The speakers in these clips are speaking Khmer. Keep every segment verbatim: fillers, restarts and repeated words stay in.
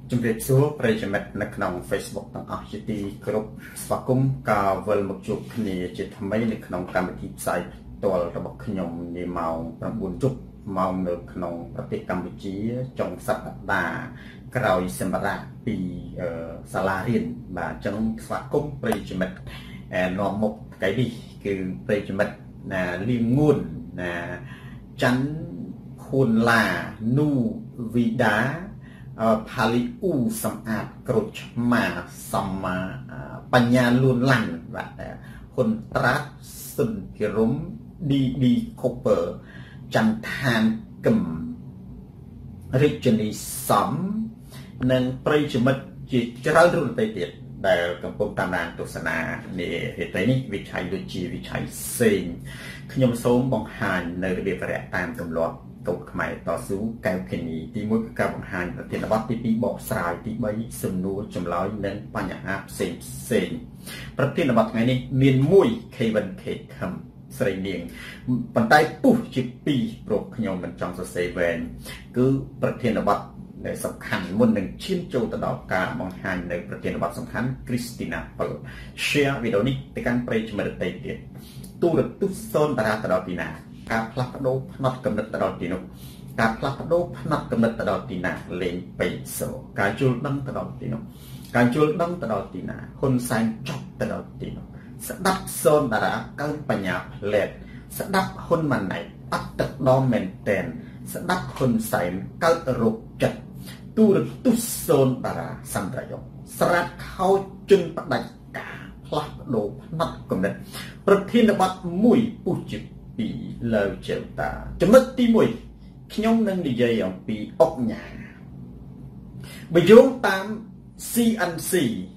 ជំរាបសួរប្រិយមិត្តនៅក្នុង Facebook ទាំងអស់ជាទីគោរពស្វាគមន៍ការវិលមកជួបគ្នាជាថ្មីនៅក្នុងកម្មវិធីផ្សាយផ្ទាល់របស់ខ្ញុំនាម៉ោង9យប់ម៉ោងនៅក្នុងប្រទេសកម្ពុជាចុងសប្តាហ៍ក្រោយសម្រាប់ពីសាលារៀនបាទអញ្ចឹងស្វាគមន៍ប្រិយមិត្តនាំមុខថ្ងៃនេះគឺប្រិយមិត្តណាលៀងងួនណាច័ន្ទខួនឡានូវីដាផាលីអ៊ូសំអាតក្រូចឆ្មាសំបញ្ញាលួនឡាន់បាទហ៊ុនត្រាត់សុនភិរមឌីឌីខូពើចន្ទឋានកឹមរិជនីសំនិងប្រិយមិត្តជាច្រើនរូបទៅទៀតដែលកំពុងតាមដានទស្សនានារាត្រីនេះវិឆ័យដូចជាវិឆ័យផ្សេងខ្ញុំសូមបង្ហាញនៅរបៀបរយៈតាមទម្លាប់កូដខ្មែរតស៊ូកែវខេនីទីមួយគឺការបង្ហាញប្រធានបទទីពីរបកស្រាយទីបីសំណួរចម្លើយនិងបញ្ហាផ្សេងផ្សេងប្រធានបទថ្ងៃនេះមានមួយខេវិនខេខំស្រីនាងប៉ុន្តែពុះជាពីរព្រោះខ្ញុំមិនចង់សរសេរវែងគឺប្រធានបទដែលសំខាន់មុននឹងឈានចូលទៅដល់ការបង្ហាញនៅប្រធានបទសំខាន់គ្រីស្ទីណាពល share វីដេអូនេះទៅកាន់ប្រិយមិត្តដទៃទៀតទូរទស្សន៍សូនតារាទៅដល់ទីណាការផ្លាស់ប្ដូរផ្នត់កំណត់ទៅដល់ទីនោះការផ្លាស់ប្ដូរផ្នត់កំណត់ទៅដល់ទីណាលេងពេកសោការជុលដឹងទៅដល់ទីនោះការជុលដឹងទៅដល់ទីណាហ៊ុនសែនចប់ទៅដល់ទីនោះស្ដាប់សូនតារាកើនបញ្ញាផ្លែតស្ដាប់ហ៊ុនម៉ាណែតអត់ទឹកដមមែនតែនស្ដាប់ហ៊ុនសែនកើតរោគចិត្តទូរទស្សន៍សូនតារាសន្ត្រយុស្រាតខោជិនបដិការផ្លាស់ប្ដូរផ្នត់កំណត់ប្រធានបទមួយពុះជាពីលើជើងតាចំណុចទីមួយខ្ញុំនឹងនិយាយអំពីអុកញ៉ាបើយោងតាម C N C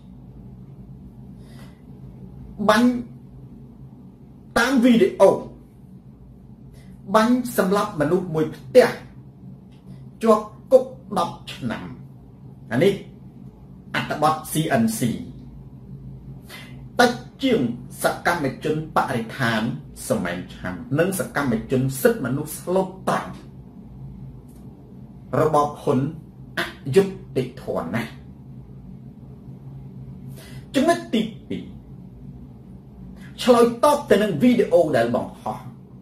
បាញ់តាមវីដេអូបាញ់សម្រាប់មនុស្សមួយផ្ទះជាប់គុកដប់ឆ្នាំអានេះអត្ថបទ C N C តិចជាងសកម្មជនបរិស្ថានសម័យឆាំនិងសកម្មជនសិទ្ធិមនុស្សស្លូតត្រង់របបហ៊ុនអយុត្តិធម៌ណាស់ចំណុចទីពីរឆ្លើយតបទៅនឹងវីដេអូដែលបង្ហោះ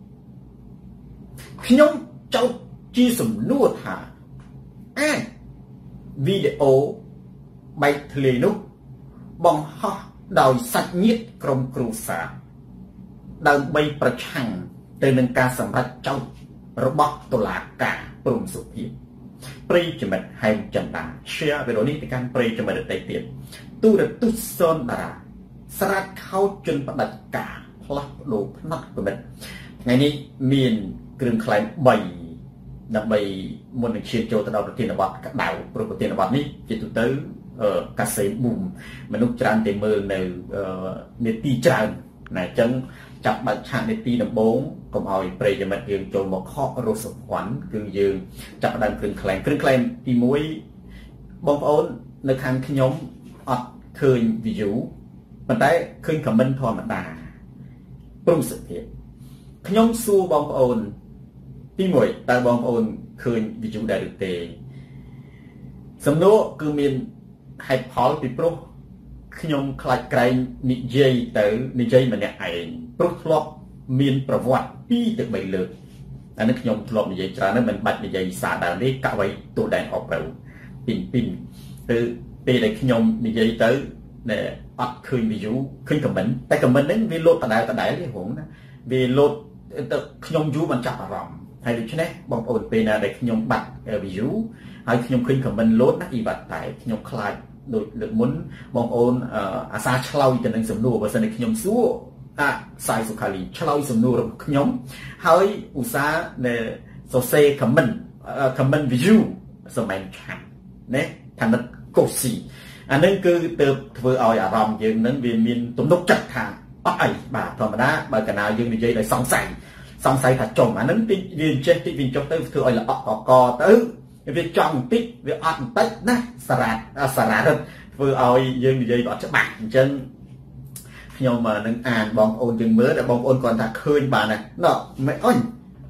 ខ្ញុំចោទជាសំណួរថាអាចវីដេអូបែកធ្លាយនោះបង្ហោះដោយសាច់ញាតិក្រុមគ្រួសារដើម្បីប្រឆាំងទៅនឹងការសម្រេចចោទរបស់តុលាការព្រំសុភាពប្រិយមិត្តហែមចន្ទា share វីដេអូនេះទៅកាន់ប្រិយមិត្តដទៃទៀតទូរទស្សន៍សូនតារាស្រាតខោជិនបដិការផ្លាស់ប្ដូរផ្នត់គំនិតថ្ងៃនេះមានគ្រឿងខ្លែងបីដើម្បីមុននឹងឈានចូលទៅដល់ប្រធានបទក្តៅព្រោះប្រធានបទនេះជាទូទៅកាសេប៊ូមមនុស្សច្រើនតែមើលនៅនេតិច្រើនណាអញ្ចឹងចាប់បាច់ឆាកនេតិដំបូងកុំឲ្យប្រិយមិត្តយើងចូលមកខករសភ័ណ្ឌគឺយើងចាប់ដើមគ្រឿងខ្លែងគ្រឿងខ្លែងទីមួយបងប្អូននៅខាងខ្ញុំអត់ឃើញ view ប៉ុន្តែឃើញ comment ធម្មតាព្រមសិទ្ធិខ្ញុំសួរបងប្អូនទីមួយតើបងប្អូនឃើញ view ដែរឬទេសំណួរគឺមានហេតុផលពីព្រោះខ្ញុំខ្លាចក្រែងនិយាយទៅនិយាយម្នាក់ឯងព្រោះធ្លាប់មានប្រវត្តិពីរទៅបីលើកអានេះខ្ញុំធ្លាប់និយាយច្រើនមិនបាច់និយាយសារដើមនេះកអ្វីទូដែនអបរូវពីនពីនគឺពេលដែលខ្ញុំនិយាយទៅដែលអត់ឃើញ view ឃើញ comment តែ comment ហ្នឹងវាលោតដដែលដដែលទេហងណាវាលោតទៅខ្ញុំយូរមិនចាប់អារម្មណ៍ហើយដូច្នេះបងប្អូនពេលណាដែលខ្ញុំបាត់ view ហើយខ្ញុំឃើញ comment លោតណាអ៊ីវ៉ាត់តែខ្ញុំខ្លាចដូចលើកមុនបងប្អូនអាសាឆ្លើយទៅនឹងសំណួរបើសិនជាខ្ញុំសួរអាសាយសុខាលីឆ្លើយសំណួររបស់ខ្ញុំហើយឧស្សាហ៍ដែលសរសេរ comment comment view សម័យឆាំណាឋានិតកុស៊ីអានឹងគឺទៅធ្វើឲ្យអារម្មណ៍យើងនឹងវាមានទំនុកចិត្តថាអត់អីបាទធម្មតាបើកាលណាយើងនិយាយដោយសង្ស័យសង្ស័យថាចំអានឹងតិចវាចេះតិចវាចុះទៅធ្វើឲ្យល្អកកទៅវាចង់បន្តិចវាអត់បន្តិចណាសារ៉ាសារ៉ារឹតធ្វើឲ្យយើងនិយាយអត់ច្បាស់អញ្ចឹងខ្ញុំនឹងអានបងប្អូនយើងមើលតែបងប្អូនគាត់ថាឃើញបានណាណ៎មិនអញ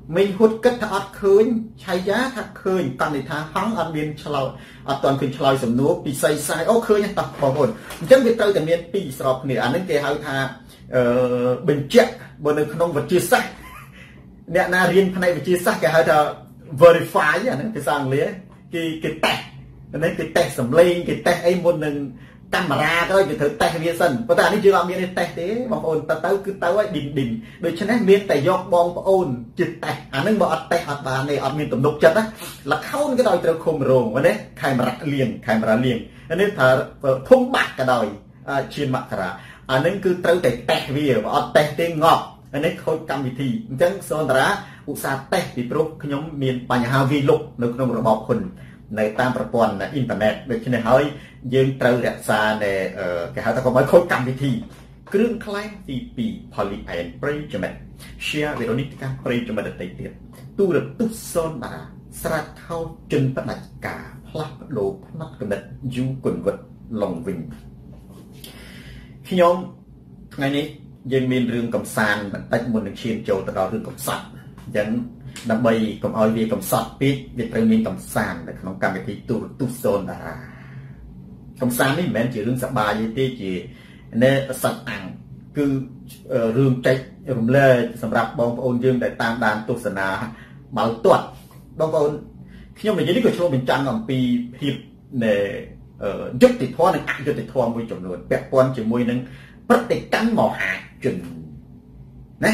mình hút cất thà ọt khơi chai giá thà khơi còn thì thà hóng ọt miên chlau ọt toàn khơi chlau sầm núa bị say say ô khơi nha tập bỏ hồn chẳng biết tao từ miên pi sọp này anh ấy kêu hai thà bình check bữa nay không vật chia sẻ nè na riêng cái này vật chia sẻ cái hai thà verify vậy cái sang lía cái cái tag cái cái tag sầm lên cái tag ấy một lần camera thôi thì thử tag viên sân và ta đi chưa làm miên tag thế bong ôn ta tới cứ tới ấy đỉnh đỉnh đôi chân ấy miên tại do bong ôn chụp tag anh ấy bỏ tag ở bàn này ở miên tụm đục chật á là khâu cái đòi từ khom rồng vậy đấy camera liền camera liền anh ấy thà thông bạc cái đòi chuyên mặt cả anh ấy cứ tới tại tag viên và tag tên ngọt anh ấy khôi cam vị thì chẳng SORN DARAอุตสาห์เตะที่ปลุกขยมมีปัญหาวิลุกในក្នុងระบบคนในตามประปอนอินเทอร์เน็ตโดยเฉพาะให้ยืนเตารักษาในเอ่อแก่หาตะกอนไว้โคตรกรรมวิธีเครื่องคล้ายตีปีพอลีไอน์ปริจเมตเชียร์เวโรนิกาปริจเมตติเตียตู้ระตุ้SORN DARAสลัดเข้าจนปนัดกาพลัดโลพนัดกระดัดยูกุนวัดลงวิ่งขยมไงนี้ยังมีเรื่องกำซานมันตั้งบนหนึ่งเชียนโจตลอดเรื่องกำซัดยังดับใบกำอ้อยวีกำซัดปีเด็กเรื่องมีกำซานแต่ของการไปที่ตู้ตู้SORN DARAกำซานนี่แม้จะเรื่องสบายยี่ที่จีในสัตว์อ่างคือเรื่องใจรุ่มเล่สำหรับบองปอนยืนแต่ตามด่านตุสนาเบาตัวบองปอนที่ยังไม่ยังนี่ก็โชว์เป็นจังของปีผิดในยุติท่อหนึ่งอ่างยุติท่อมวยจำนวนแปดปอนจะมวยหนึ่งปฏิกันหมอหาจุนนะ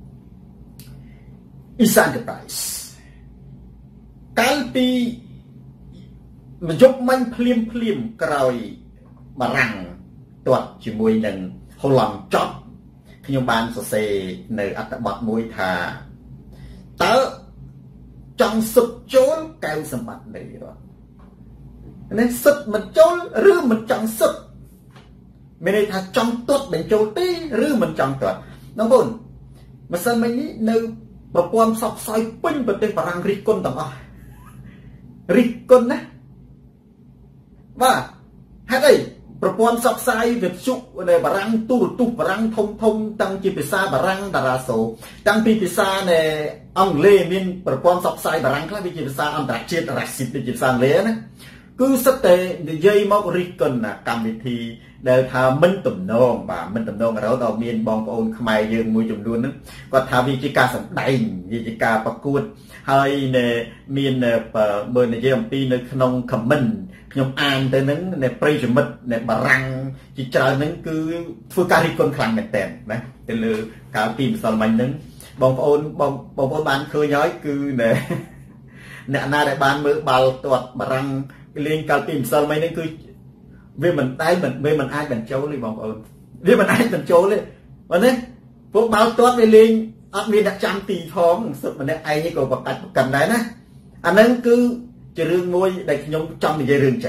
อีสานเดอร์ไพรส์การปีมันยกมันพลิมพลิมกรอยบารังตัวจิมวยหนึ่งเขาลองจอบขยมบานสเซในอัตบัตมวยทาเต๋อจังสุดโจลแก้วสมบัติเลยหรอนี่สุดมันโจลหรือมันจังสุดไม่ได้ถ้าจังตัวเป็นโจลตีหรือมันจังตัวน้องบุญมาเสมัยนี้ในประปวมซับไซปิ้งประเทศฝรั่งริกคนต่างอ่ะริกคนนะว่าให้ได้ประปวมซับไซเว็บชุกในฝรั่งตู้ตู้ฝรั่งทงทงตั้งจีพิซาฝรั่งดาราโซตั้งปีพิซาในอังเลมินประปวมซับไซฝรั่งคลาวิจิพิซาอันตรายเจ็ดรัสสิบวิจิพิซาเลนะคือสเตย์ในยัยมอกริกคนนะกรรมวิธีเดินทางมันตุ่มนองบ่ามันตุ่มนองเราเราเมียนบองปอนขมายยืนมวยจุ่มดูนั้นก็ทำวิจิการสัมได้วิจิการประกวดให้ในเมียนในเบอร์ในเยี่ยมปีในขนมขมันขนมอ่านแต่นั้นในปริจมิตในบารังจิตใจนั้นคือฟื้นการริกคนคลังเหมือนแต่นะแต่เลยการปีนสมัยนั้นบองปอนบองบองปอนบ้านเคยย้อยคือในในนาในบ้านมือบาลตัวบารังเลี้ยงการปีนสมัยนั้นคือเว้ยมันได้มันเว้ยมันอ้ายเป็นโจเลยบองเอิญเว้ยมันอ้ายเป็นโจเลยวันนี้พวกเบาตัวไปเลี้ยงอัดมีดักจำตีท้องสุดมันได้ไอ้นี่ก็ประกันประกันได้นะอันนั้นคือจะเรื่องมวยได้ขยมจำในใจเรื่องแฉ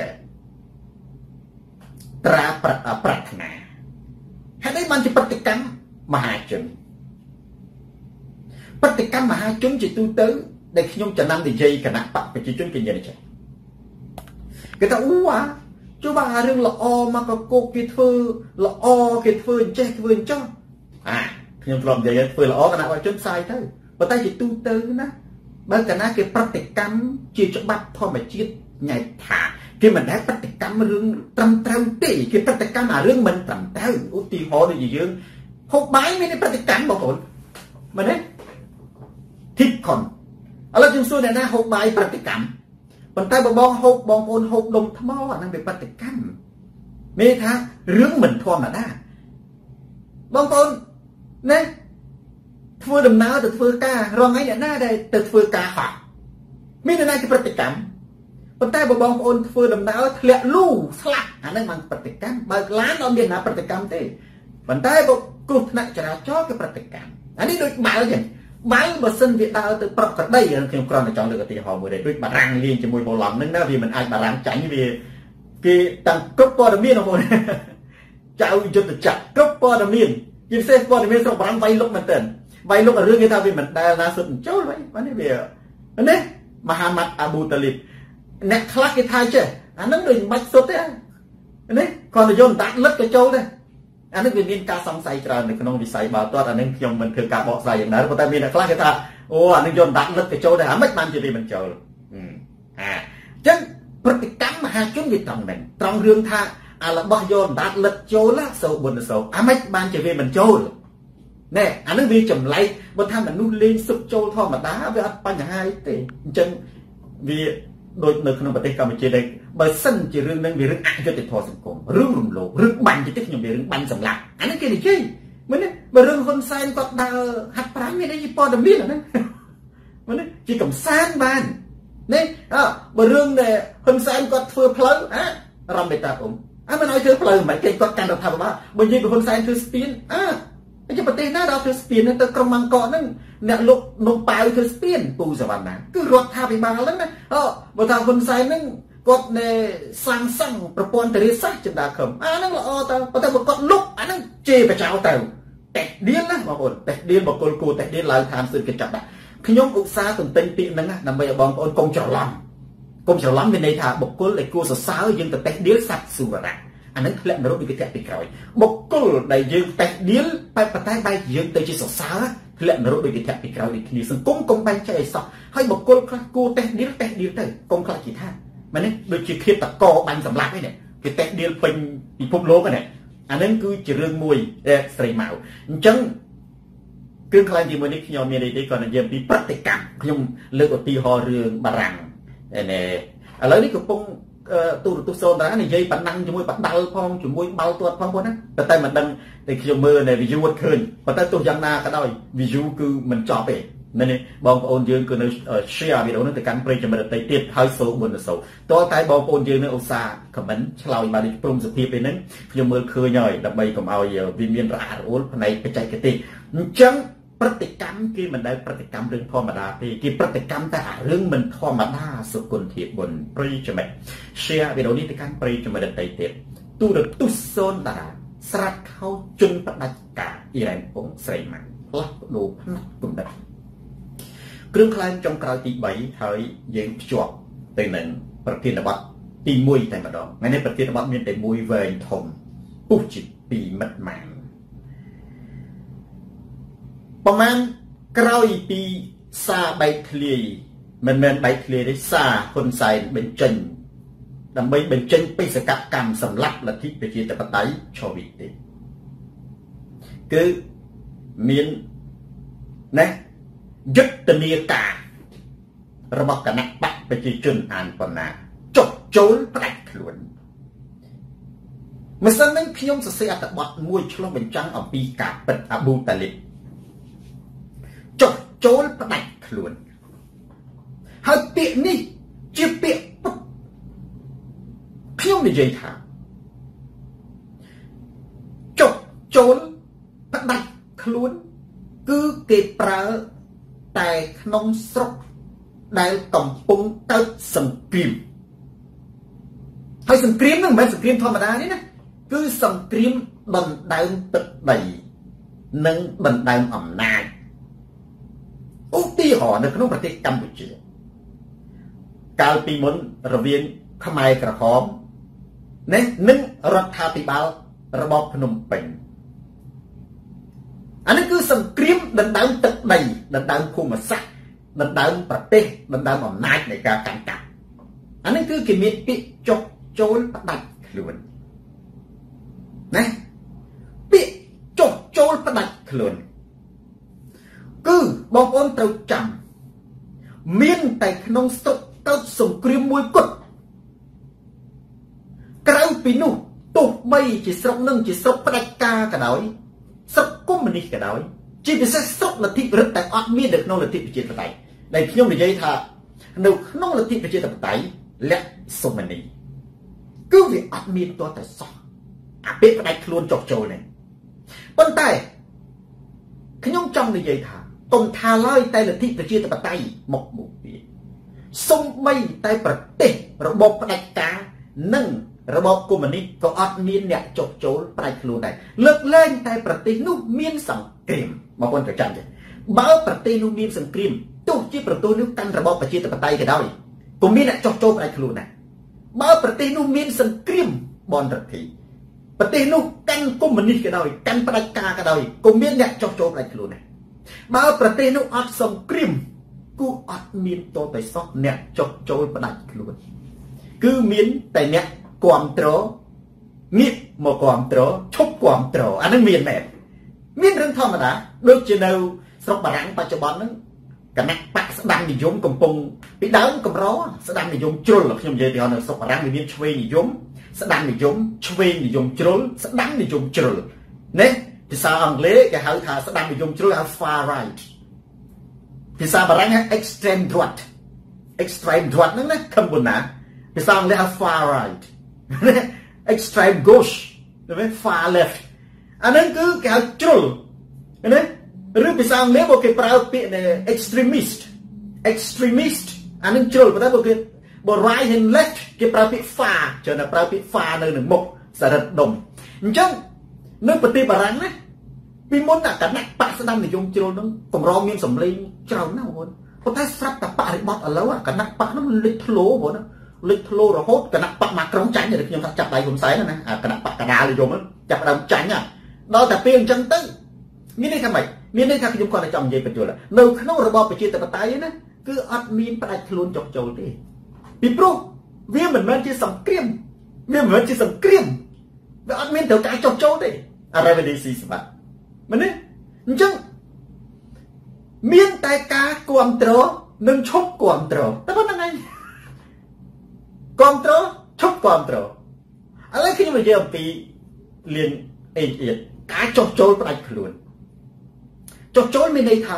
ตราปรัชปรัชนาให้ได้มันจะปฏิกรรมมหาชนปฏิกรรมมหาชนจะตู้ตื้อได้ขยมจะนำในใจกันนะปะไปจีจนกินยันใจก็ต้องอู้วะchú bà rừng là o mà có cô kia thơ là o kia thơ che kia vườn cho à nhưng làm vậy thơ là o cái nào chân sai thôi và tay chỉ tu tư nó bởi cái nào cái practicam chỉ cho bắt thôi mà chết nhảy thả khi mình đã practicam rừng trăm trâu tỷ cái practicam mà rừng mình trăm trâu út thì họ là gì dương hộp bái mới cái practicam bảo ổn mà đấy thích còn ở là chúng tôi này na hộp bái practicamบางทีบางหกบางคนหกดมทมอนั่นเป็นปฏิกรรมไม่ท่าเรื่องเหมือนทอมาได้บางคนเนี่ยทัวร์ดำน้ำแต่ทัวร์การองไงเนี่ยหน้าได้แต่ทัวร์กาหักไม่ได้คือปฏิกรรมบางทีบางคนทัวร์ดำน้ำทะเลลู่สลักอันนั้นมันปฏิกรรมบางร้านเราเรียนนะปฏิกรรมเต้บางทีบางกลุ่มนักจราจรก็ปฏิกรรมอันนี้โดยมาอย่างบางบทสันวิดาตัวปรับกันได้ยังเพียงกรอนในจังเลยก็ตีหอมือได้ด้วยบารังเลี้ยงจมูกบอลหลังนั่นนะvì mình aiบารังจังnhư vì cái tăng cấp po đầm miên không chào cho tự chặt cấp po đầm miên nhưng xe po đầm miên xong bารังvay lúc mình tên vay lúc là riêng người ta vì mình đã là sự cháu vậy vấn đề về vấn đề Muhammad Abu Talib nét khác cái thai chứ anh nói đừng bạch sốt đấy vấn đề còn là do đặt lất cái châu đây អានេះវាមានការសង្ស័យច្រើននៅក្នុងវិស័យបាល់ទាត់អានេះខ្ញុំមិនធ្វើការបកស្រាយយ៉ាងណាប៉ុន្តែមានអ្នកខ្លះគេថាអូអានេះយកដាក់លឹកទៅចូលដែរអាមិនបានជាវាមិនចូលអាអញ្ចឹងព្រឹត្តិកម្មមហាជនវាត្រង់ហ្នឹងត្រង់រឿងថាអារបស់យកដាក់លឹកចូលសោបុនសោអាមិនបានជាវាមិនចូលណែអានេះវាចម្លែកបើថាមនុស្សលេងសុខចូលធម្មតាវាអត់បញ្ហាទេអញ្ចឹងវាដូចនៅក្នុងប្រទេសកម្ពុជាដែរបើសិនជារឿងហ្នឹងវារឿងអយុត្តិធម៌សង្គមរឿងរំលោភរឿងបាញ់ទៅខ្ញុំវារឿងបាញ់សម្លាប់អានេះគេនិយាយមើលនេះបើរឿងហ៊ុនសែនគាត់ដើរហាត់ប្រាណមានអីព័ត៌មានអាហ្នឹងមើលនេះជាកំសាន្តបាននេះអើបើរឿងដែលហ៊ុនសែនគាត់ធ្វើផ្លូវអារំមេតាអ៊ំអើមិនឲ្យធ្វើផ្លូវមិនគេគាត់កាន់រដ្ឋាភិបាលបើនិយាយពីហ៊ុនសែនធ្វើស្ពានអើជាប្រទេសណាដល់ធ្វើស្ពានទៅក្រុងម៉ាងកកហ្នឹងអ្នកលុកនំប៉ាវធ្វើស្ពានពូសវណ្ណាគឺរដ្ឋាភិបាលហ្នឹងណាអូបើថាហ៊ុនសែនហ្នឹងគាត់នៅសាងសង់ប្រព័ន្ធធារាសាស្ត្រចិន្តាខំអាហ្នឹងល្អតើប៉ុន្តែបើគាត់លុកអាហ្នឹងជេរបចោទៅតេះឌៀនណាបងប្អូនតេះឌៀនបកគលគូតេះឌៀនឡើងឋានសិទ្ធិគេចាប់ដាក់ខ្ញុំឧស្សាហ៍ទន្ទិញពាក្យហ្នឹងណាដើម្បីឲ្យបងប្អូនកុំច្រឡំកុំច្រឡំមានន័យថាបកគលដែលគួរសរសើរយើងទៅតេះឌៀនសັດសុវរៈអានឹងធ្លាក់នរកវិកតពីក្រោយបុគ្គលដែលយើងតេះឌៀលបែបបតែបែបយើងទៅជាសរសើរធ្លាក់នរកវិកតពីក្រោយដូចគ្នាសង្គមកុំបែងចែកឲ្យសោះហើយបុគ្គលខ្លះគួរតេះឌៀលតេះឌៀលទៅកុំខ្លាចគេថាមែនទេដូចជាឃាតកោបាញ់សម្លាប់ឯនេះគេតេះឌៀលពេញពិភពលោកហ្នឹងអានឹងគឺជារឿងមួយស្រីមកអញ្ចឹងគ្រឿងខ្លែងជាមួយនេះខ្ញុំមានន័យទេគាត់និយាយពីប្រតិកម្មខ្ញុំលើកឧទាហរណ៍រឿងបារាំងនេះឥឡូវនេះកំពុងទូរទស្សន៍សូនតានិយាយបណ្ដាំងជាមួយបដាល់ផងជាមួយបាល់ទាត់ផងប៉ុណ្ណាតែតែមិនដឹងតែខ្ញុំមើលនៅ view អត់ឃើញប៉ុន្តែទោះយ៉ាងណាក៏ដោយ view គឺមិនចប់ទេមែនទេបងប្អូនយើងគឺនៅ share វីដេអូនេះទៅកាន់ប្រិយមិត្តដទៃទៀតហើយសូមុនសូតើតែបងប្អូនយើងនៅឧស្សាហ៍ comment ឆ្លើយបានព្រមសភាពពេលហ្នឹងខ្ញុំមើលឃើញហើយដើម្បីកុំឲ្យវាមានរអាក់រអួលផ្នែកបច្ចេកទេសអញ្ចឹងប្រតិកម្មគេមិនដែលប្រតិកម្មរឿងធម្មតាទេគេប្រតិកម្មតែអារឿងមិនធម្មតាសុគន្ធធាបុនប្រិយមិត្ត share វីដេអូនេះទៅកាន់ប្រិយមិត្តដទៃទៀតទូរទស្សន៍សូនតារាស្រាត់ខោជន់ផ្ដាច់ការអ៊ីរ៉ែនពងស្រីម៉ាន់ផ្លាស់ប្ដូរផ្នែកគំនិតគ្រឿងខ្លែងចុងក្រោយទី3ហើយយើងភ្ជាប់ទៅនឹងប្រធានបទទី1តែម្ដងថ្ងៃនេះប្រធានបទមានតែមួយវែងធំពុះជាពីមិត្តម៉ានប្រហែលក្រោយពីសារបែកធ្លាយមិនមែនបែកធ្លាយទេសារហ៊ុនសែនបញ្ចេញដើម្បីបញ្ចេញបេសកកម្មសម្រាប់លទ្ធិប្រជាធិបតេយ្យឆវិតទេគឺមានណាយុទ្ធនាការរបស់គណៈបកប្រជាជនអានបណ្ណាចុះចូលផ្ដាច់ខ្លួនម្សិលមិញខ្ញុំសរសេរអត្ថបទមួយឆ្លុះបញ្ចាំងអំពីការពិតអាប៊ូតាលីបចុះចូលផ្ដាច់ខ្លួនហើយពាក្យនេះជាពាក្យពុតខ្ញុំនិយាយថាចុះចូលផ្ដាច់ខ្លួនគឺគេប្រើតែក្នុងស្រុកដែលកំពុងកើតសង្គ្រាមហើយសង្គ្រាមហ្នឹងមិនមែនសង្គ្រាមធម្មតាទេណាគឺសង្គ្រាមដណ្ដើមទឹកដីនិងដណ្ដើមអំណាចឧទាហរណ៍នៅក្នុងប្រទេសកម្ពុជាកាលពីមុនរវាងខ្មែរក្រហមណានិងរដ្ឋាភិបាលរបបភ្នំពេញអានេះគឺសង្គ្រាមដណ្ដើមទឹកដីដណ្ដើមភូមិសាស្ត្រដណ្ដើមប្រទេសដណ្ដើមអំណាចនៃការកាន់កាប់អានេះគឺគេមានពាក្យចុះចូលផ្ដាច់ខ្លួនណាពាក្យចុះចូលផ្ដាច់ខ្លួនគឺបងប្អូនត្រូវចាំមានតែក្នុងស្រុកកើតសង្គ្រាមមួយគត់ក្រៅពីនោះទោះបីជាស្រុកនឹងជាស្រុកផ្ដាច់ការក៏ដោយស្រុកកុម្មុយនីសក៏ដោយជាពិសេសស្រុកលទ្ធិរដ្ឋតែអត់មាននៅក្នុងលទ្ធិប្រជាធិបតេយ្យដែលខ្ញុំនិយាយថានៅក្នុងលទ្ធិប្រជាធិបតេយ្យលក្ខសុមនីគឺវាអត់មានតតែសោះអាពេលផ្ដាច់ខ្លួនចុះចូលនេះប៉ុន្តែខ្ញុំចង់និយាយថាកុំថាឡើយតែលទ្ធិប្រជាធិបតេយ្យមកមុខវាសូម្បីតែប្រទេសរបបផ្ដាច់ការនិងរបបកុម្មុយនីសក៏អត់មានអ្នកចុះចូលផ្ដាច់ខ្លួនដែរលើកលែងតែប្រទេសនោះមានសង្គ្រាមបងប្អូនត្រូវចាំទេបើប្រទេសនោះមានសង្គ្រាមទោះជាប្រទេសនោះកាន់របបប្រជាធិបតេយ្យក៏ដោយក៏មានអ្នកចុះចូលផ្ដាច់ខ្លួនដែរបើប្រទេសនោះមានសង្គ្រាមបនរដ្ឋីប្រទេសនោះកាន់កុម្មុយនីសក៏ដោយកាន់ផ្ដាច់ការក៏ដោយក៏មានអ្នកចោះចូលផ្ដាច់ខ្លួនដែរបើប្រទេសនោះអត់សង្គ្រាមគូអត់មានតតែសោះអ្នកចោះចូលផ្ដាច់ខ្លួនគឺមានតែអ្នកគ្រប់គ្រងងាកមកគ្រប់គ្រងឈប់គ្រប់គ្រងអានឹងមានមែនមានរឿងធម្មតាដូចជានៅស្រុកបារាំងបច្ចុប្បន្នហ្នឹងគណៈបកស្ដាំនិយមកំពុងពីដើមកម្រស្ដាំនិយមជ្រុលខ្ញុំនិយាយពីនៅស្រុកបារាំងវាមានឆ្វេងនិយមស្ដាំនិយមឆ្វេងនិយមជ្រុលស្ដាំនិយមជ្រុលណាភាសាអង់គ្លេសគេហៅថាស្ដាំនិយមជ្រុលហៅ far right ភាសាបារាំងហៅ extreme droite extreme droite ហ្នឹងណាខំបុណាភាសាអង់គ្លេសហៅ far right extreme gauche ទៅវិញ far left អាហ្នឹងគឺគេហៅជ្រុលណាឬភាសាអង់គ្លេសគេប្រើពាក្យ extremist extremist អាហ្នឹងជ្រុលប៉ុន្តែគេបើ right and left គេប្រើពាក្យ far ច្រើនតែប្រើពាក្យ far នៅនឹងមុខសារ៉ិតដុំអញ្ចឹងនៅប្រទេសបារាំងណាពីមុនតែគណៈបកស្ដាំនិយមជ្រុលហ្នឹងកម្រមានសម្លេងច្រើនណាស់បងប៉ុន្តែស្រាប់តែបរិបត្តិឥឡូវគណៈបកហ្នឹងលេចធ្លោបងណាលេចធ្លោរហូតគណៈបកមកក្រុងចាញ់តែខ្ញុំថាចាប់ដៃហ៊ុនសែនណាអាគណៈបកកដាលនិយមហ្នឹងចាប់ដើមចាញ់ណាដល់តែពេលអញ្ចឹងទៅមានន័យថាម៉េចមានន័យថាខ្ញុំគាត់តែចង់និយាយបញ្យល់នៅក្នុងរបបប្រជាធិបតេយ្យណាគឺអត់មានផ្ដាច់ខ្លួនចុះចូលទេពីព្រោះវាមិនមែនជាសង្គ្រាមវាមិនមែនជាសង្គ្រាមវាអត់មានត្រូវការចុះចូលទេអារ៉េវឌីស៊ីសម្បត្តិមែនទេអញ្ចឹងមានតែការគ្រប់គ្រងនិងឈប់គ្រប់គ្រងតែប៉ុណ្្នឹងឯងគ្រប់គ្រងឈប់គ្រប់គ្រងឥឡូវខ្ញុំនិយាយអំពីលៀនអេតអៀតការចុះចូលផ្ដាច់ខ្លួនចុះចូលមានន័យថា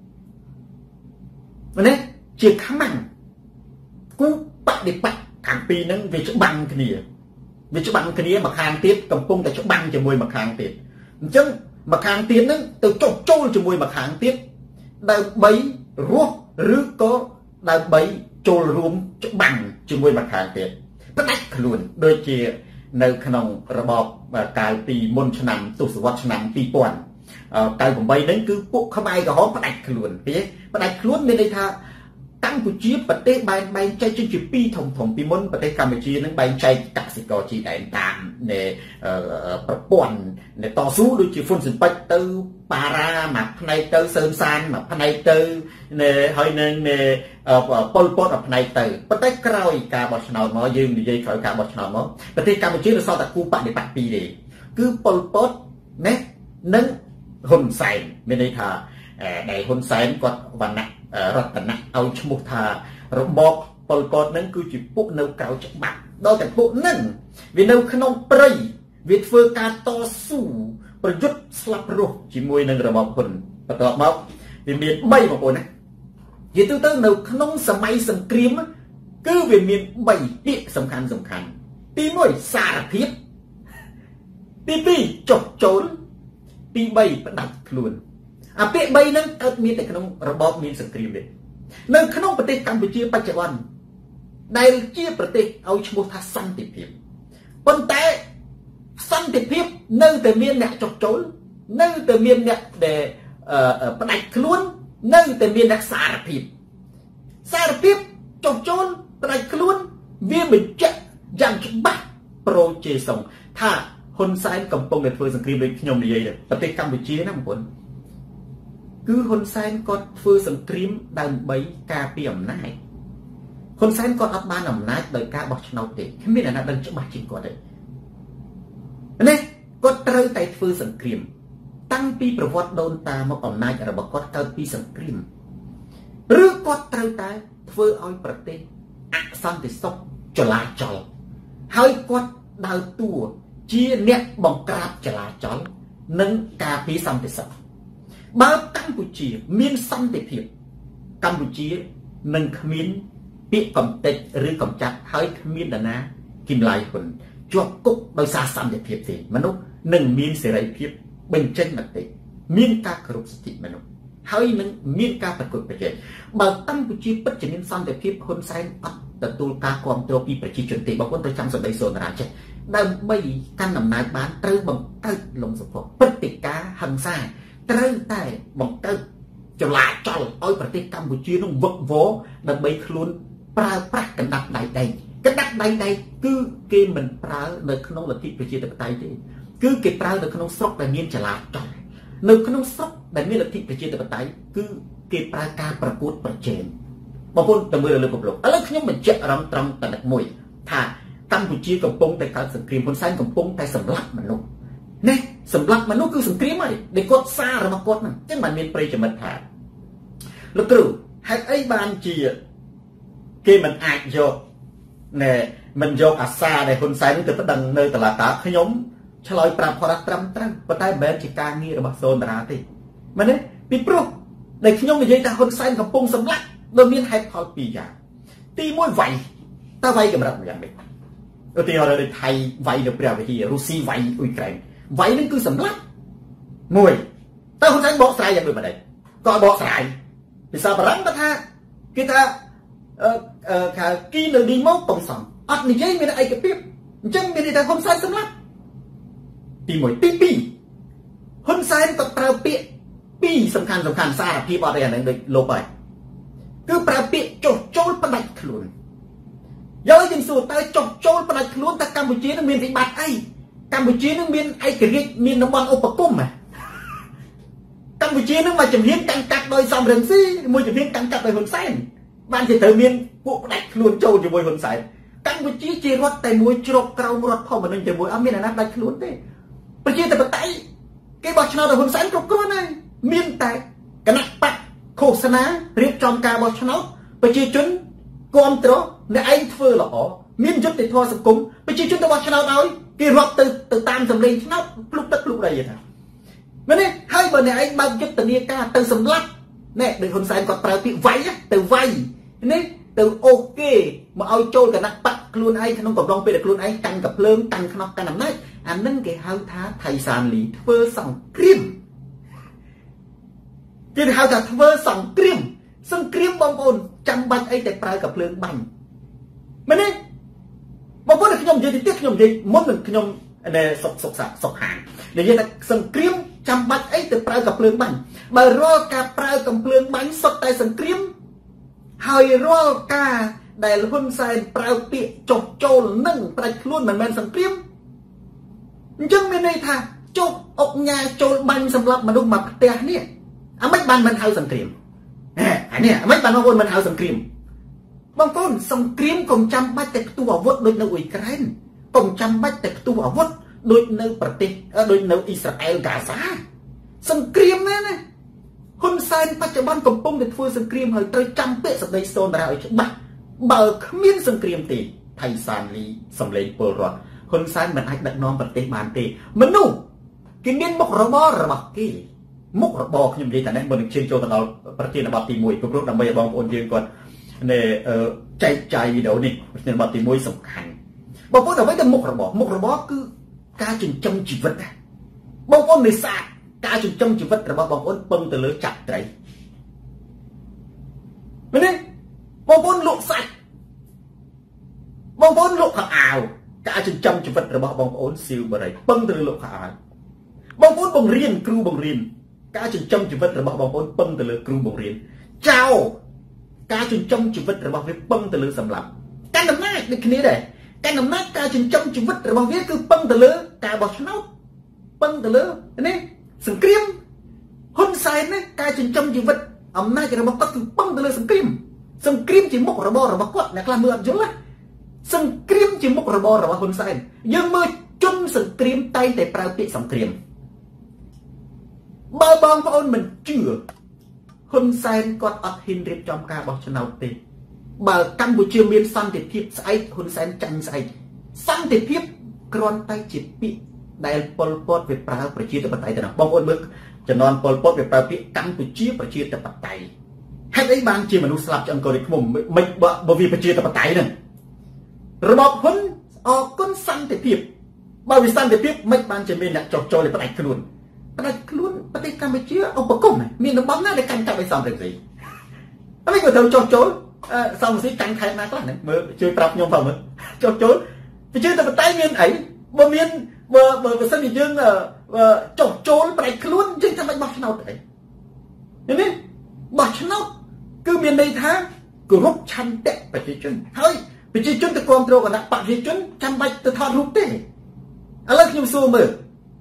មែនទេជាខ្មាំងគូបដិបត្តិខាងពីរហ្នឹងវាច្បាំងគ្នាវាច្បាំងគ្នាមកខាងទៀតកំពុងតែច្បាំងជាមួយមកខាងទៀតអញ្ចឹងមកខាងទៀតហ្នឹងទៅចុះចូលជាមួយមកខាងទៀតដើម្បីរស់ឬក៏ដើម្បីចូលរួមច្បាំងជាមួយមកខាងទៀតផ្ដាច់ខ្លួនដូចជានៅក្នុងរបបកាលពីមុនឆ្នាំទសវត្សរ៍ឆ្នាំពីរពាន់កៅប្រាំបីហ្នឹងគឺពួកខ្មែរក្រហមផ្ដាច់ខ្លួនទេផ្ដាច់ខ្លួនមានន័យថាកម្ពុជាប្រទេសបែងបែងចែកជាពីរធំធំពីមុនប្រទេសកម្ពុជានឹងបែងចែកកសិករជីដែនតាមនៃប្រព័ន្ធនៃតស៊ូដូចជាហ៊ុនស៊ិនប៉ិចទៅបារាមួយផ្នែកទៅសឿនសានមួយផ្នែកទៅនៃហើយនឹងប៉ុលពតមួយផ្នែកទៅប៉ុន្តែក្រោយការបោះឆ្នោតមកយើងនិយាយក្រោយការបោះឆ្នោតមកប្រទេសកម្ពុជានៅសល់តែគូបដិបត្តិពីរទេគឺប៉ុលពតណានិងហ៊ុនសែនមានន័យថាដែលហ៊ុនសែនគាត់វណ្ណៈរតនៈឲ្យឈ្មោះថារបបប៉ុលពតនឹងគឺជាពួកនៅក្រៅច្បាប់ដល់តែពួកនឹងវានៅក្នុងព្រៃវាធ្វើការតស៊ូប្រយុទ្ធស្លាប់រស់ជាមួយនឹងរបបហ៊ុនបន្ទាប់មកវាមានបីបងប្អូនណានិយាយទៅទៅនៅក្នុងសម័យសង្គ្រាមគឺវាមានបីពាក្យសំខាន់សំខាន់ទីមួយសារភាពទីពីរចុះចូលទីបីផ្ដាច់ខ្លួនអាពាក្យបីហ្នឹងកើតមានតែក្នុងរបបមានសង្គ្រាមទេនៅក្នុងប្រទេសកម្ពុជាបច្ចុប្បន្នដែលជាប្រទេសឲ្យឈ្មោះថាសន្តិភាពប៉ុន្តែសន្តិភាពនៅតែមានអ្នកចុះចូលនៅតែមានអ្នកដែលផ្ដាច់ខ្លួននៅតែមានអ្នកសារភាពសារភាពចុះចូលផ្ដាច់ខ្លួនវាបញ្ជាក់យ៉ាងច្បាស់ប្រូជេសុងថាហ៊ុនសែនកំពុងតែធ្វើសង្គ្រាមដូចខ្ញុំនិយាយដែរប្រទេសកម្ពុជាណាបងប្អូនគឺហ៊ុនសែនគាត់ធ្វើសង្គ្រាមដើម្បីការពារអំណាចហ៊ុនសែនគាត់អត់បានអំណាចដោយការបោះឆ្នោតទេគ្មានអ្នកណាដឹងច្បាស់ជាងគាត់ទេនេះគាត់ត្រូវតែធ្វើសង្គ្រាមតាំងពីប្រវត្តិដូនតាមកអំណាចរបស់គាត់កើតពីសង្គ្រាមឬគាត់ត្រូវតែធ្វើឲ្យប្រទេសអសន្តិសុខចលាចលហើយគាត់ដើរតួជាអ្នកបង្ក្រាបចលាចលនិងការពារសន្តិសុខបើកម្ពុជាមានសន្តិភាពកម្ពុជានឹងគ្មានពាក្យកំទេចឬកំចាត់ហើយគ្មាននរណាគិមឡាយហ៊ុនជាប់គុកដោយសារសន្តិភាពទេមនុស្សនឹងមានសេរីភាពបញ្ចេញមតិមានការគោរពសិទ្ធិមនុស្សហើយនឹងមានការប្រកួតប្រជែងបើកម្ពុជាពិតជាមានសន្តិភាពហ៊ុនសែនអត់ទទួលការគ្រប់គ្រងពីប្រជាជនទេបងប្អូនត្រូវចាំសម្ដីសូនរាចេះដើម្បីកាន់អំណាចបានត្រូវបង្កើតលំសពព្រឹត្តិការណ៍ហិង្សាត្រូវតែបង្កើតចលាចលឲ្យប្រទេសកម្ពុជានឹងវឹកវរដើម្បីខ្លួនប្រើប្រាស់កណ្ដាប់ដៃដៃកណ្ដាប់ដៃដៃគឺគេមិនប្រើនៅក្នុងលទ្ធិប្រជាធិបតេយ្យទេគឺគេប្រើនៅក្នុងស្រុកដែលមានចលាចលនៅក្នុងស្រុកដែលមានលទ្ធិប្រជាធិបតេយ្យគឺគេប្រើការប្រកួតប្រជែងបងប្អូនទៅមើលលើពិភពលោកឥឡូវខ្ញុំបញ្ជាក់អារម្មណ៍ត្រង់តែមួយថាកម្ពុជាកំពុងតែកើតសង្គ្រាមហ៊ុនសែនកំពុងតែសម្លាប់មនុស្សនេះសម្លាប់មនុស្សគឺសង្គ្រាមហើយដែលគាត់សាររបស់គាត់ហ្នឹងអញ្ចឹងបានមានប្រិយមិត្តថាលោកគ្រូហេតុអីបានជាគេមិនអាចយកណែមិនយកអាសាដែលហ៊ុនសែនទៅប្តឹងនៅតុលាការខ្ញុំឆ្លើយប្រាប់គាត់ត្រឹមត្រូវប៉ុន្តែមិនមែនជាការងាររបស់សូនតារាទេមែនទេពីព្រោះដែលខ្ញុំនិយាយថាហ៊ុនសែនកំពុងសម្លាប់ដោយមានហេតុផលពីរយ៉ាងទីមួយវាយតើវាយកម្រិតយ៉ាងម៉េចឧទាហរណ៍ដូចថៃវាយនៅព្រះវិហាររុស្ស៊ីវាយអ៊ុយក្រែនវាយនឹងគឺសម្លាប់មួយតើហ៊ុនសែនបកស្រាយយ៉ាងដូចម្ដេចក៏បកស្រាយភាសាបារាំងគាត់ថាគេថាអឺអឺថាគីនៅឌីម៉ូកុំសំអត់និយាយមានឯកភាពអញ្ចឹងមានន័យថាហ៊ុនសែនសម្លាប់ទីមួយទីពីរហ៊ុនសែនក៏ប្រើពាក្យពីរសំខាន់សំខាន់សារភាពអត់ទេអានឹងដូចលុបហើយគឺប្រើពាក្យចុះចូលផ្ដាច់ខ្លួនយកយើងសួរតើចុះចូលផ្ដាច់ខ្លួនតើកម្ពុជានឹងមានវិបត្តិអីកម្ពុជានឹងមានឯករាជ្យមានតំបន់ឧបគមហ៎កម្ពុជានឹងមកជំនាញកាន់កាប់ដោយសំរងស៊ីមួយជំនាញកាន់កាប់ដោយហ៊ុនសែនបានជាត្រូវមានពួកផ្ដាច់ខ្លួនចូលជាមួយហ៊ុនសែនកម្ពុជាជារដ្ឋតែមួយជ្រកក្រោមរដ្ឋធម្មនុញ្ញតែមួយអត់មានអាណាផ្ដាច់ខ្លួនទេប្រជាធិបតេយ្យគេបោះឆ្នោតដល់ហ៊ុនសែនគ្រប់គ្រាន់ហើយមានតែគណៈបកឃោសនារៀបចំការបោះឆ្នោតប្រជាជនគ្រប់គ្រងអ្នកឯងធ្វើល្អមានយុត្តិធម៌សង្គមប្រជាជនទៅបោះឆ្នោតឲ្យគេរាប់ទៅទៅតាមសម្លេងឆ្នោតភ្លុកទឹកភ្លុកដីថាមែនទេហើយបើអ្នកឯងបើកយុទ្ធនាការទៅសម្លាប់ណែដូចហ៊ុនសែនគាត់ប្រើពាក្យវាយទៅវាយនេះទៅអូសគេមកឲ្យចូលគណៈបកខ្លួនឯងក្នុងកំឡុងពេលដែលខ្លួនឯងកាន់កភ្លើងកាន់ខ្នោះកាន់អំណាចអានឹងគេហៅថាថៃសានលីធ្វើសង្គ្រាមគេហៅថាធ្វើសង្គ្រាមសង្គ្រាមបងប្អូនចាំបាច់អីតែប្រើកភ្លើងបាញ់មែនទេបងប្អូនខ្ញុំនិយាយទៀតខ្ញុំនិយាយមុននឹងខ្ញុំដែលសុកសុកសាសុកហាននិយាយថាសង្គ្រាមចាំបាច់អីទៅប្រើកភ្លើងបាញ់បើរាល់ការប្រើកភ្លើងបាញ់សុទ្ធតែសង្គ្រាមហើយរាល់ការដែលហ៊ុនសែនប្រើពាក្យចុះចូលនឹងផ្ដាច់ខ្លួនមិនមែនសង្គ្រាមអញ្ចឹងមានន័យថាចុះអុកញ៉ាចូលបាញ់សម្រាប់មនុស្សមកផ្ទះនេះអាមិនបានមិនហៅសង្គ្រាមអានេះអាមិនបានបងប្អូនមិនហៅសង្គ្រាមបងប្អូនសង្គ្រាមកុំចាំបាច់តែផ្ទុះអាវុធដូចនៅអ៊ុយក្រែនកុំចាំបាច់តែផ្ទុះអាវុធដូចនៅប្រទេសដូចនៅអ៊ីស្រាអែលកាហ្សាសង្គ្រាមណាណាហ៊ុនសែនបច្ចុប្បន្នកំពុងតែធ្វើសង្គ្រាមហើយត្រូវចាំពាក្យសម្ដីសូនតារាឲ្យច្បាស់បើគ្មានសង្គ្រាមទេថៃសានលីសំលេងពលរដ្ឋហ៊ុនសែនមិនអាចដឹកនាំប្រទេសបានទេមនុស្សគេមានមុខរបររបស់គេមុខរបរខ្ញុំនិយាយតែនេះមុននឹងឈានចូលទៅដល់ប្រធានបទទីមួយព្រោះដើម្បីឲ្យបងប្អូនយើងគាត់នេះចែកចាយវីដេអូនេះប្រធានបទទីមួយសំខាន់បងប្អូនអ្វីទៅមុខរបរមុខរបរគឺការចិញ្ចឹមជីវិតបងប្អូននេសាទការចិញ្ចឹមជីវិតរបស់បងប្អូនពឹងទៅលើចាប់ត្រីមែនទេបងប្អូនលក់សាច់បងប្អូនលក់ខោអាវការចិញ្ចឹមជីវិតរបស់បងប្អូនស៊ីវបរិយពឹងទៅលើលក់ខោអាវបងប្អូនបង្រៀនគ្រូបង្រៀនការចិញ្ចឹមជីវិតរបស់បងប្អូនពឹងទៅលើគ្រូបង្រៀនចៅការចិញ្ចឹមជីវិតរបស់វាពឹងទៅលើសម្លាប់កាន់អំណាចដូចគ្នាដែរកាន់អំណាចការចិញ្ចឹមជីវិតរបស់វាគឺពឹងទៅលើការបោះឆ្នោតពឹងទៅលើនេះសង្គ្រាមហ៊ុនសែនណាការចិញ្ចឹមជីវិតអំណាចរបស់គាត់គឺពឹងទៅលើសង្គ្រាមសង្គ្រាមជាមុខរបររបស់គាត់អ្នកខ្លះមើលអត់យល់ណាសង្គ្រាមជាមុខរបររបស់ហ៊ុនសែនយើងមើលជនសង្គ្រាមតែងតែប្រើពាក្យសង្គ្រាមបើបងប្អូនមិនជឿហ៊ុនសែនគាត់អត់ហ៊ានរៀបចំការបោះឆ្នោតទេបើកម្ពុជាមានសន្តិភាពស្អែកហ៊ុនសែនចាញ់ស្អែកសន្តិភាពគ្រាន់តែជាពាក្យដែលប៉ុលពតវាប្រើប្រជាធិបតេយ្យទៅណាបងប្អូនមើលចំនួនប៉ុលពតវាប្រើពាក្យកម្ពុជាប្រជាធិបតេយ្យហេតុអីបានជាមនុស្សស្លាប់ឆ្អឹងកូនឃ្មុំមិនបើវាប្រជាធិបតេយ្យហ្នឹងរបបហ៊ុនអរគុណសន្តិភាពបើវាសន្តិភាពមិនបានជាមានអ្នកចោះចូលផ្ដាច់ខ្លួនផ្ដាច់ខ្លួនប្រទេសកម្ពុជាឧបគមមានតំបន់ណាដែលកាន់កាប់ឲ្យសំរងស៊ីអីក៏ត្រូវចោះចូលសំរងស៊ីកាន់ខេត្តណាខ្លះហ្នឹងមើលជួយប្រាប់ខ្ញុំផងមើលចោះចូលប្រជាធិបតេយ្យមានអីបើមានបើបើបើសិនជាយើងចោះចូលផ្ដាច់ខ្លួនយើងចាំបាច់បោះឆ្នោតអីនេះបោះឆ្នោតគឺមានន័យថាគោរពឆន្ទៈប្រជាជនហើយប្រជាជនទៅគ្រប់គ្រងគណៈបកប្រជាជនចាំបាច់ទៅថតរូបទេឥឡូវខ្ញុំសួរមើល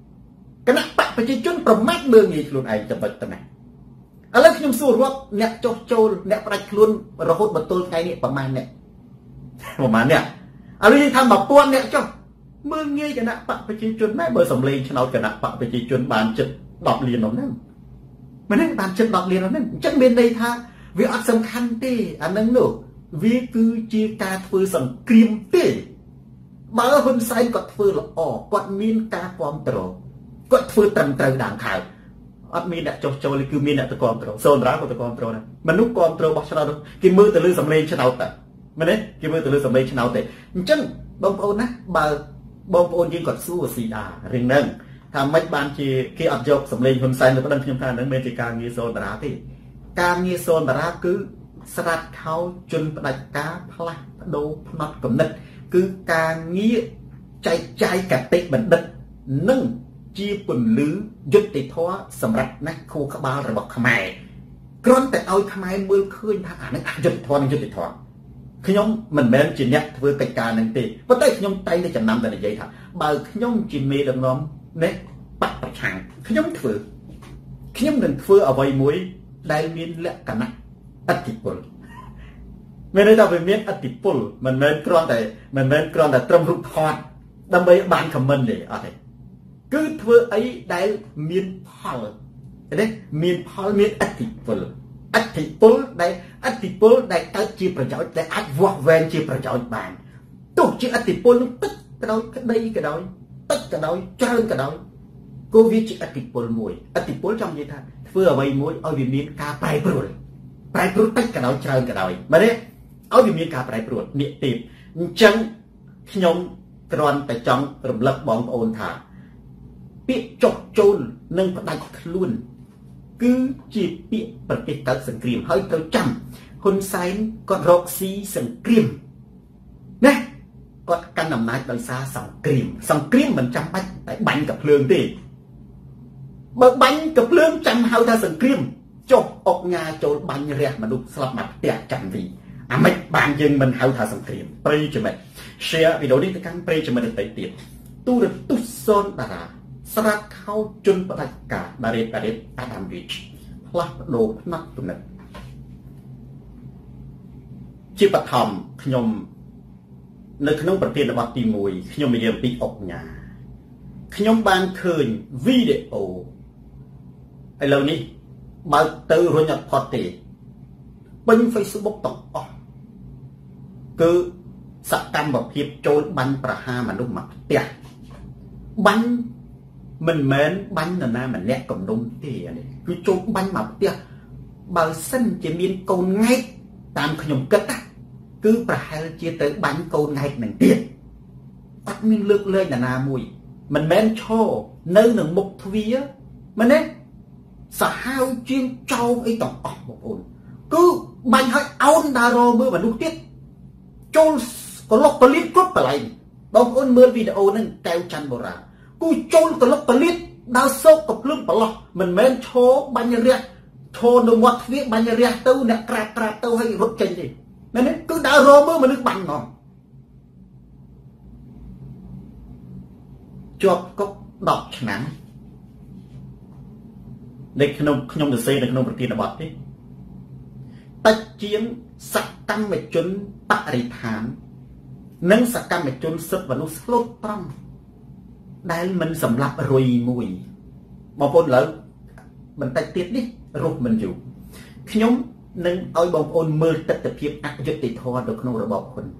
គណៈបកប្រជាជនប្រមាថមើលងាយខ្លួនឯងចំណុចទៅណាឥឡូវខ្ញុំសួររាប់អ្នកចុះចូលអ្នកផ្ដាច់ខ្លួនរហូតមកទល់ថ្ងៃនេះប្រមាណអ្នកប្រមាណអ្នកឥឡូវយើងថាមួយពាន់អ្នកចុះមើលងាយគណៈបកប្រជាជនដែរបើសម្លេងឆ្នោតគណៈបកប្រជាជនបានជិតដប់លាននោះហ្នឹងមិនហ្នឹងបានជិតដប់លាននោះហ្នឹងអញ្ចឹងមានន័យថាវាអត់សំខាន់ទេអាហ្នឹងនោះវាគឺជាការធ្វើសង្គ្រាមទេបើហ៊ុនសែនគាត់ធ្វើល្អគាត់មានការគ្រប់គ្រងគាត់ធ្វើត្រឹមត្រូវដើមខែអត់មានអ្នកចុះចូលគឺមានអ្នកទៅគ្រប់គ្រងសូនរាក៏ទៅគ្រប់គ្រងដែរមនុស្សគ្រប់គ្រងបោះឆ្នោតគេមើលទៅលើសម្លេងឆ្នោតតែមែនទេគេមើលទៅលើសម្លេងឆ្នោតទេអញ្ចឹងបងប្អូនណាបើបងប្អូនយើងគាត់សួរស៊ីដារឿងហ្នឹងថាមិនបានជាគេអត់យកសម្លេងហ៊ុនសែនទៅប្តឹងខ្ញុំថាហ្នឹងមិនជាការងារសូនតារាទេការងារសូនតារាគឺស្រាត់ខោជន់ផ្ដាច់ការផ្លាស់ប្ដូរផ្នត់គំនិតគឺការងារចែកចាយកតិបណ្ឌិតនិងជាពន្លឺយុត្តិធម៌សម្រាប់ណាស់ខួរក្បាលរបស់ខ្មែរគ្រាន់តែឲ្យខ្មែរមើលឃើញថាអានេះអយុត្តិធម៌និងយុត្តិធម៌ខ្ញុំមិនមែនជាអ្នកធ្វើកិច្ចការនឹងទេប៉ុន្តែខ្ញុំតែងតែចំណាំតែនិយាយថាបើខ្ញុំជាមេដឹកនាំនេះបកប្រឆាំងខ្ញុំធ្វើខ្ញុំនឹងធ្វើអ្វីមួយដែលមានលក្ខណៈឥទ្ធិពលមានន័យថាវាមានឥទ្ធិពលមិនមែនគ្រាន់តែមិនមែនគ្រាន់តែត្រឹមរូបថតដើម្បីបានខមមិនទេអត់ទេគឺធ្វើអីដែលមានផលទេមានផលមានឥទ្ធិពលឥទ្ធិពលដែលឥទ្ធិពលដែលកើតជាប្រយោជន៍ដែលអាចវាស់វែងជាប្រយោជន៍បានទោះជាឥទ្ធិពលនឹងតិចក៏ដោយក្តីក៏ដោយតិចក៏ដោយច្រើនក៏ដោយក៏វាជាឥទ្ធិពលមួយឥទ្ធិពលចង់និយាយថាធ្វើអ្វីមួយឲ្យវាមានការប្រែប្រួលប្រែប្រួលតិចក៏ដោយច្រើនក៏ដោយមែនទេឲ្យវាមានការប្រែប្រួលនេះទេអញ្ចឹងខ្ញុំគ្រាន់តែចង់រំលឹកបងប្អូនថាពាក្យចុះចូលនិងផ្ដាច់ខ្លួនគឺជាពាក្យប្រទេសកើតសង្គ្រាមហើយត្រូវចាំហ៊ុនសែនគាត់រកស៊ីសង្គ្រាមណាគាត់កាន់អំណាចដោយសារសង្គ្រាមសង្គ្រាមមិនចាំបាច់តែបាញ់កាភ្លើងទេបើបាញ់កាភ្លើងចាំហៅថាសង្គ្រាមចុះអុកញ៉ាចូលបាញ់រះមនុស្សស្លាប់មកផ្ទះចាំវីអាមិនបានយើងមិនហៅថាសង្គ្រាមប្រិយមិត្ត share វីដេអូនេះទៅកាន់ប្រិយមិត្តដទៃទៀតទូរទស្សន៍សូនតារាស្រាត់ខោជន់ផ្ដាច់ការដារ៉េតដារ៉េតអាដាមវីចផ្លាស់ប្ដូរផ្នត់គំនិតជាបឋមខ្ញុំនៅក្នុងប្រធានបទទីមួយខ្ញុំនិយាយអំពីអុកញ៉ាខ្ញុំបានឃើញវីដេអូឥឡូវនេះបើទៅរុញអត់ផុតទេពេញ Facebook ទាំងអស់គឺសកម្មភាពចូលបាញ់ប្រហារមនុស្សមកផ្ទះបាញ់មិនមែនបាញ់នរណាម្នាក់កំនុំទេនេះគឺចូលបាញ់មកផ្ទះបើសិនជាមានកូនង៉ែកតាមខ្ញុំគិតណាគឺប្រហែលជាទៅបាញ់កូនង៉ែកនឹងទៀតអត់មានលើកលែងនរណាមួយមិនមែនឈរនៅនឹងមុខទ្វារមែនទេសាហាវជាងចោលអីទាំងអស់បងប្អូនគឺបាញ់ឲ្យអោនដារ៉ូមើលមនុស្សទៀតចូលកលុកកលៀតគ្រប់កន្លែងបងប្អូនមើលវីដេអូហ្នឹងកែវច័ន្ទបូរ៉ាគូចូលកលុកកលៀតដើរសោកកភ្លើងប្រឡោះមិនមែនឈរបាញ់រះឈរនៅមាត់ទ្វារបាញ់រះទៅអ្នកក្រាបក្រាបទៅឲ្យរត់ចេញទេមែនទេគឺដើររមើលមនុស្សបាញ់ហ្មងជាប់គុកដប់ឆ្នាំនៅក្នុងខ្ញុំសរសេរនៅក្នុងប្រធានបទទេតិចជាងសកម្មជនបរិស្ថាននិងសកម្មជនសិទ្ធិមនុស្សស្លូតត្រង់ដែលមិនសម្លាប់រុយមួយបងប្អូនលើបន្តិចទៀតនេះរស់មិនយូរខ្ញុំនឹងឲ្យបងប្អូនមើលទស្សនវិជ្ជាអយុត្តិធម៌នៅក្នុងរបបហ៊ុន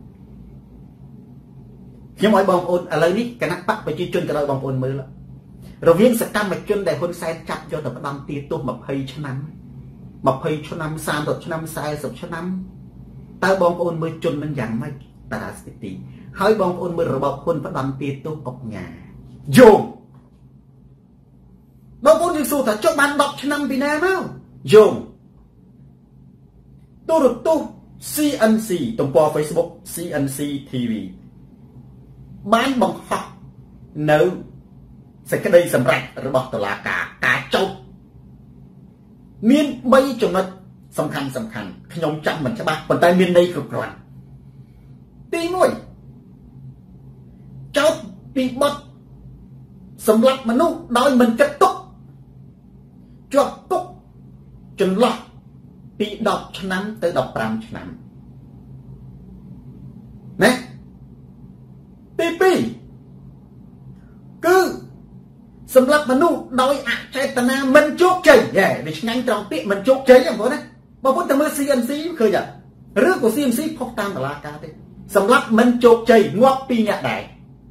ខ្ញុំឲ្យបងប្អូនឥឡូវនេះគណៈបកប្រជាជនក៏ឲ្យបងប្អូនមើលរវាងសកម្មជនដែលហ៊ុនសែនចាប់យកទៅផ្ដំទាទោសยี่สิบឆ្នាំยี่สิบឆ្នាំសាមសិបឆ្នាំสี่สิบឆ្នាំតើបងប្អូនមើលជននឹងយ៉ាងម៉េចតារាស្ទីហើយបងប្អូនមើលរបបហ៊ុនផ្ដំទាទោសអុកញ៉ាយោងបងប្អូនយល់សួរថាចុះបានដប់ឆ្នាំពីណាមកយោងទូរទស្សន៍ C N C ទំព័រ Facebook C N C T V បានបង្ហោះនៅសេចក្តីសម្រេចរបស់តុលាការការចោទមានបីចំណុចសំខាន់សំខាន់ខ្ញុំចាំមិនច្បាស់ប៉ុន្តែមានន័យគ្រប់គ្រាន់ទីមួយចោទពីបទសម្រាប់មនុស្សដោយមិនគិតទុកជាប់គុកចន្លោះពីដប់ឆ្នាំទៅដប់ប្រាំឆ្នាំណាទីពីរគឺសម្រាប់មនុស្សដោយអចេតនាមិនជោគជ័យហ៎វាឆ្ងាញ់ត្រង់ពាក្យមិនជោគជ័យហ្នឹងបងណាបងប្អូនទៅមើល C N C ឃើញអត់ឬក៏ C N C ផុសតាមតឡាការទេសម្រាប់មិនជោគជ័យងាប់ពីអ្នកដែរ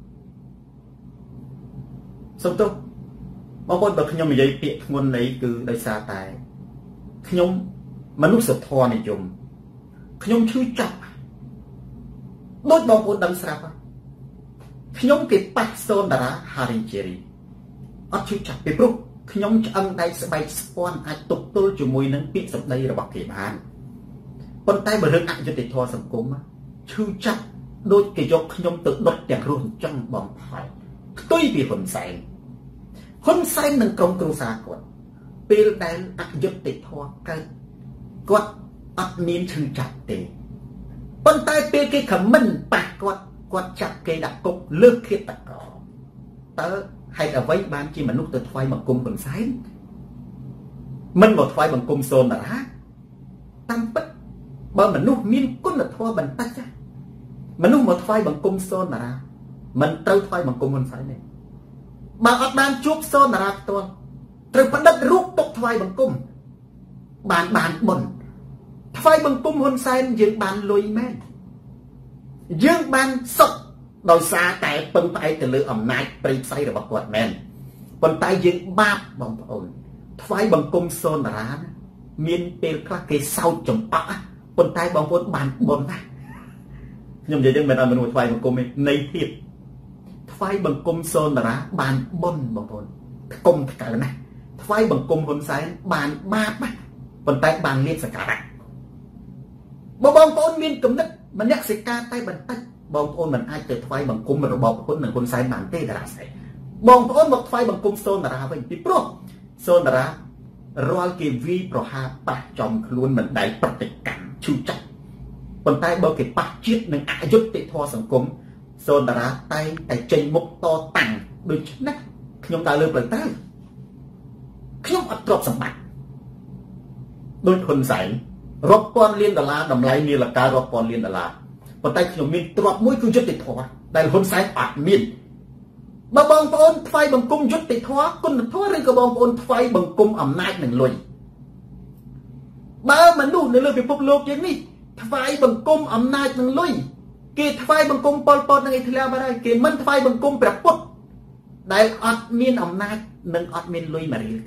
សុំទោសបងប្អូនបើខ្ញុំនិយាយពាក្យធ្ងន់នេះគឺដោយសារតែខ្ញុំមនុស្សធម៌និយមខ្ញុំឈឺចាប់ដូចបងប្អូនដឹងស្រាប់ខ្ញុំគេប៉ះសូនតារាហារីជេរីអត់ឈឺចាប់ពីព្រោះខ្ញុំឆ្អឹងដៃស្បែកស្ពាន់អាចទប់ទល់ជាមួយនឹងពាក្យសម្ដីរបស់គេបានប៉ុន្តែបើរឿងអយុត្តិធម៌សង្គមឈឺចាប់ដូចគេយកខ្ញុំទៅដុតទាំងរស់អញ្ចឹងបងផាយផ្ទុយពីហ៊ុនសែនហ៊ុនសែននឹងក្រុមគ្រួសារគាត់ពេលដែលអយុត្តិធម៌កើតគាត់អត់មានឈឺចាប់ទេប៉ុន្តែពេលគេខមមិនប៉ះគាត់គាត់ចាប់គេដាក់គុកលើកឃាតករតើហេតុអ្វីបានជាមនុស្សទៅថ្វាយបង្គំហ៊ុនសែនមិនមកថ្វាយបង្គំសូនតារាតាមពិតបើមនុស្សមានគុណធម៌បន្តិចមនុស្សមកថ្វាយបង្គំសូនតារាមិនត្រូវថ្វាយបង្គំហ៊ុនសែនទេបើអត់បានជួបសូនតារាផ្ទាល់ត្រូវផ្ដិតរូបទុកថ្វាយបង្គំបានបានបុណ្យថ្វាយបង្គំហ៊ុនសែនយើងបានលុយមែនយើងបានសុខដោយសារតែពឹងផ្អែកទៅលើអំណាចព្រៃផ្សៃរបស់គាត់មែនប៉ុន្តែយើងបាបបងប្អូនថ្វាយបង្គំសូនតារាមានពេលខ្លះគេសោតចំអកប៉ុន្តែបងប្អូនបានបុណ្យណាខ្ញុំនិយាយចឹងមិនអត់មនុស្សថ្វាយបង្គំទេនៃទៀតថ្វាយបង្គំសូនតារាបានបុណ្យបងប្អូនគុំថ្កើណាស់ថ្វាយបង្គំហ៊ុនសែនបានបាបណាប៉ុន្តែបានលៀបសក្ការៈបើបងប្អូនមានគំនិតម្នាក់សិកាតែបន្តិចបងប្អូនមិនអាចទៅថ្វាយបង្គំរបបហ៊ុននិងហ៊ុនសែនបានទេតារាស្រីបងប្អូនមកថ្វាយបង្គំសូនតារាវិញពីព្រោះសូនតារារាល់គេវីប្រហារប៉ះចំខ្លួនមិនដែលប្រតិកម្មឈឺចាប់ប៉ុន្តែបើគេប៉ះជាតិនឹងអយុត្តិធម៌សង្គមសូនតារាតែងតែចេញមុខតតាំងដូច្នេះខ្ញុំតើលើផ្លូវទៅខ្ញុំអត់ទ្រព្យសម្បត្តិដូចហ៊ុនសែនរាប់ពាន់លានដុល្លារតម្លៃនាឡិការាប់ពាន់លានដុល្លារប៉ុន្តែខ្ញុំមានទ្រព្យមួយគឺយុត្តិធម៌ដែលហ៊ុនសែនអត់មានបើបងប្អូនថ្វាយបង្គំយុត្តិធម៌គុណធម៌ឬក៏បងប្អូនថ្វាយបង្គំអំណាចនឹងលុយបើមនុស្សនៅលើពិភពលោកយើងនេះថ្វាយបង្គំអំណាចនឹងលុយគេថ្វាយបង្គំប៉ុលពតនឹងអ៊ីតាលីបាត់ហើយគេមិនថ្វាយបង្គំព្រះពុទ្ធដែលអត់មានអំណាចនិងអត់មានលុយមករៀល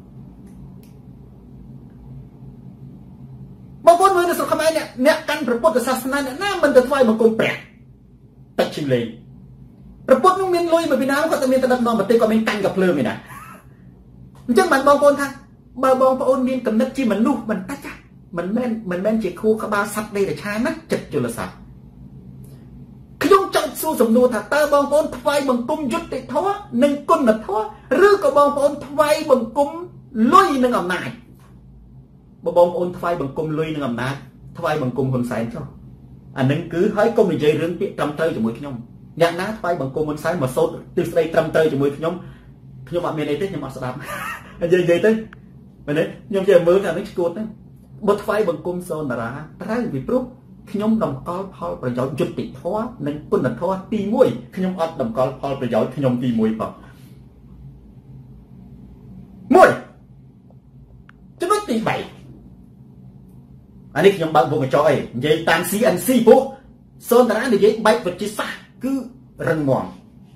បងប្អូនមើលនៅស្រុកខ្មែរអ្នកអ្នកកាន់ព្រះពុទ្ធសាសនាអ្នកណាមិនទៅថ្វាយបង្គំព្រះតិចជាងលេងព្រះពុទ្ធនោះមានលុយមកពីណាគាត់តែមានតែដឹកនាំប្រទេសគាត់មានកាន់កាភ្លើងឯណាអញ្ចឹងបានបងប្អូនថាបើបងប្អូនមានគំនិតជាមនុស្សបន្តិចមិនមែនមិនមែនជាខួរក្បាលសត្វដេរឆានណាចិត្តជលសាស្ត្រខ្ញុំចង់សួរសំណួរថាតើបងប្អូនថ្វាយបង្គំយុត្តិធម៌និងគុណធម៌ឬក៏បងប្អូនថ្វាយបង្គំលុយនិងអំណាចបើបងប្អូនថ្វាយបង្គំលុយនិងអំណាចថ្វាយបង្គំហ៊ុនសែនចុះអានឹងគឺហើយកុំនិយាយរឿងពាក្យត្រឹមត្រូវជាមួយខ្ញុំអ្នកណាថ្វាយបង្គំហ៊ុនសែនមកសូត្រទិសស្ដីត្រឹមត្រូវជាមួយខ្ញុំខ្ញុំអត់មានអីទេខ្ញុំអត់ស្ដាប់និយាយនិយាយទៅមែនទេខ្ញុំចេះមើលថានេះឈួតទៅបើថ្វាយបង្គំសូនតារាត្រូវពីព្រោះខ្ញុំតម្កល់ផលប្រយោជន៍យុត្តិធម៌និងគុណធម៌ទីមួយខ្ញុំអត់តម្កល់ផលប្រយោជន៍ខ្ញុំទីមួយផងមួយចំណុចទីបីអានេះខ្ញុំបើកវងកញ្ចក់អីនិយាយតាម C N C ព្រោះសូនតារានិយាយបែបវិទ្យាសាស្ត្រគឺរឹងមាំ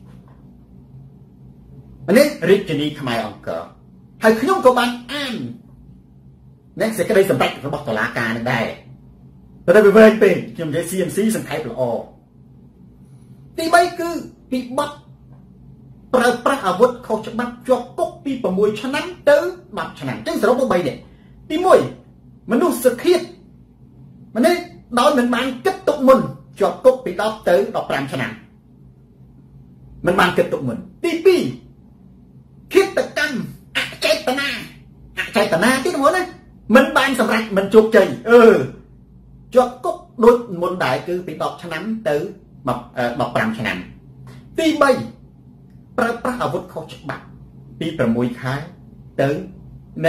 អានេះរាជធានីខ្មែរអង្គរហើយខ្ញុំក៏បានអាននេះសេចក្តីសម្រេចរបស់តុលាការនឹងដែរតែវាវែងពេកខ្ញុំនិយាយ C N C សង្ខេបល្អទីបីគឺពីបទប្រើប្រាស់អាវុធខុសច្បាប់ជាប់គុកពី6ឆ្នាំទៅ10ឆ្នាំចឹងសរុបមកបីនេះទីមួយមនុស្សសក្តិម្នេះដោយមិនបានគិតទុកមុនជាប់គុកពី10ទៅ15ឆ្នាំមិនបានគិតទុកមុនទីពីរឃាតកម្មអចេតនាអចេតនាទីមុនណាមិនបានសម្រេចមិនជោគជ័យអឺជាប់គុកដូចមុនដែរគឺពី10ឆ្នាំទៅ15ឆ្នាំទីបីប្រើប្រាស់អាវុធខុសច្បាប់ពីប្រាំមួយខែទៅណា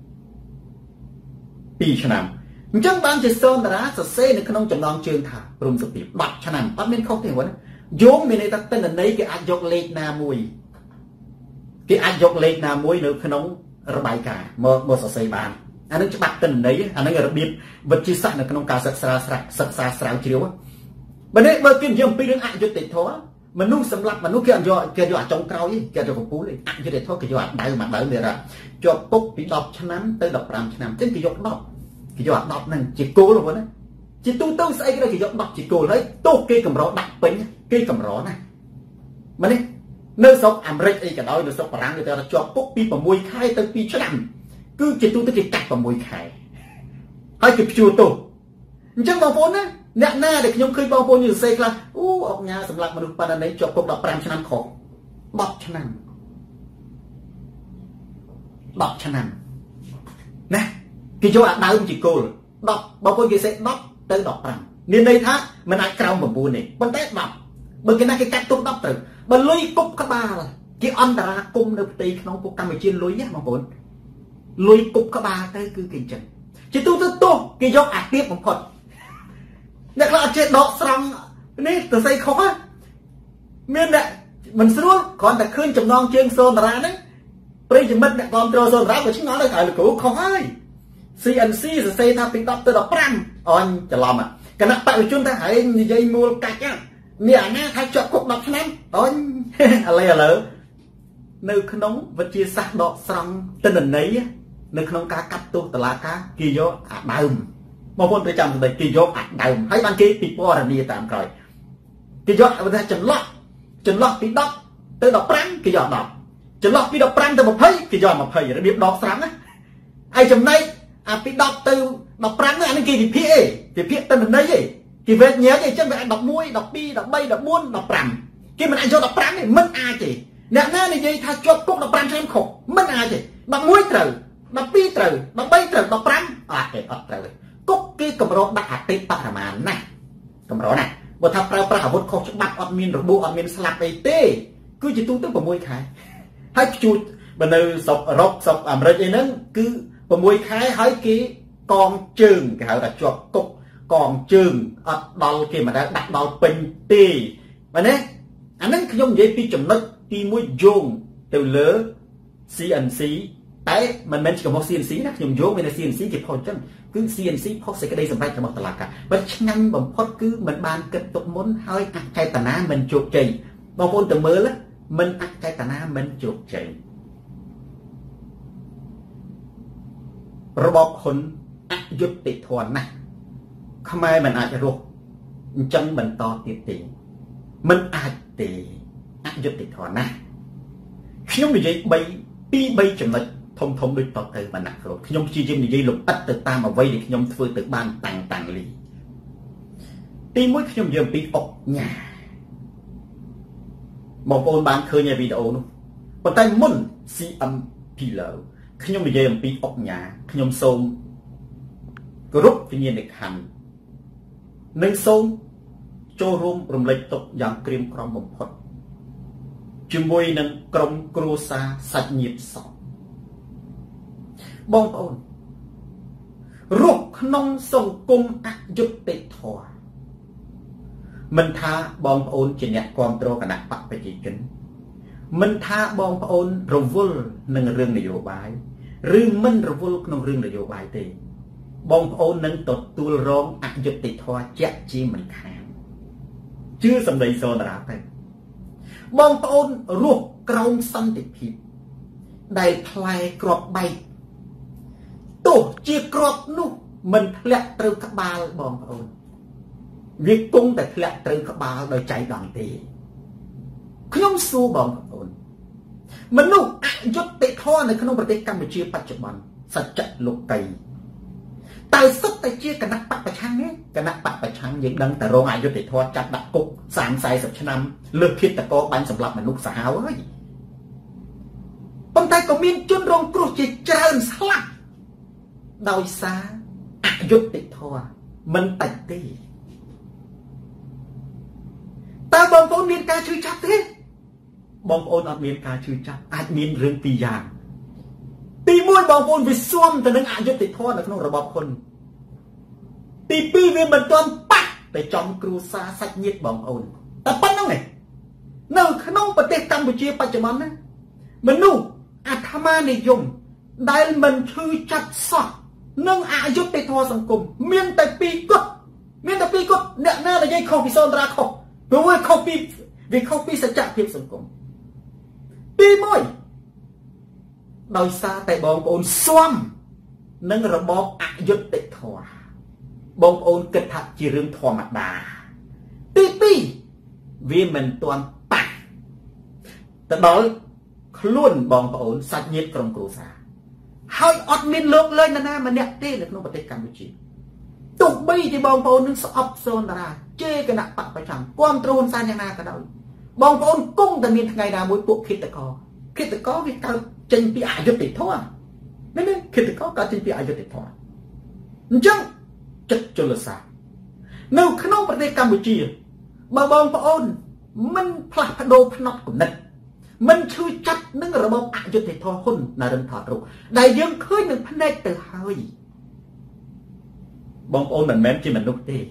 ពីរឆ្នាំអញ្ចឹងបានជាសូនតារាសរសេរនៅក្នុងចំណងជើងថាព្រំសុភាពដប់ឆ្នាំអត់មានខុសទេហ្នឹងយោងមានន័យថាទិន្នន័យគេអាចយកលេខណាមួយគេអាចយកលេខណាមួយនៅក្នុងរបាយការណ៍មកមកសរសេរបានអានឹងច្បាប់ទិន្នន័យអានឹងរបៀបវិទ្យាសាស្ត្រនៅក្នុងការសិក្សាសិក្សាស្រាវជ្រាវបើនេះបើគេនិយាយអំពីរឿងអយុត្តិធម៌មនុស្សសម្រាប់មនុស្សគេអត់យកគេយកអាចុងក្រោយគេយកកំពូលអយុត្តិធម៌គេយកអាដៅមកដៅនេះរ៉ាជាប់ពុកពីដប់ឆ្នាំទៅដប់ប្រាំឆ្នាំអញ្ចឹងគេយកដប់គេយកអាដប់ហ្នឹងជាគោលហ្នឹងណាជាទូទៅស្អីគេគេយកដប់ជាគោលហើយទោះគេកម្រដាក់ពេញគេកម្រណាមែនទេនៅស្រុកអាមេរិកអីក៏ដោយនៅស្រុកបារាំងគេថាជាប់ពុកពីប្រាំមួយខែទៅពីរឆ្នាំគឺជាទូទៅគេកាត់ប្រាំមួយខែហើយគេព្យួរទោសអញ្ចឹងបងប្អូនណាអ្នកណាដែលខ្ញុំឃើញបងប្អូនយល់សេខ្លះអូអុកញ៉ាសម្រាប់មនុស្សប៉ុណ្ណេះជាប់គុកដប់ប្រាំឆ្នាំខុសដប់ឆ្នាំដប់ឆ្នាំណាគេយកអាដើមជាគោលដប់បងប្អូនគេសេដប់ទៅដប់ប្រាំមានន័យថាមិនអាចក្រោមប្រាំបួនទេប៉ុន្តែដប់បើគេណាគេកាត់ទុកដប់ទៅបើលុយគប់ក្បាលគេអន្តរាគមនៅផ្ទៃក្នុងពួកកម្ពុជាលុយណាបងប្អូនលុយគប់ក្បាលទៅគឺគេអញ្ចឹងជាទូទៅទោះគេយកអាទៀបបំផុតអ្នកខ្លះអត់ចេះដកស្រង់នេះទៅស្អីខុសមានអ្នកមិនស្រួលគ្រាន់តែឃើញចំណងជើងសូនតារាហ្នឹងប្រិយមិត្តអ្នកគ្រប់គ្រងសូនតារាក៏ឆ្ងល់ដែរហើយលោកគ្រូខុសហើយ C N C សរសេរថាពីដប់ទៅដប់ប្រាំអញច្រឡំគណៈបព្វជិជនថាហែងនិយាយមូលកាច់មានអាណាថាជាប់គុកដប់ឆ្នាំអញឥឡូវឥឡូវនៅក្នុងវិទ្យាសាស្ត្រដកស្រង់ទិន្នន័យនៅក្នុងការកាត់ទោសតុលាការគេយកអាដើមបងប្អូនត្រូវចាំសម្ដីគេយកអាដើមហើយបានគេពិពណ៌នាតាមក្រោយគេយកថាចន្លោះចន្លោះពីដប់ទៅដប់ប្រាំគេយកដប់ចន្លោះពីដប់ប្រាំទៅម្ភៃគេយកម្ភៃរបៀបដកស្រង់ណាហើយចំណែកអាពីដប់ទៅដប់ប្រាំហ្នឹងអានេះគេវិភាគអីវិភាគទិន្នន័យអីគេវេទញ៉ាំអីចឹងវាអាចដប់មួយ ដប់ពីរ ដប់បី ដប់បួន ដប់ប្រាំគេមិនអាចយកដប់ប្រាំទេមិនអាចទេអ្នកណានិយាយថាជាប់គុកដប់ប្រាំឆ្នាំខុសមិនអាចទេដប់មួយត្រូវដប់ពីរត្រូវដប់បីត្រូវដប់ប្រាំអត់ទេអត់ត្រូវទេគុកគេកម្រដាក់អតិបរមាណាកម្រណាបើថាប្រើប្រាស់អាវុធខុសច្បាប់អត់មានរបួសអត់មានស្លាប់អីទេគឺជាទូទៅប្រាំមួយខែហើយជួចបើនៅស្រុកអឺរ៉ុបស្រុកអាមេរិកអីហ្នឹងគឺប្រាំមួយខែហើយគេកងជើងគេហៅថាជាប់គុកកងជើងអត់ដល់គេមិនដែលដាក់ដល់ពេញទេមែនទេអាហ្នឹងខ្ញុំនិយាយពីចំណុចទីមួយយោងទៅលើ C N C តែមិនមែនជារបស់ C N C ណាខ្ញុំយោងមាន C N C គេផុសចឹងគឺ C N C ផុសសេចក្តីសម្រេចរបស់តុលាការបើឆ្ងាញ់បំផុតគឺមិនបានគិតទុកមុនហើយអចេតនាមិនជោគជ័យបងប្អូនទៅមើលមិនអចេតនាមិនជោគជ័យរបបហ៊ុនអយុត្តិធម៌ណាស់ខ្មែរមិនអាចរស់អញ្ចឹងបន្តទៀតទេមិនអាចទេអយុត្តិធម៌ណាស់ខ្ញុំនិយាយ3 2 3ចំណុចធំធំដូចតទៅបណ្ណាគ្រូខ្ញុំព្យាយាមនិយាយលម្អិតទៅតាមអ្វីដែលខ្ញុំធ្វើទៅបានតាំងតាំងលីទីមួយខ្ញុំនិយាយអំពីអុកញ៉ាបងប្អូនបានឃើញវីដេអូនោះប៉ុន្តែមុន C M P លើខ្ញុំនិយាយអំពីអុកញ៉ាខ្ញុំសូមគោរពវិញ្ញាណក្ខន្ធនិងសូមចូលរួមរំលែកទុកយ៉ាងក្រៀមក្រំបំផុតជាមួយនឹងក្រុមគ្រួសារសាច់ញាតិសពបងប្អូនរស់ក្នុងសង្គមអយុត្តិធម៌មិនថាបងប្អូនជាអ្នកគ្រប់គ្រងគណៈបកប្រជាជនមិនថាបងប្អូនរវល់នឹងរឿងនយោបាយឬមិនរវល់ក្នុងរឿងនយោបាយទេបងប្អូននឹងទទួលរងអយុត្តិធម៌ជាក់ជាមិនខានជឿសម្ដីសូនតារាទៅបងប្អូនរស់ក្រោមសន្តិភាពដែលផ្លែគ្រាប់បែកទោះជាគ្រាប់នោះមិនធ្លាក់ត្រូវក្បាលបងប្អូនវាគង់តែធ្លាក់ត្រូវក្បាលដោយចៃដន្យទេខ្ញុំសួរបងប្អូនមនុស្សអយុត្តិធម៌នៅក្នុងប្រទេសកម្ពុជាបច្ចុប្បន្នសច្ចៈលោកីតែសុទ្ធតែជាគណៈបកប្រឆាំងទេគណៈបកប្រឆាំងយើងដឹងតែរងអយុត្តិធម៌ចាប់ដាក់គុកសាមសិប สี่สิบឆ្នាំលើកឃាតករបាញ់សម្លាប់មនុស្សសាហាវហើយប៉ុន្តែក៏មានជនរងគ្រោះជាច្រើនស្លាប់ដោយសារអយុត្តិធម៌មិនតិចទេតើបងប្អូនមានការជួយចាប់ទេ bong ôn ở miền ca chư chắc ai miền rừng tì giang tì môi bong ôn vì xuông từ nâng ai giúp tì thoa được nông robotคนtì pi vì mình toàn bắt để trong cừu sa sạch nhiệt bong ônแต่ปั้นนั่งไงเนื้อขนมประเทศกัมพูชีปัจจุบันนะมันนู่อาธมานิยมได้มันชื่อจัดสอบนึ่งอายุติทอสังคมเมียนแต่ปีกุดเมียนแต่ปีกุดเนี่ยน่าจะยังเข้าปีโซนราคบเพราะว่าเข้าปีวิเข้าปีสัจจะเพียบสังคมปีมวยโดยซาแต่บองโอนซ้อมนึ่งระบบอายุติทอบองโอนกระทัดจีเรื่องธรรมดาปีปีvì mình toàn tạc từ đó luôn bong ổn sạch nhiệt trong cổ xã hai ọt miền lược lên là mà nẹt tê được nông bát Campuchia tụt bi thì bong ổn nó sập SORN DARA chê cái nặng bạc phải chẳng quan trôn san nhà na cái đó bong ổn cung từ miền ngày nào mỗi bộ khi ta có khi ta có cái cao chân bị ải giúp tịt thôi nên nên khi ta có cao chân bị ải giúp tịt thôi chẳng chất cho là sao nếu không nông bát Campuchia bà bong bà ôn mình phá đồ phá nọt của nịch mình chui chặt nâng rồi bong ạ cho thể thò hôn là đừng thọt rồi đại dương khơi nâng phá nét từ hơi bong ôn mình mém chỉ mình nút tê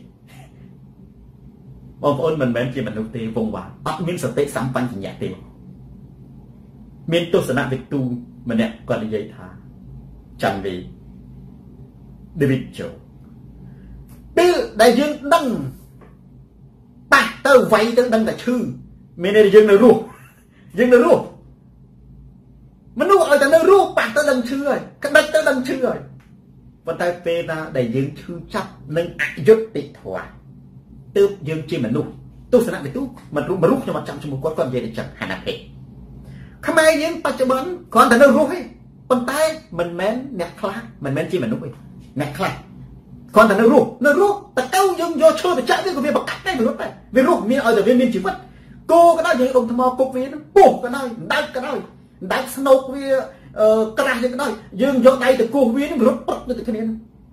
bong ôn mình mém chỉ mình nút tê vùng quả ấp miếng sở tế xăm phanh chỉ nhạc tê miếng tô sở nạ việc tu mình nè còn là dây thả chẳng vì David Joe tư đại dương đăng ta tớ vay tớ đăng là chư mình đây là dân nó ruột dân nó ruột mình nuôi ở tớ ruột bạn tớ đăng chư rồi cái đất tớ đăng chư rồi và tay phê ra để dân chư chắc nâng ải dứt tị thỏa tớ dân chi mình nuôi tôi sẽ làm để tôi mình rút mà rút cho mặt trăm cho một con con về để chẳng hẳn là hệ Khmer dân bạch cho bấn còn tớ nó ruột ấy con tay mình mến nẹt khá mình mến chi mình nuôi nẹt khá còn thằng nó ruột nó ruột ta câu dùng vô chơi phải chạy với cái việc bạc cắt đây phải ruột này việc ruột miền ở từ miền chỉ mất cô cái đó những ông tham mò cục viên bổ cái đó đánh cái đó đánh snow với cái này cái đó dùng vô đây từ cô viên nó ruột bật từ cái này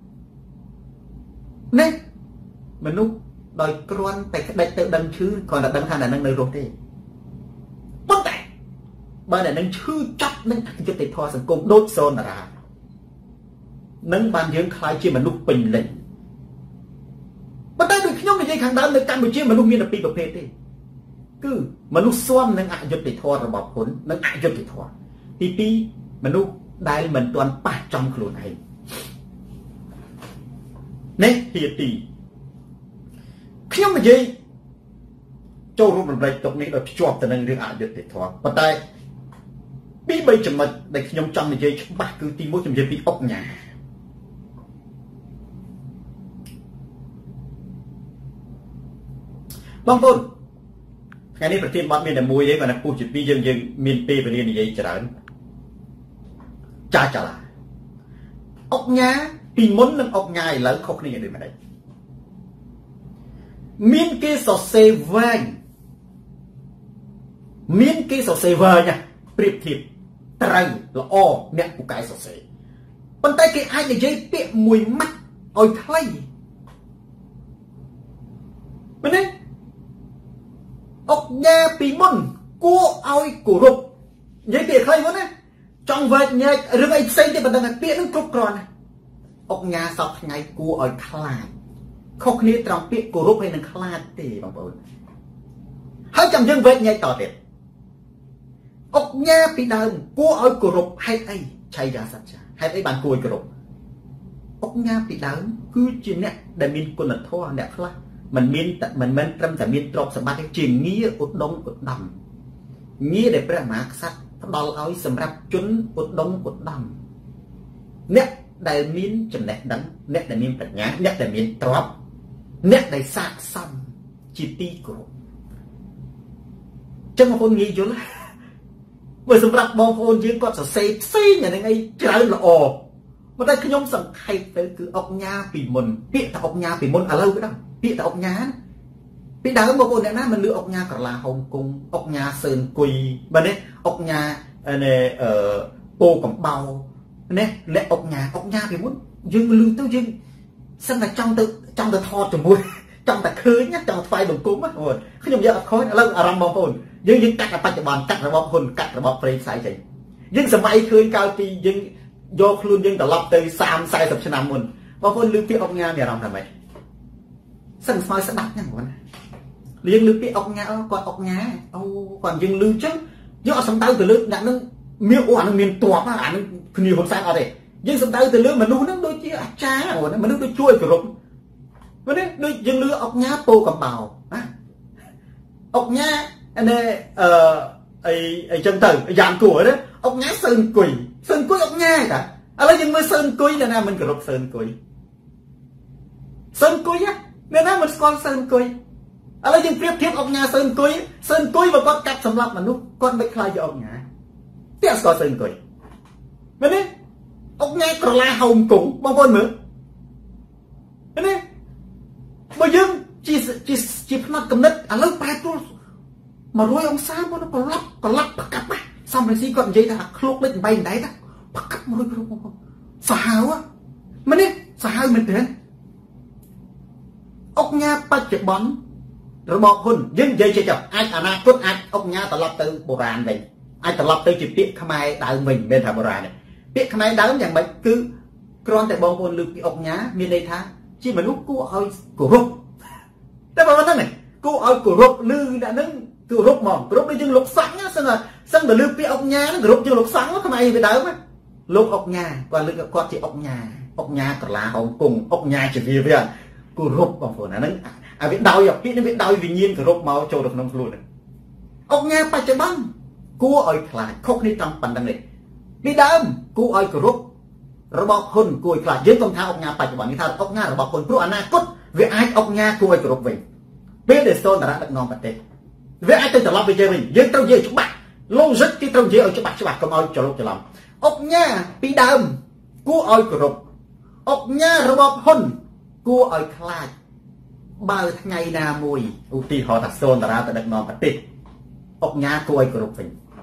nè mình nu đòi con tại cái đây tự đâm chứ còn là đâm thằng là nâng nơi ruột đi bất tại bởi này nâng chư chắc nâng cho tiền thoa sản công đốt SORN DARA nâng bàn dưỡng khai chi mà lúc bình lệnh mà ta được nhóm này dây kháng đám nơi Campuchia mà lúc miền là pi bậc phê cứ mà lúc xoam nâng ạ dột để thoa rồi bọc hốn nâng ạ dột để thoa pi pi mà lúc đại mình toàn ba trongខ្លួនnày nè thì tì nhóm này dây châu rút một bài tục này được chọp từ nâng riêng ạ dột để thoa mà ta pi bây chậm mật để nhóm trong này dây ba cứ tìm mỗi chậm dây pi ốc nhà bong ôn ngày nayประเทศบ้านเมียนมวยđấy và làผู้จิตวิยังยังmiền tây và miền nàyจะร้อนcha cha là ốc nhá pin muốn nâng ốc nhai lớn không này được mà đấy miền kia sọ xe vang miền kia sọ xe vang nha เปรียบเทียบ trời là o nè của cái sọ xe bàn tay cái ai này dây tiệm mùi mắt ôi thay bên đây ốc nhà bị môn cua oi của rụp giấy tiệc khai vấn á trong vệt nhà rừng ấy xây thì bằng đằng tiện nó cục còn ốc nhà sọc ngày cua oi khai khôngគ្នាtrongពាក្យគោរពហើយនឹងខ្លាចទេបងប្អូនហើយចាំយើងវេកញ៉ៃតទៀតអុកញ៉ាពីដើមគួរឲ្យគោរពហេតុអីឆៃយ៉ាសច្ចាហេតុអីបានគួរឲ្យគោរពអុកញ៉ាពីដើមគឺជាអ្នកដែលមានគុណធម៌អ្នកខ្លះមិនមានមិនមែនត្រឹមតែមានទ្រព្យសម្បត្តិទេជាងារឧត្តមឧត្តមងារដែលព្រះមហាក្សត្រផ្ដល់ឲ្យសម្រាប់ជនឧត្តមឧត្តមអ្នកដែលមានចំណេះដឹងអ្នកដែលមានប្រាជ្ញាអ្នកដែលមានទ្រព្យអ្នកដែលស័ក្តិសមជាទីគោរពចឹងបងប្អូនងាយយល់បើសម្រាប់បងប្អូនយើងគាត់សរសេរផ្សេងអាហ្នឹងអីច្រើនល្អប៉ុន្តែខ្ញុំសង្ខេបទៅគឺអុកញ៉ាពីមុនពាក្យថាអុកញ៉ាពីមុនឥឡូវក៏ដល់ពាក្យថាអុកញ៉ាពីដើមបងប្អូនអ្នកណាមិនលឺអុកញ៉ាក្រឡាហុងគង់អុកញ៉ាសឿនគុយបើនេះអុកញ៉ានេះអឺពោកំបោនេះអ្នកអុកញ៉ាអុកញ៉ាពីមុនយើងលឺទៅយើងសឹងតែចង់ទៅចង់ទៅថតជាមួយចង់តែឃើញចង់ថ្វាយបង្គំអូនខ្ញុំយកអត់ខូចឥឡូវអារម្មណ៍បងប្អូនយើងយើងកាត់បច្ចុប្បន្នកាត់របបហ៊ុនកាត់របបប្រេងផ្សាយចេញយើងសម័យឃើញកាលពីយើងយកខ្លួនយើងត្រឡប់ទៅសាម สี่สิบឆ្នាំមុនបងប្អូនលើពាក្យអុកញ៉ាមានអារម្មណ៍ថាម៉េចសឹងស្មើស្ដាប់ហ្នឹងបងណាយើងលើពាក្យអុកញ៉ាគាត់អុកញ៉ាអូគាត់យើងលឺចឹងយើងអត់សំដៅទៅលើអ្នកនឹងមានអូអានឹងមានតបអានឹងគ្នាហ៊ុនសែនអត់ទេយើងសំដៅទៅលើមនុស្សហ្នឹងដូចជាអាចារ្យមនុស្សដូចជួយគោរពមើលនេះដូចយើងលឺអុកញ៉ាពោកំបោណាអុកញ៉ានេះអឺអីអីចឹងទៅយ៉ាងគួរណាអុកញ៉ាសើអង្គុយសើអង្គុយអុកញ៉ាតាឥឡូវយើងមើលសើអង្គុយអ្នកណាមិនគោរពសើអង្គុយសើអង្គុយអ្នកណាមិនស្គាល់សើអង្គុយឥឡូវយើងប្រៀបធៀបអុកញ៉ាសើអង្គុយសើអង្គុយបើគាត់កាត់សម្លាប់មនុស្សគាត់មិនខ្លាចជាអុកញ៉ាតែស្គាល់សើអង្គុយមែនទេអុកញ៉ាក្រឡាហោមគង់បងប្អូនមើលមែនទេបើយើងជាជាជាផ្នែកកំណត់ឥឡូវប្រែប្រួលmột trămអង្សាមកប្រឡាប់ប្រឡាប់ប្រកាប់សំរងស៊ីគាត់និយាយថាឃ្លោកលេខបែងដែរតាប្រកាប់មួយគ្រូសាហាវមែនទេសាហាវមែនទេអុកញ៉ាបច្ចុប្បន្នរបបហ៊ុនយើងនិយាយចេះចុះអាចអនាគតអាចអុកញ៉ាត្រឡប់ទៅបុរាណវិញអាចត្រឡប់ទៅជាពាក្យខ្មែរដើមវិញមិនមែនថាបុរាណទេពាក្យខ្មែរដើមយ៉ាងម៉េចគឺគ្រាន់តែបងប្អូនលើកពីអុកញ៉ាមានន័យថាជាមនុស្សគួរឲ្យគោរពតែបើមិនហ្នឹងគួរឲ្យគោរពលឺអ្នកហ្នឹងគោរពហ្មងគោរពដូចយើងលោកសាំងសឹងសឹងទៅលើពាក្យអុកញ៉ាហ្នឹងគោរពជាងលោកសាំងខ្មែរពីដើមលោកអុកញ៉ាគាត់លើកគាត់ជាអុកញ៉ាអុកញ៉ាក្រឡាហោមគង់អុកញ៉ាជាវាវាគោរពបងប្អូនអាហ្នឹងអាវាដោយពាក្យនេះវាដោយវិញ្ញាណគោរពមកចូលទៅក្នុងខ្លួនអុកញ៉ាបច្ចុប្បន្នគួរឲ្យខ្លាចខុសគ្នាត្រង់ប៉ុណ្្នឹងនេះពីដើមគួរឲ្យគោរពរបបហ៊ុនគួរឲ្យខ្លាចយើងកុំថាអុកញ៉ាបច្ចុប្បន្ននេះថាអុកញ៉ារបបហ៊ុនព្រោះអនាគតវាអាចអុកញ៉ាគួរឲ្យគោរពវិញពេលដែលសូនតារៈដឹកនាំប្រទេសវាអាចទៅត្រឡប់ទៅយើងវិញយើងត្រូវនិយាយច្បាស់ logic គេត្រូវនិយាយឲ្យច្បាស់ច្បាស់កុំឲ្យច្រឡុកច្រឡំអុកញ៉ាពីដើមគួរឲ្យគោរពអុកញ៉ារបបហ៊ុនគួរឲ្យខ្លាចបើថ្ងៃណាមួយឧទាហរណ៍ថាសូនតារាទៅដឹកនាំប្រទេសអុកញ៉ាគួរឲ្យគោរពវិញ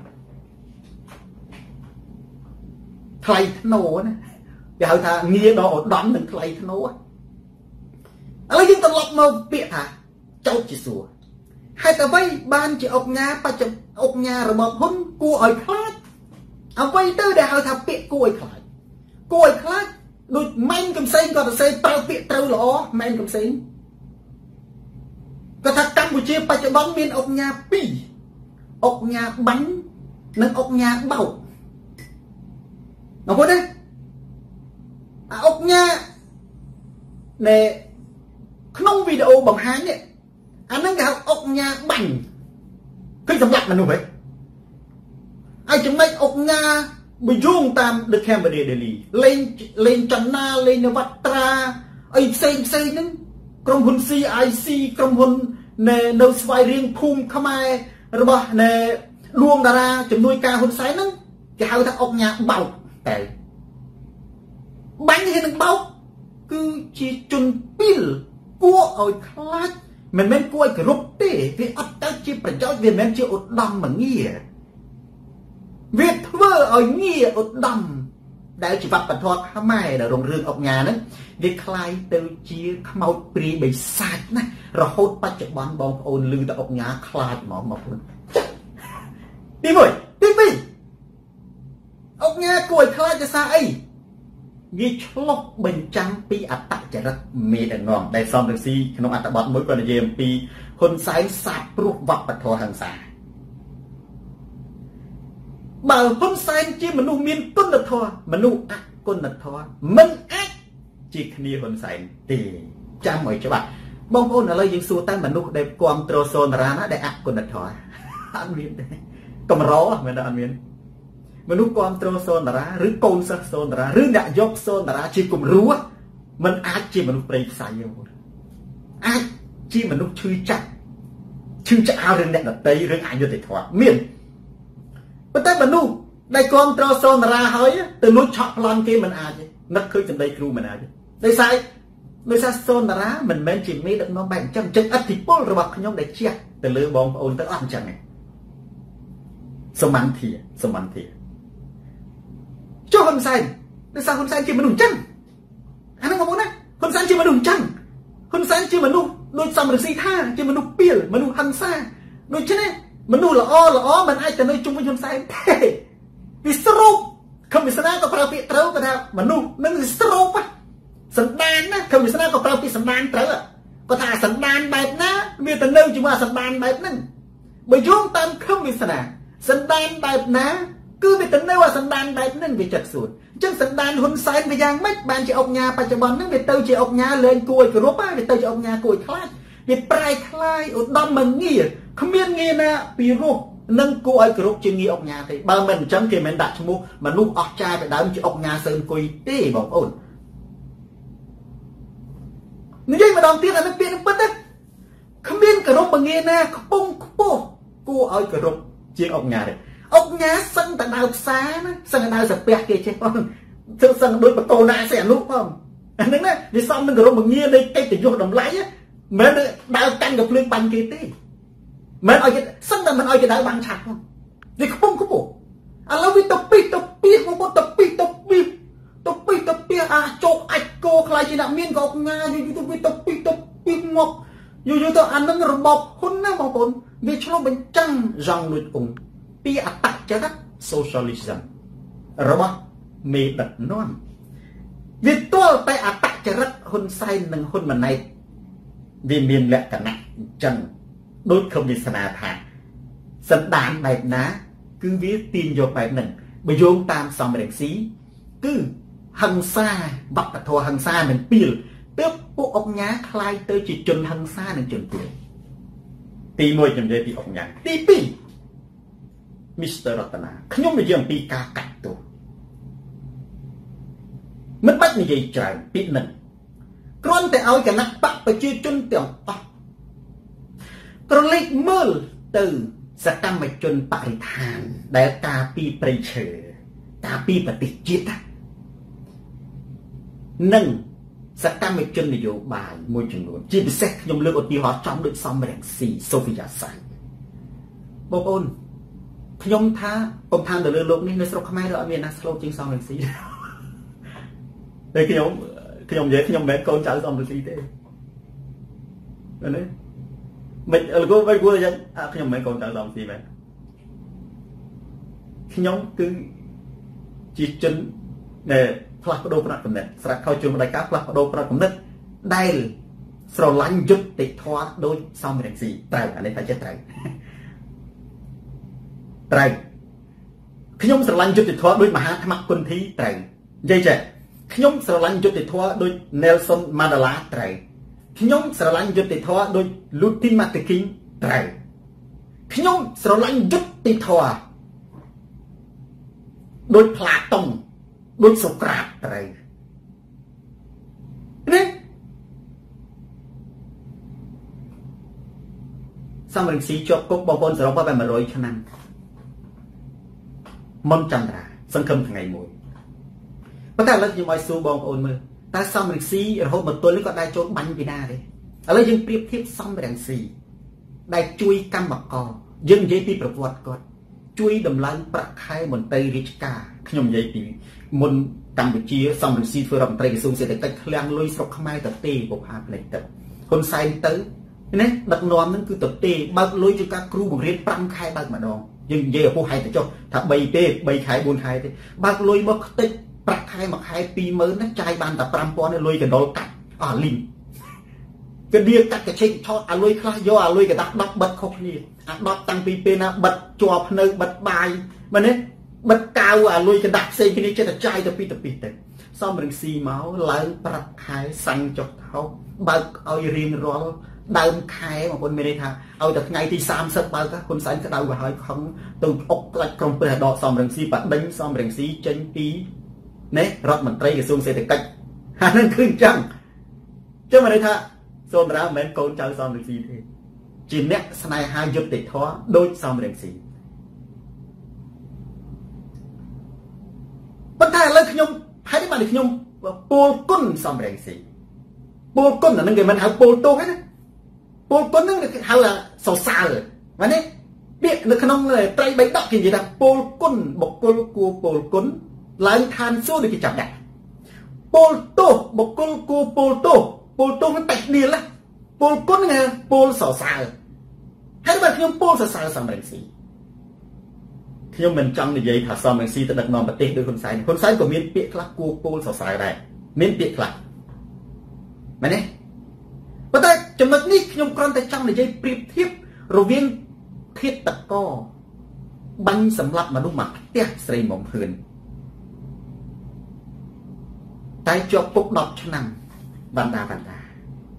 ថ្លៃធ្នូណាគេហៅថាងារដល់ឧត្តមនឹងថ្លៃធ្នូឥឡូវយើងត្រឡប់មកពាក្យថាចោតជាសួរហេតុអ្វីបានជាអុកញ៉ាបច្ចុប្បន្នអុកញ៉ារបបហ៊ុនគួរឲ្យខ្លាចអ្វីទៅដែលហៅថាពាក្យគួរឲ្យខ្លាចគួរឲ្យខ្លាចដូចម៉ែនកំសែងគាត់ទៅសេប្រើពាក្យត្រូវល្អម៉ែនកំសែងគាត់ថាកម្ពុជាបច្ចុប្បន្នមានអុកញ៉ាពីរអុកញ៉ាបាញ់និងអុកញ៉ាបោកបងប្អូនទេអុកញ៉ានៃក្នុងវីដេអូបង្ហាញនេះអាហ្នឹងគេហៅអុកញ៉ាបាញ់គឺសម្រាប់មនុស្សហ៎ហើយចំណែកអុកញ៉ាបយងតាម The Camera Daily លេងលេងចនាលេងនវត្រាអីផ្សេងផ្សេងហ្នឹងក្រុមហ៊ុន C I C ក្រុមហ៊ុននៅនៅស្វាយរៀងភូមិខ្មែររបស់នៃដួងតារាជំនួយការហ៊ុនសែនហ្នឹងគេហៅថាអុកញ៉ាបោកតែបាញ់ហើយនឹងបោកគឺជាជនពីលគួរឲ្យខ្លាចមិនមែនគួរឲ្យគោរពទេវាអត់ទៅជាប្រយោជន៍វាមិនមែនជាឧត្តមងារវាធ្វើឲ្យងារឧត្តមដែលជាវប្បធម៌ខ្មែរដែលរងរឿងអុកញ៉ាហ្នឹងវាคล้ายទៅជាខ្មោចព្រាយបិសាចណារហូតបច្ចុប្បន្នបងប្អូនឮតែអុកញ៉ាខ្លាចហ្មងបងប្អូនទីមួយទីពីរអុកញ៉ាគួរឲ្យខ្លាចដោយសារអីវាឆ្លុះបញ្ចាំងពីអត្តចរិតមេដឹកនាំដែលសំរងស៊ីក្នុងអត្ថបទមួយគាត់និយាយអំពីហ៊ុនសែនសាបព្រោះវប្បធម៌ហិង្សាបើហ៊ុនសែនជាមនុស្សមានគុណធម៌មនុស្សអគុណធម៌មិនអាចជាគ្នាហ៊ុនសែនទេចាំឲ្យច្បាស់បងប្អូនឥឡូវយើងសួរតើមនុស្សដែលគាំទ្រសូនតារាណាដែលអគុណធម៌អត់មានទេកម្រមែនទេអត់មានមនុស្សគាំទ្រសូនតារាឬកូនសិស្សសូនតារាឬអ្នកយកសូនតារាជាគំរូមិនអាចជាមនុស្សប្រេងផ្សាយទេអាចជាមនុស្សឈឺចាប់ឈឺឆ្អើរឿងអ្នកដតីរឿងអយុត្តិធម៌មានប៉ុន្តែមនុស្សដែលគាំទ្រសូនតារាហើយទៅលួចឆក់ប្លន់គេមិនអាចទេនឹកឃើញសម្ដីគ្រូមិនអាចទេដោយសារដោយសារសូនតារាមិនមែនជាមេដឹកនាំបែបអញ្ចឹងចឹងឥទ្ធិពលរបស់ខ្ញុំដែលជះទៅលើបងប្អូនទៅអត់អញ្ចឹងទេសមន្ធាសមន្ធាចុះហ៊ុនសែនដោយសារហ៊ុនសែនជាមនុស្សអញ្ចឹងអាហ្នឹងបងប្អូនណាហ៊ុនសែនជាមនុស្សអញ្ចឹងហ៊ុនសែនជាមនុស្សដូចសំរងស៊ីថាជាមនុស្សពីលមនុស្សហិង្សាដូច្នេះមនុស្សល្អល្អមិនអាចទៅនៅជុំវិញហ៊ុនសែនទេវាស្រោបខំវាសនាក៏ប្រើពាក្យត្រូវក៏ថាមនុស្សនឹងស្រោបសន្តានណាខំវាសនាក៏ប្រើពាក្យសន្តានត្រូវគាត់ថាសន្តានបែបណាវាទៅនៅជាមួយសន្តានបែបហ្នឹងបើយោងតាមខំវាសនាសន្តានបែបណាគឺវាទៅនៅអាសន្តានបែបហ្នឹងវាចិត្តសួតអញ្ចឹងសន្តានហ៊ុនសែនវាយ៉ាងម៉េចបានជាអង្គញាបច្ចុប្បន្នហ្នឹងវាទៅជាអង្គញាលែងគួរឲ្យគោរពហើយវាទៅជាអង្គញាគួរឲ្យខ្លាចវាប្រែคล้ายឧត្តមងារគ្មានងារណាពីរោះនឹងគួរឲ្យគោរពជាងារអង្គញាទេបើមិនអញ្ចឹងគេមិនដាក់ឈ្មោះមនុស្សអស់ចាយពីដើមជាអង្គញាសើមគុយទេបងប្អូននិយាយម្ដងទៀតអានេះពាក្យពិតណាគ្មានគោរពងារណាខ្ពង់ខ្ពស់គួរឲ្យគោរពជាអង្គញាទេអង្គញាសឹងតែដើរផ្សារណាសឹងតែដើរសាពះគេចេះបងធ្វើសឹងដូចបកោណាសេអនុផងអាហ្នឹងណាវាសំនឹងគោរពងារនៃកិត្តិយសតម្លៃមិនដើរកាន់ក៏ភ្លើងបាញ់គេទេមិនឲ្យគេសឹងតែមិនឲ្យគេដើរបាញ់ឆាប់ផងវាខ្ពង់ខ្ពស់ឥឡូវវាទៅពីទៅពីមកទៅពីទៅពីទៅពីទៅពីអាជោគអាចគោខ្លាយជាអ្នកមានក៏អង្គញាយូរទៅវាទៅពីទៅពីមកយូរយូរទៅអានឹងរបបហ៊ុនណាបងប្អូនវាឆ្លុះបញ្ចាំងយ៉ាងលួចអង្គពីអត្តចរិត socialism របស់មេដឹកនាំវាទល់តែអត្តចរិតហ៊ុនសែននិងហ៊ុនម៉ាណែតវាមានលក្ខណៈអញ្ចឹងដូចខំវាសនាថាសន្តានបែបណាគឺវាទាញយកបែបហ្នឹងបើយោងតាមសំរងស៊ីគឺហិង្សាវប្បធម៌ហិង្សាមិនពីលទើបពួកអង្គញាคล้ายទៅជាជនហិង្សានិងជនពីលទីមួយខ្ញុំនិយាយពីអង្គញាទីពីរមីស្ទ័ររតនាខ្ញុំនិយាយអំពីការកាត់ទោសមិនបាច់និយាយច្រើនពីនឹងគ្រាន់តែឲ្យគណៈបកប្រជាជនទាំងអស់ក្រឡេកមើលទៅសកម្មជនបរិស្ថានដែលការពីព្រៃឈើការពីប្រទេសជាតិនិងសកម្មជននយោបាយមួយចំនួនជាពិសេសខ្ញុំលើកឧទាហរណ៍ចំដូចសំរងស៊ីសូហ្វីយ៉ាសៃបងប្អូនខ្ញុំថាខ្ញុំថាទៅលើលោកនេះនៅស្រុកខ្មែររត់មានណាស្លូតជាងសំរងស៊ីតែខ្ញុំខ្ញុំនិយាយខ្ញុំមិនមែនកូនចៅសំរងស៊ីទេណាមិនអលគោបីគួរយ៉ាងខ្ញុំមិនមែនកូនចៅសំរងស៊ីមែនខ្ញុំគឺជាជនដែលផ្លាស់ប្ដូរផ្នែកកំណត់ស្រាក់ខោជួនម្ដាយការផ្លាស់ប្ដូរផ្នែកកំណត់ដែលស្រឡាញ់យុត្តិធម៌ដោយសំរងស៊ីត្រូវអានេះថាចិត្តត្រូវត្រូវខ្ញុំស្រឡាញ់យុត្តិធម៌ដោយមហាថ្មគុណធីត្រូវនិយាយចេះខ្ញុំស្រឡាញ់យុត្តិធម៌ដោយ Nelson Mandela ត្រូវខ្ញុំស្រឡាញ់យុត្តិធម៌ដោយ Luther Martin King ត្រូវខ្ញុំស្រឡាញ់យុត្តិធម៌ដោយផ្លាតុងដោយសូក្រាតត្រូវណាសំរងស៊ីជាប់គុកបងប្អូនសរុបទៅមួយរយឆ្នាំមុនចន្ទ្រាសង្ឃឹមថ្ងៃមួយប៉ុន្តែឥឡូវខ្ញុំឲ្យសួរបងប្អូនមើលតើសំរងស៊ីរហូតមកទល់នេះគាត់ដែរចូលបាញ់ពីណាទេឥឡូវយើងប្រៀបធៀបសំរងស៊ីដែលជួយកម្មករយើងនិយាយពីប្រវត្តិគាត់ជួយដំឡើងប្រាក់ខែមន្ត្រីរាជការខ្ញុំនិយាយពីមុនកម្ពុជាសំរងស៊ីធ្វើរដ្ឋមន្ត្រីក្រសួងសេដ្ឋកិច្ចឃ្លាំងលុយស្រុកខ្មែរទៅទេពុកហាផ្លេចទៅហ៊ុនសែនទៅណាដឹកនាំហ្នឹងគឺទៅទេបើកលុយជួយការគ្រូបង្រៀនប្រាំខែបើកម្ដងយើងនិយាយឲ្យហួសហេតុទៅចុះថាបីទេបីខែបួនខែទេបើកលុយមកខ្ទេចប្រាក់ខែមួយខែពីរម៉ឺនណាចាយបានតែប្រាំពាន់លុយកណ្ដុលកាត់អស់លីងគឺវាកាត់កញ្ឆេកថតអាលុយខ្លះយកអាលុយកដាស់ដប់បិទខុសគ្នាអាដប់តាំងពីពេលណាបិទជាប់ភ្នៅបិទបាយមែនទេបិទកៅអាលុយកដាស់ផ្សេងគ្នាចិត្តតែចាយទៅពីទៅពីទៅសំរងស៊ីមកឡើងប្រាក់ខែសាញ់ចុះថោកបើកឲ្យរៀងរាល់ដើមខែបងប្អូនមានន័យថាឲ្យតែថ្ងៃទីសាមសិបបើកហ៊ុនសែនក្តៅទៅហើយខំទៅអុកក្លាច់ក្រុមព្រះដកសំរងស៊ីបដិញសំរងស៊ីចេញពីណែរដ្ឋមន្ត្រីក្រសួងសេដ្ឋកិច្ចអានឹងគឺអញ្ចឹងចឹងមានន័យថាសូនតារាមិនមែនកូនចៅសំរងស៊ីទេជាអ្នកស្នេហាយុត្តិធម៌ដូចសំរងស៊ីប៉ុន្តែឥឡូវខ្ញុំហើយនេះបានខ្ញុំពោលគុណសំរងស៊ីពោលគុណអានឹងគេមិនហៅពោលទោសទេណាពោលគុណហ្នឹងគេហៅថាសរសើរមែនទេពាក្យនៅក្នុងត្រីបីដកគេនិយាយថាពោលគុណបុគ្គលគួរពោលគុណឡើងឋានសួគ៌ដូចគេចាប់ដាក់ពោលទោសបុគ្គលគួរពោលទោសពោលទោសមិនតែគ្នាណាពោលគុណហ្នឹងពោលសរសើរហើយបើខ្ញុំពោលសរសើរសំរងស៊ីខ្ញុំមិនចង់និយាយថាសំរងស៊ីទៅដឹកនាំប្រទេសដោយហ៊ុនសែនហ៊ុនសែនក៏មានពាក្យខ្លះគួរពោលសរសើរដែរមានពាក្យខ្លះមែនទេប៉ុន្តែចំណុចនេះខ្ញុំគ្រាន់តែចង់និយាយប្រៀបធៀបរវាងឃាតករបាញ់សម្លាប់មនុស្សមកផ្ទះស្រីមុំហ៊ឿនតែជាប់គុកដប់ឆ្នាំបណ្ដាបណ្ដា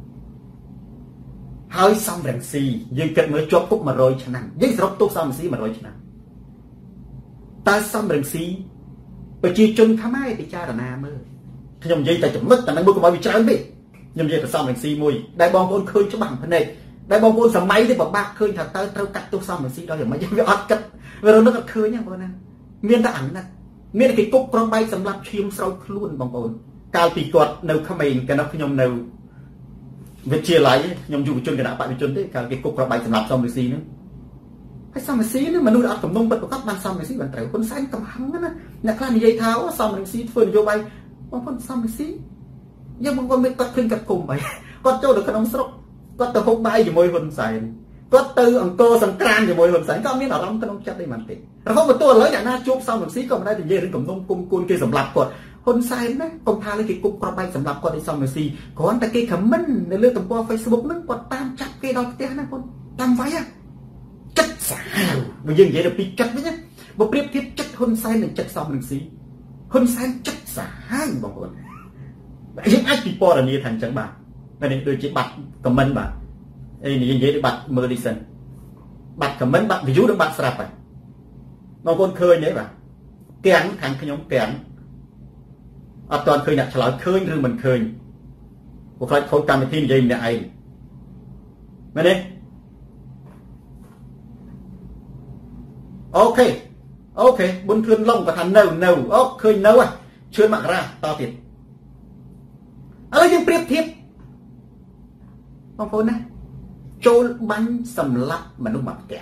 ហើយសំរងស៊ីយើងគិតមើលជាប់គុកone hundredឆ្នាំយើងសរុបទោសសំរងស៊ីone hundredឆ្នាំតើសំរងស៊ីប្រជាជនខ្មែរពិចារណាមើលខ្ញុំនិយាយតែចំណុចតែមិនមួយកុំឲ្យវាច្រើនពេកខ្ញុំនិយាយតែសំរងស៊ីមួយដែលបងប្អូនឃើញច្បាស់ភ្នែកដែលបងប្អូនសម័យនេះពិបាកឃើញថាតើត្រូវកាត់ទោសសំរងស៊ីដល់យ៉ាងម៉េចវាអត់គិតវារនឹកអត់ឃើញហ្នឹងបងប្អូនណាមានតែអាណិតមានតែគេគុកក្រុមបែកសម្រាប់ឈាមស្រោចខ្លួនបងប្អូនកាលពីគាត់នៅក្មេងកាលនោះខ្ញុំនៅវិទ្យាល័យខ្ញុំយុវជនគណៈបព្វជិជនទេកាលគេគុកក្រុមបែកសម្រាប់សំរងស៊ីហ្នឹងហើយសំរងស៊ីនេះមនុស្សអត់កំណុំពិតប្រកបបានសំរងស៊ីបានត្រូវហ៊ុនសែនកំហឹងណាអ្នកខ្លះនិយាយថាអូសំរងស៊ីធ្វើនយោបាយបងប្អូនសំរងស៊ីយើងបងប្អូនមិនគាត់ឃើញកាត់គុំហើយគាត់ចូលទៅក្នុងស្រុកគាត់ទៅហូបបាយជាមួយហ៊ុនសែនគាត់ទៅអង្គរសង្គ្រាមជាមួយហ៊ុនសែនក៏មានអារម្មណ៍ក្នុងចិត្តដែរមិនទេរហូតមកទោះឥឡូវអ្នកណាជួបសំរងស៊ីក៏មិនដែរនិយាយរឿងកំណុំគុំគួនគេសម្លាប់គាត់ហ៊ុនសែនណាកុំថាលើគេគុកក្របបែកសម្រាប់គាត់ឯសំរងស៊ីគ្រាន់តែគេខមមិននៅលើទំព័រ Facebook ហ្នឹងគាត់តាមចាប់គេដល់ផ្ទះណាបងតាមវាយចិត្តសាហាវបើយើងនិយាយទៅពីចិត្តវិញណាបើប្រៀបធៀបចិត្តហ៊ុនសែននិងចិត្តសំរងស៊ីហ៊ុនសែនចិត្តសាហាវបងប្អូនយើងអាចពិពណ៌នាថាអញ្ចឹងបាទនេះដូចជាបាត់ខមមិនបាទអីនិយាយទៅបាត់មើលនេះសិនបាត់ខមមិនបាត់ view និងបាត់ស្រាប់ហើយបងប្អូនឃើញទេបាទទាំងខាងខ្ញុំទាំងអត់ទាន់ឃើញអ្នកឆ្លើយឃើញឬមិនឃើញព្រោះខ្លាចខូចកម្មវិធីនិយាយម្នាក់ឯងមែនទេអូខេអូខេប៊ុនធឿនឡុងគាត់ថានៅនៅអូឃើញនៅហ่ะឈឿនមករាតទៀតឥឡូវយើងប្រៀបធៀបបងប្អូនណាចូលបាញ់សម្លាប់មនុស្សមកផ្ទះ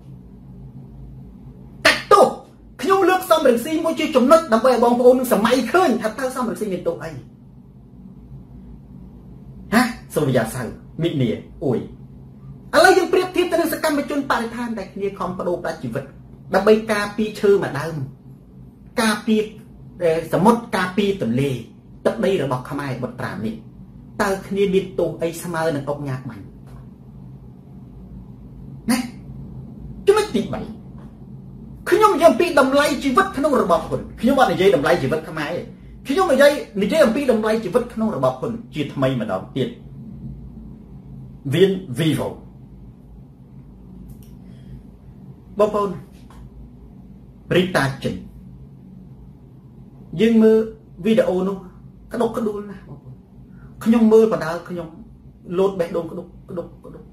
កាត់ទោសខ្ញុំលើកសំរងស៊ីមួយជាចំណុចដើម្បីឲ្យបងប្អូននឹងសម័យឃើញថាតើសំរងស៊ីមានទោសអីហាសូរិយាសៅមិនីអួយឥឡូវយើងប្រៀបធៀបទៅនឹងសកម្មជនបរិស្ថានដែលគ្នាខំបដូរប្រាច់ជីវិតដើម្បីការពារឈើមួយដើមការពារសមុទ្រការពារទន្លេទឹកដីរបស់ខ្មែរបុត្រានេះតើគ្នាមានទោសអីស្មើនឹងអុកញ៉ាបាញ់ណាចំណុចទី3ខ្ញុំនិយាយអំពីតម្លៃជីវិតក្នុងរបបហ៊ុនខ្ញុំអត់និយាយតម្លៃជីវិតខ្មែរទេខ្ញុំនិយាយនិយាយអំពីតម្លៃជីវិតក្នុងរបបហ៊ុនជាថ្មីម្ដងទៀត Vin Vivo បងប្អូនរីតាចិនយើងមើលវីដេអូនោះក្តុកក្តួលណាស់បងប្អូនខ្ញុំមើលបណ្ដាលខ្ញុំលោតបេះដូងក្តុកក្តុកក្តុក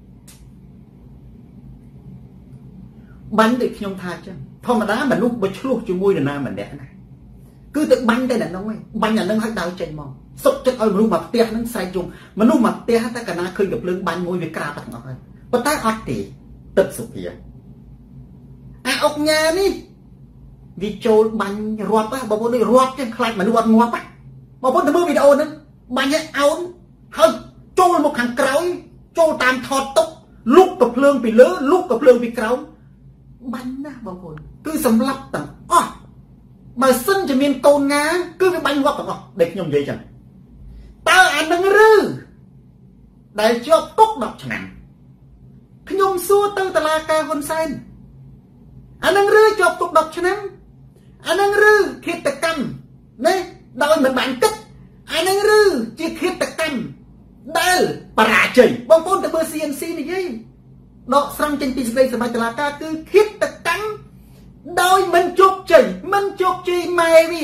បាញ់ដូចខ្ញុំថាចឹងធម្មតាមនុស្សបើឆ្លោះជាមួយនរណាម្នាក់ណាគឺទៅបាញ់តែអ្នកនោះឯងបាញ់អានឹងឲ្យដើរចេញមកសុកចិត្តឲ្យមនុស្សមកផ្ទះនឹងស្រែកជុំមនុស្សមកផ្ទះតែកាលណាឃើញកំភ្លើងបាញ់មួយវាក្រាបទាំងអស់ហើយប៉ុន្តែអត់ទេទឹកសុភាអាអុកញ៉ានេះវាចូលបាញ់រាប់ហ៎បងប្អូននេះរាប់ចឹងខ្លាចមនុស្សអត់ងាប់ហ៎បងប្អូនទៅមើលវីដេអូហ្នឹងបាញ់ឲ្យអោនហើយចូលមកខាងក្រោយចូលតាមថតតុកលុកកំភ្លើងពីលើលុកកំភ្លើងពីក្រោមបាញ់ណាស់បងប្អូនគឺសម្លាប់ទាំងអស់បើសិនជាមានកូនណាគឺវាបាញ់ងាប់ទាំងអស់ដែលខ្ញុំនិយាយចឹងតើអានឹងឬដែលជាប់គុកដប់ឆ្នាំខ្ញុំសួរទៅតុលាការហ៊ុនសែនអានឹងឬជាប់គុកដប់ឆ្នាំអានឹងឬឃាតកម្មណាដោយមិនបានគិតអានឹងឬជាឃាតកម្មដែលបរាជ័យបងប្អូនទៅមើល C N C និយាយដកស្រង់ចេញពីសេចក្តីសម្រេចតុលាការគឺឃាតកម្មដោយមិនជោគជ័យមិនជោគជ័យម៉ែវា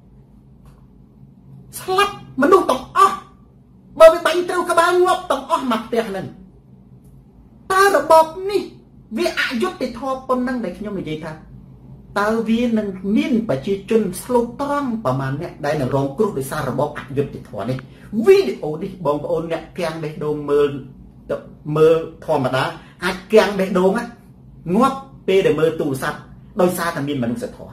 ស្លាប់មនុស្សទាំងអស់បើវាបាញ់ត្រូវក្បាលងាប់ទាំងអស់មកផ្ទះហ្នឹងតើរបបនេះវាអយុត្តិធម៌ប៉ុណ្ណឹងដែលខ្ញុំនិយាយថាតើវានឹងមានប្រជាជនស្លូតត្រង់ប្រមាណអ្នកដែលនឹងរងគ្រោះដោយសាររបបអយុត្តិធម៌នេះវីដេអូនេះបងប្អូនអ្នកគាំងបេះដូងមើលមើលធម្មតាអាចគាំងបេះដូងងាប់ពេលដែលមើលទូរស័ព្ទដោយសារតែមានមនុស្សធម៌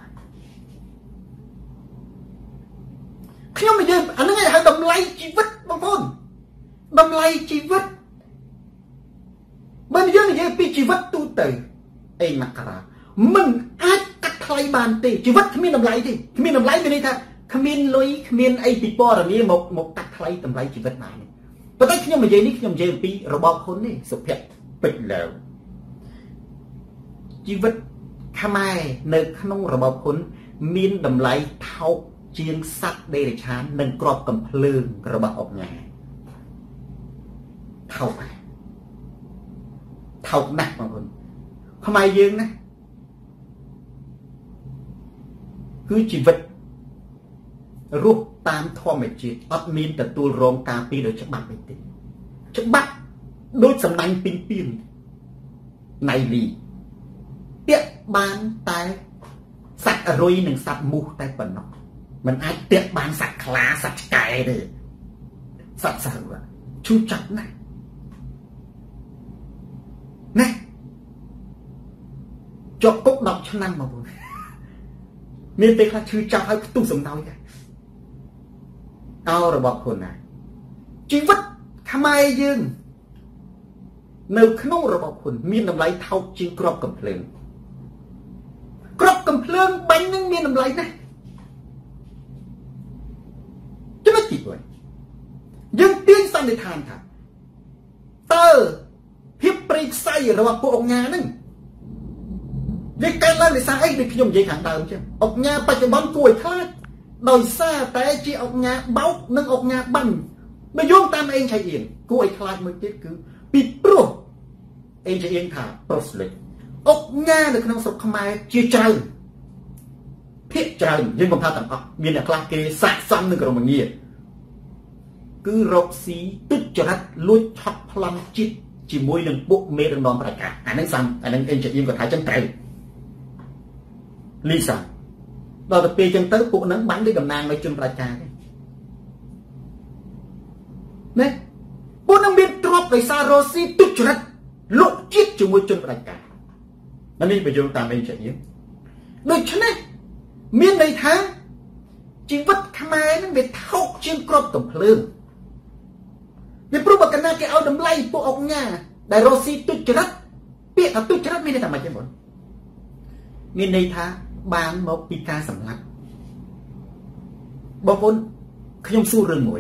ខ្ញុំនិយាយអាហ្នឹងឯងហៅតម្លៃជីវិតបងប្អូនតម្លៃជីវិតបើយើងនិយាយពីជីវិតទូទៅអេមករាមិនអាចកាត់ថ្លៃបានទេជីវិតគ្មានតម្លៃទេគ្មានតម្លៃមានន័យថាគ្មានលុយគ្មានអីពីពណ៌នាមកមកកាត់ថ្លៃតម្លៃជីវិតបានទេប៉ុន្តែខ្ញុំនិយាយនេះខ្ញុំនិយាយអំពីរបបហ៊ុននេះសុភ័ក្រពេជ្រលើជីវិតខ្មែរនៅក្នុងរបបហ៊ុនមានតម្លៃថោកជាងសត្វដេរឆាននិងក្របកំភ្លើងរបស់អុកញ៉ាថោកថោកណាស់បងប្អូនខ្មែរយើងណាគឺជីវិតរស់តាមធម្មជាតិអត់មានទទួលរងការពីដោយច្បាប់ទេច្បាប់ដូចសម្ដាញ់ពីងពីងណៃលីពាក់បានតែសត្វរុយនិងសត្វមូសតែប៉ុណ្ណោះมันអាចពាក់បានសត្វខ្លាសត្វឆ្កែទេសត្វសើឈឺចាប់ណាស់ណាជាប់គុកដប់ឆ្នាំបងប្អូនមានតែខ្លះឈឺចាប់ហើយផ្ទុះសំដៅដែរអោរបស់ខ្លួនណាជីវិតខ្មែរយើងនៅក្នុងរបបហ៊ុនមានតម្លៃថោកជាងក្របកំភ្លើងក្របកំភ្លើងបាញ់នឹងមានតម្លៃណាស់ចំណុចទីមួយយើងទាញសន្និដ្ឋានថាតើភាពព្រៃផ្សៃរបស់ពួកអង្គការហ្នឹងវាកើតឡើងដោយសារអីដូចខ្ញុំនិយាយខាងដើមចឹងអង្គការបច្ចុប្បន្នគួរឲ្យខ្លាចដោយសារតែជាអង្គការបោកនិងអង្គការបាញ់បើយោងតាមអេងឆៃអៀងគួរឲ្យខ្លាចមួយទៀតគឺពីព្រោះអេងឆៃអៀងថាប្រុសស្លេចអង្គការនៅក្នុងស្រុកខ្មែរជាច្រើនភាគច្រើនយើងមិនថាទាំងអស់មានអ្នកខ្លះគេសាកសមនឹងក្រុមងារគឺរកស៊ីទុច្ចរិតលួចឆក់ប្លន់ជាតិជាមួយនឹងពួកមេដឹកនាំប្រជាការអានឹងសាំអានឹងអេងឆៃអៀងគាត់ថាចឹងត្រូវលីសាដល់ទៅពេលចឹងទៅពួកហ្នឹងបាញ់ដូចតំណាងឲ្យជនប្រជាការទេណាពួកហ្នឹងមានទ្រព្យដោយសាររស់ស៊ីទុច្ចរិតលុកជាតិជាមួយជនប្រជាការនេះបើយើងតាមអេងឆៃអៀងដូច្នេះមានន័យថាជីវិតខ្មែរហ្នឹងវាថោកជាងក្របកំភ្លើងវាព្រោះបើកណាគេឲ្យតម្លៃពួកអង្គការដែលរស់ស៊ីទុច្ចរិតពាក្យថាទុច្ចរិតមានន័យថាម៉េចទេបងមានន័យថាបានមកពីការសម្លាប់បងប្អូនខ្ញុំសួររឿងមួយ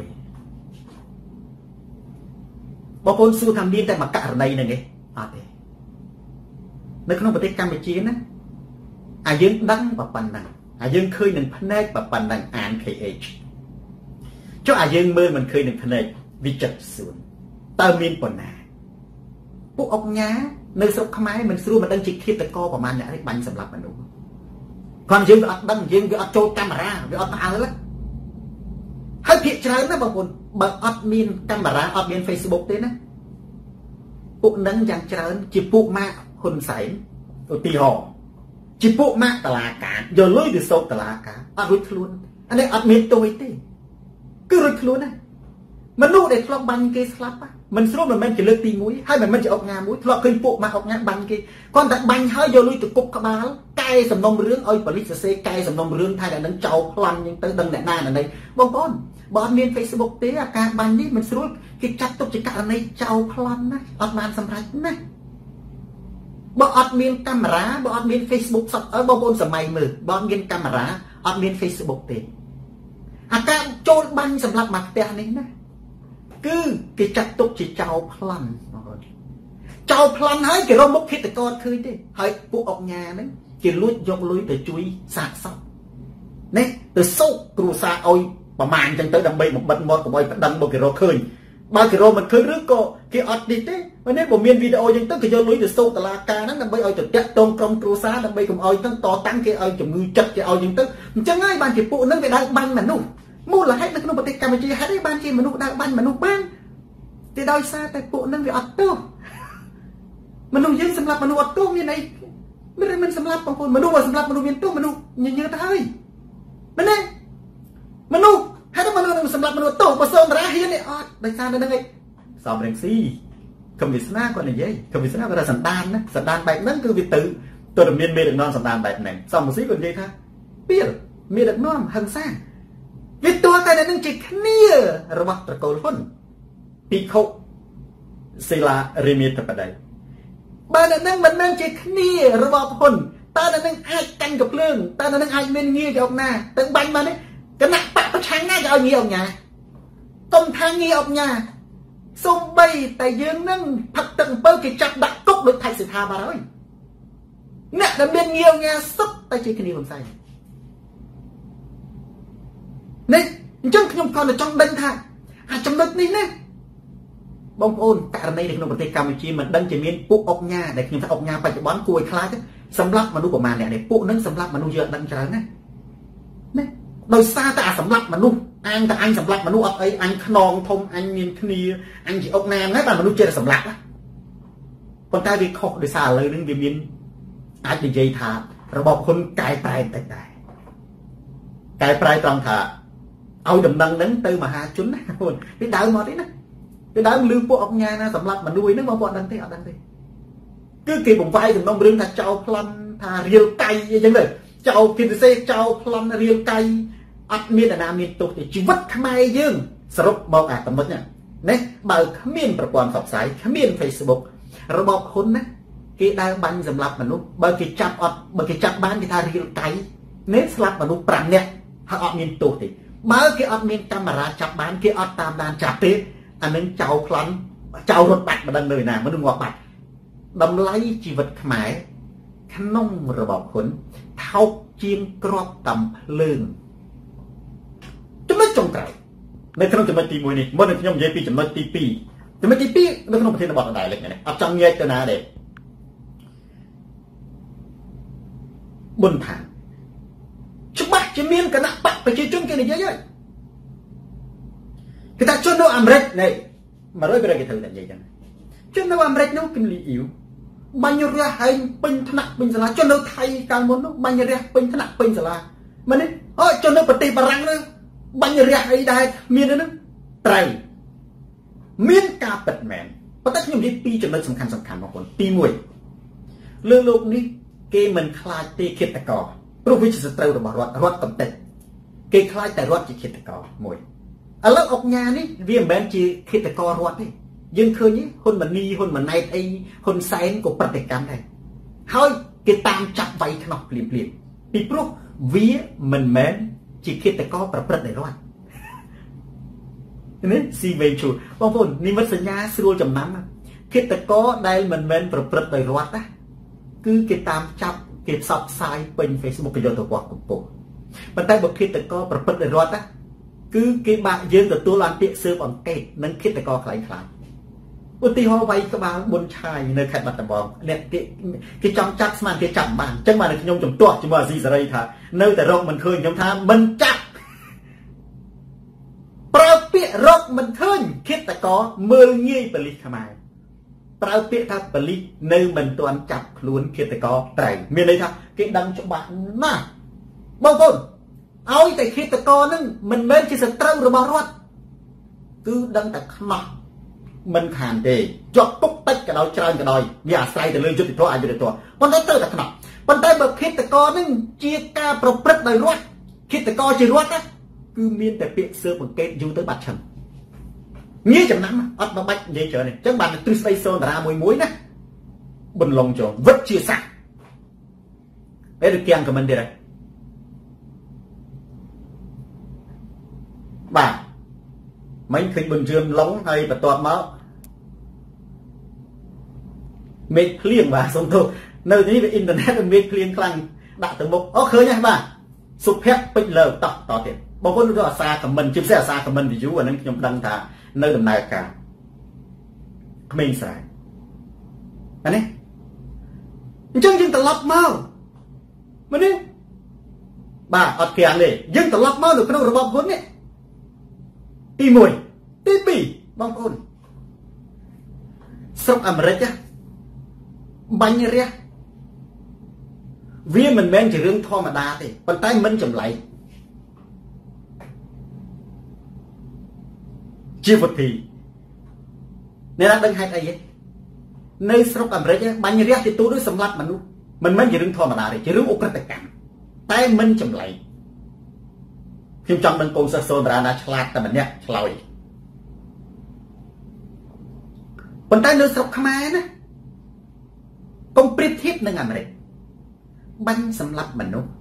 បងប្អូនសួរថាមានតែមួយករណីហ្នឹងទេអត់ទេនៅក្នុងប្រទេសកម្ពុជាណាអាយើងដឹងប៉ុណ្ណឹងអាយើងឃើញនឹងភ្នែកប៉ុណ្ណឹងអាន ខេ អេច ចុះអាយើងមើលមិនឃើញនឹងភ្នែកវិចិត្រសួនតើមានប៉ុណ្ណាពួកអង្គការនៅស្រុកខ្មែរមិនស្រួលមិនដឹងជាឃាតករប្រមាណអ្នកឯងបាញ់សម្លាប់មនុស្សគាត់យើងវាអត់ដឹងយើងវាអត់ចូលកាមេរ៉ាវាអត់អើលហើយភាគច្រើនណាបងប្អូនបើអត់មានកាមេរ៉ាអត់មាន Facebook ទេណាពួកនឹងយ៉ាងច្រើនជាពួកម៉ាកហ៊ុនសែនឧទាហរណ៍ជាពួកម៉ាកតឡាការយកលុយទៅសោកតឡាការអត់រួចខ្លួនអានេះអត់មានទោសទេគឺរួចខ្លួនណាមនុស្សដែលធ្លាប់បាញ់គេស្លាប់មិនស្រួលមិនមែនជាលើកទីមួយហើយមិនមែនជាអុកញ៉ាមួយធ្លាប់ឃើញពួកម៉ាក់អុកញ៉ាបាញ់គេគាត់តែបាញ់ហើយយកលុយទៅគប់ក្បាលកែសំណុំរឿងឲ្យប៉ូលីសសរសេរកែសំណុំរឿងថាអ្នកនឹងចោលប្លន់អញ្ចឹងទៅដឹងអ្នកណាណីបងប្អូនបើអត់មាន Facebook ទេអាការបាញ់នេះមិនស្រួលគេចាត់ទុកជាករណីចោលប្លន់ណាអត់បានសម្រេចណាបើអត់មានកាមេរ៉ាបើអត់មាន Facebook សក់អើបងប្អូនសម័យមើលបើអត់មានកាមេរ៉ាអត់មាន Facebook ទេអាការចូលបាញ់សម្រាប់មកផ្ទះនេះណាគឺគេចាត់ទុកជាចោលប្លន់បងប្អូនចោលប្លន់ហើយគេរកមុខឃាតករឃើញទេហើយពួកអុកញ៉ាហ្នឹងគេលួចយកលុយទៅជួយសាកសពនេះទៅសោកគ្រួសារឲ្យប្រមាណអញ្ចឹងទៅដើម្បីបំបិតមាត់កុំឲ្យប្តឹងមកគេរកឃើញបើគេរកមិនឃើញឬក៏គេអត់នេះទេបើនេះបើមានវីដេអូអញ្ចឹងទៅគេយកលុយទៅសោកតឡាការហ្នឹងដើម្បីឲ្យទៅតាក់ទងក្រុមគ្រួសារដើម្បីកុំឲ្យទៅតតាំងគេឲ្យជំងឺចិត្តគេឲ្យអញ្ចឹងទៅអញ្ចឹងហើយបានជាពួកហ្នឹងវាដើរបាញ់មនុស្សមូលហេតុនៅក្នុងប្រទេសកម្ពុជាហេតុអីបានជាមនុស្សដើរបាញ់មនុស្សបានតែដោយសារតែពួកហ្នឹងវាអត់ទោសមនុស្សយើងសម្រាប់មនុស្សអត់ទោសមានអីមិនមិនសម្រាប់បងប្អូនមនុស្សបើសម្រាប់មនុស្សមានទោសមនុស្សញញើទៅហើយមែនទេមនុស្សហេតុមនុស្សនឹងសម្រាប់មនុស្សទោសបើសូនតារាហ៊ាននេះអត់ដោយសារនៅហ្នឹងឯងសំរងស៊ីខំវាសនាគាត់និយាយខំវាសនាគាត់ថាសន្តានណាសន្តានបែបហ្នឹងគឺវាទៅទរមានមេដឹកនាំសន្តានបែបហ្នឹងសំរងស៊ីគាត់និយាយថាពីលមេដឹកនាំហឹង្សាវាតួតែនឹងជាគ្នារបស់ត្រកូលហ៊ុនពីខុសិលារិមេតបដិបើអ្នកនឹងមិនមែនជាគ្នារបស់ហ៊ុនតើអ្នកនឹងអាចកាន់កំភ្លើងតើអ្នកនឹងអាចមានងារយកណាទៅបាញ់មកនេះគណៈបកប្រឆាំងណាគេឲ្យងារអង្គញាកុំថាងារអង្គញាសូម្បីតែយើងនឹងផឹកទឹកអំពើគេចាប់ដាក់គុកដូចថៃសិដ្ឋាបាត់ហើយអ្នកដែលមានងារអង្គញាសុទ្ធតែជាគ្នាមិនស្អីនេះអញ្ចឹងខ្ញុំគាត់តែចង់ដឹងថាអាចំណុចនេះណាបងប្អូនករណីនៅក្នុងប្រទេសកម្ពុជាមិនដឹងជាមានពួកអង្គញាដែលខ្ញុំថាអង្គញាបច្ចុប្បន្នគួរឲ្យខ្លាចសម្រាប់មនុស្សប្រមាណអ្នកនេះពួកនឹងសម្រាប់មនុស្សយើងអត់ដឹងច្រើនណាណាដោយសារតែអាសម្រាប់មនុស្សអញតែអញសម្រាប់មនុស្សអត់អីអញខ្នងធំអញមានគ្នាអញជាអង្គណាហ្នឹងបាទមនុស្សចេះតែសម្រាប់ប៉ុន្តែវាខុសដោយសារឥឡូវនេះវាមានអាចនិយាយថារបបហ៊ុនកែប្រែបន្តិចដែរកែប្រែត្រង់ថាឲ្យដំណឹងហ្នឹងទៅមហាជនណាបងពីដើមមកទេណាពីដើមលឺពួកអង្គញាណាសម្រាប់មនុស្សហ្នឹងបងប្អូនអត់ដឹងទេអត់ដឹងទេគឺគេបង្វាយសំណុំរឿងថាចោលប្លន់ថារៀលកៃអីចឹងទៅចោលគិតសេចោលប្លន់រៀលកៃអត់មានអាណាមានទោសទេជីវិតខ្មែរយើងសរុបមកអាចំណុចហ្នឹងណាបើគ្មានប្រព័ន្ធផ្សព្វផ្សាយគ្មាន Facebook របបហ៊ុនណាគេដើរបាញ់សម្លាប់មនុស្សបើគេចាប់អត់បើគេចាប់បានគេថារៀលកៃនេះស្លាប់មនុស្សប្រាំនាក់ហើយអត់មានទោសទេបើគេអត់មានកាមេរ៉ាចាប់បានគេអត់តាមដានចាប់ទេអានឹងចោលប្លន់ចោលរត់បាច់មិនដឹងនៅណាមនុស្សងាប់បាច់តម្លៃជីវិតខ្មែរក្នុងរបបហ៊ុនថោកជាងគ្រាប់កំភ្លើងចំណុចចុងក្រោយនៅក្នុងចំណុចទីមួយនេះមុននឹងខ្ញុំនិយាយពីចំណុចទីពីរចំណុចទីពីរនៅក្នុងប្រធានបទដដែលនេះអត់ចង់ងាយទៅណាទេបុណ្យថាច្បាស់ជាមានគណៈបកប្រជាជនគេនិយាយហើយគេថាជននៅអាមេរិកនេះមួយរយប្រហែលគេត្រូវតែនិយាយចឹងជននៅអាមេរិកនោះគំលីអ៊ីវបាញ់រះហែងពេញថ្នាក់ពេញសាលាជននៅថៃកាលមុននោះបាញ់រះពេញថ្នាក់ពេញសាលាមែនទេអូជននៅប្រទេសបារាំងនោះបាញ់រះអីដែរមានហ្នឹងត្រូវមានការពិតមែនប៉ុន្តែខ្ញុំនិយាយពីចំណុចសំខាន់សំខាន់បងប្អូនទីមួយលើលោកនេះគេមិនខ្លាចទេឃាតករព្រោះវាជាសត្រូវរបស់រដ្ឋរដ្ឋកំតិចគេខ្លាចតែរដ្ឋជាឃាតករមួយឥឡូវអង្គញានេះវាមិនមែនជាឃាតកររដ្ឋទេយើងឃើញហ៊ុនម៉ាណីហ៊ុនម៉ាណែតអីហ៊ុនសែនក៏ប្រតិកម្មដែរហើយគេតាមចាប់វាយខ្នោះភ្លាមភ្លាមពីព្រោះវាមិនមែនជាឃាតករប្រព្រឹត្តដោយរដ្ឋនេះស៊ីវេជូបងប្អូននិមិត្តសញ្ញាស្រួលចំណាំឃាតករដែលមិនមែនប្រព្រឹត្តដោយរដ្ឋណាគឺគេតាមចាប់គេផ្សព្វផ្សាយពេញ Facebook គេយកទៅវាស់កម្ពស់ប៉ុន្តែបើឃាតករប្រព្រឹត្តដោយរដ្ឋណាគឺគេបាក់យើងទទួលបានពាក្យស៊ើបអង្កេតនិងឃាតករខ្លាំងខ្លាំងឧទាហរណ៍វាយក្បាលប៊ុនឆាយនៅខេត្តបាត់ដំបងអ្នកគេគេចង់ចាប់ស្មានគេចាប់បានអញ្ចឹងបានខ្ញុំជំទាស់ជាមួយអាស៊ីសេរីថានៅតែរកមិនឃើញខ្ញុំថាមិនចាប់ប្រើពាក្យរកមិនឃើញឃាតករមើលងាយប៉ូលីសខ្មែរប្រើពាក្យថាប៉ូលីសនៅមិនទាន់ចាប់ខ្លួនឃាតករត្រូវមានន័យថាគេដឹងច្បាស់ណាស់បងប្អូនឲ្យតែឃាតករនឹងមិនមែនជាសត្រូវរបស់រដ្ឋគឺដឹងតែខ្នោះមិនខានទេជាប់ទុកតិចក៏ដោយច្រើនក៏ដោយវាអាស្រ័យទៅលើយុទ្ធធម៌អយុត្តិធម៌ប៉ុន្តែត្រូវតែខ្នោះប៉ុន្តែបើឃាតករនឹងជាការប្រព្រឹត្តដោយរដ្ឋឃាតករជារដ្ឋណាគឺមានតែពាក្យស៊ើបអង្កេតយូរទៅបាត់ឈឹងងាយចំណាំអត់បាច់និយាយច្រើនទេអញ្ចឹងបានទ្រឹស្ដីសូនតារាមួយមួយណាបន្លងចងវិទ្យាសាស្ត្រពេលគៀងខមមិនទៀតហើយបាទមិញឃើញបុនជឿនឡុងហើយបន្ទាប់មកមេឃភ្លៀងបាទសុំទោសនៅទីនេះវាអ៊ីនធឺណិតមេឃភ្លៀងខ្លាំងដាក់ទៅមុខអូឃើញហើយបាទសុភ័ក្រពេជ្រលើតោះតទៀតបងប្អូនទៅអាសាខមមិនជាពិសេសអាសាខមមិនវីយូអានឹងខ្ញុំដឹងថានៅដំណើរការក្មេងស្រាយអានេះអញ្ចឹងយើងត្រឡប់មកមើលនេះបាទអត់គៀងទេយើងត្រឡប់មកនៅក្នុងរបបហ៊ុននេះទីមួយទីពីរបងប្អូនស្រុកអាមេរិកបាញ់រះវាមិនមែនជារឿងធម្មតាទេប៉ុន្តែមិនចម្លែកជាវត្ថុអ្នកណាដឹងហេតុអីទេនៅស្រុកអាមេរិកបាញ់រះជាទូទៅសម្លាប់មនុស្សមិនមែនជារឿងធម្មតាទេជារឿងអ ுக ្រិតកម្មតែមិនចម្លែកខ្ញុំចង់ដឹងកូនសិស្សសូនតារាណាឆ្លាតតែម្នាក់ឆ្លើយប៉ុន្តែនៅស្រុកខ្មែរណាកុំប្រៀបធៀបនឹងអាមេរិកបាញ់សម្លាប់មនុស្ស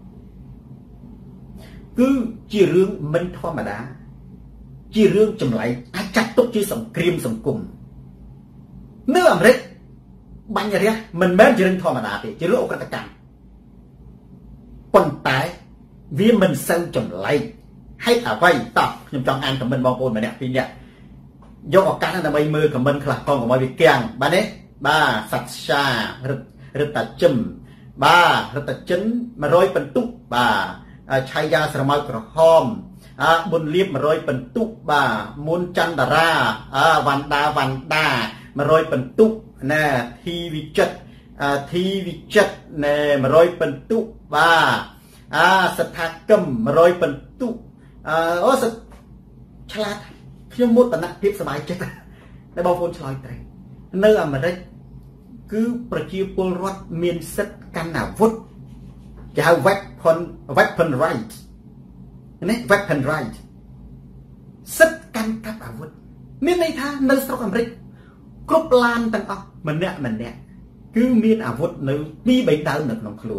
គឺជារឿងមិនធម្មតាជារឿងចម្លែកអាចចាត់ទុកជាសង្គ្រាមសង្គមនៅអាមេរិកបាញ់រះមិនមែនជារឿងធម្មតាទេជារឿងអក្រិតកម្មប៉ុន្តែវាមិនសូវចម្លែកហេតុអ្វីតោះខ្ញុំចង់អានខមមិនបងប្អូនម្នាក់ពីរនាក់យកឱកាសដើម្បីមើលខមមិនខ្លះផងកុំឲ្យវាគាំងបាទទេបាទសត្វសារឹតរឹតតាជឹមបាទរឹតតាចិន100បន្ទុកបាទឆៃយ៉ាស្រមោចក្រហមអើបុនលៀប100បន្ទុកបាទមុនច័ន្ទតារាអើវ៉ាន់ដាវ៉ាន់ដា100បន្ទុកណាធីវិចិត្រធីវិចិត្រណែ100បន្ទុកបាទអាស្ថាគម100បន្ទុកអឺអូសឆ្លាតខ្ញុំមោទនភាពសប្បាយចិត្តដែលបងប្អូនឆ្លើយត្រូវនៅអាមេរិកគឺប្រជាពលរដ្ឋមានសិទ្ធិកាន់អាវុធគេហៅ weapon weapon right ណា weapon right សិទ្ធិកាន់កាប់អាវុធមានន័យថានៅស្រុកអាមេរិកគ្រប់ឡានទាំងអស់ម្នាក់ម្នាក់គឺមានអាវុធនៅពីរបីដើមនៅក្នុងខ្លួន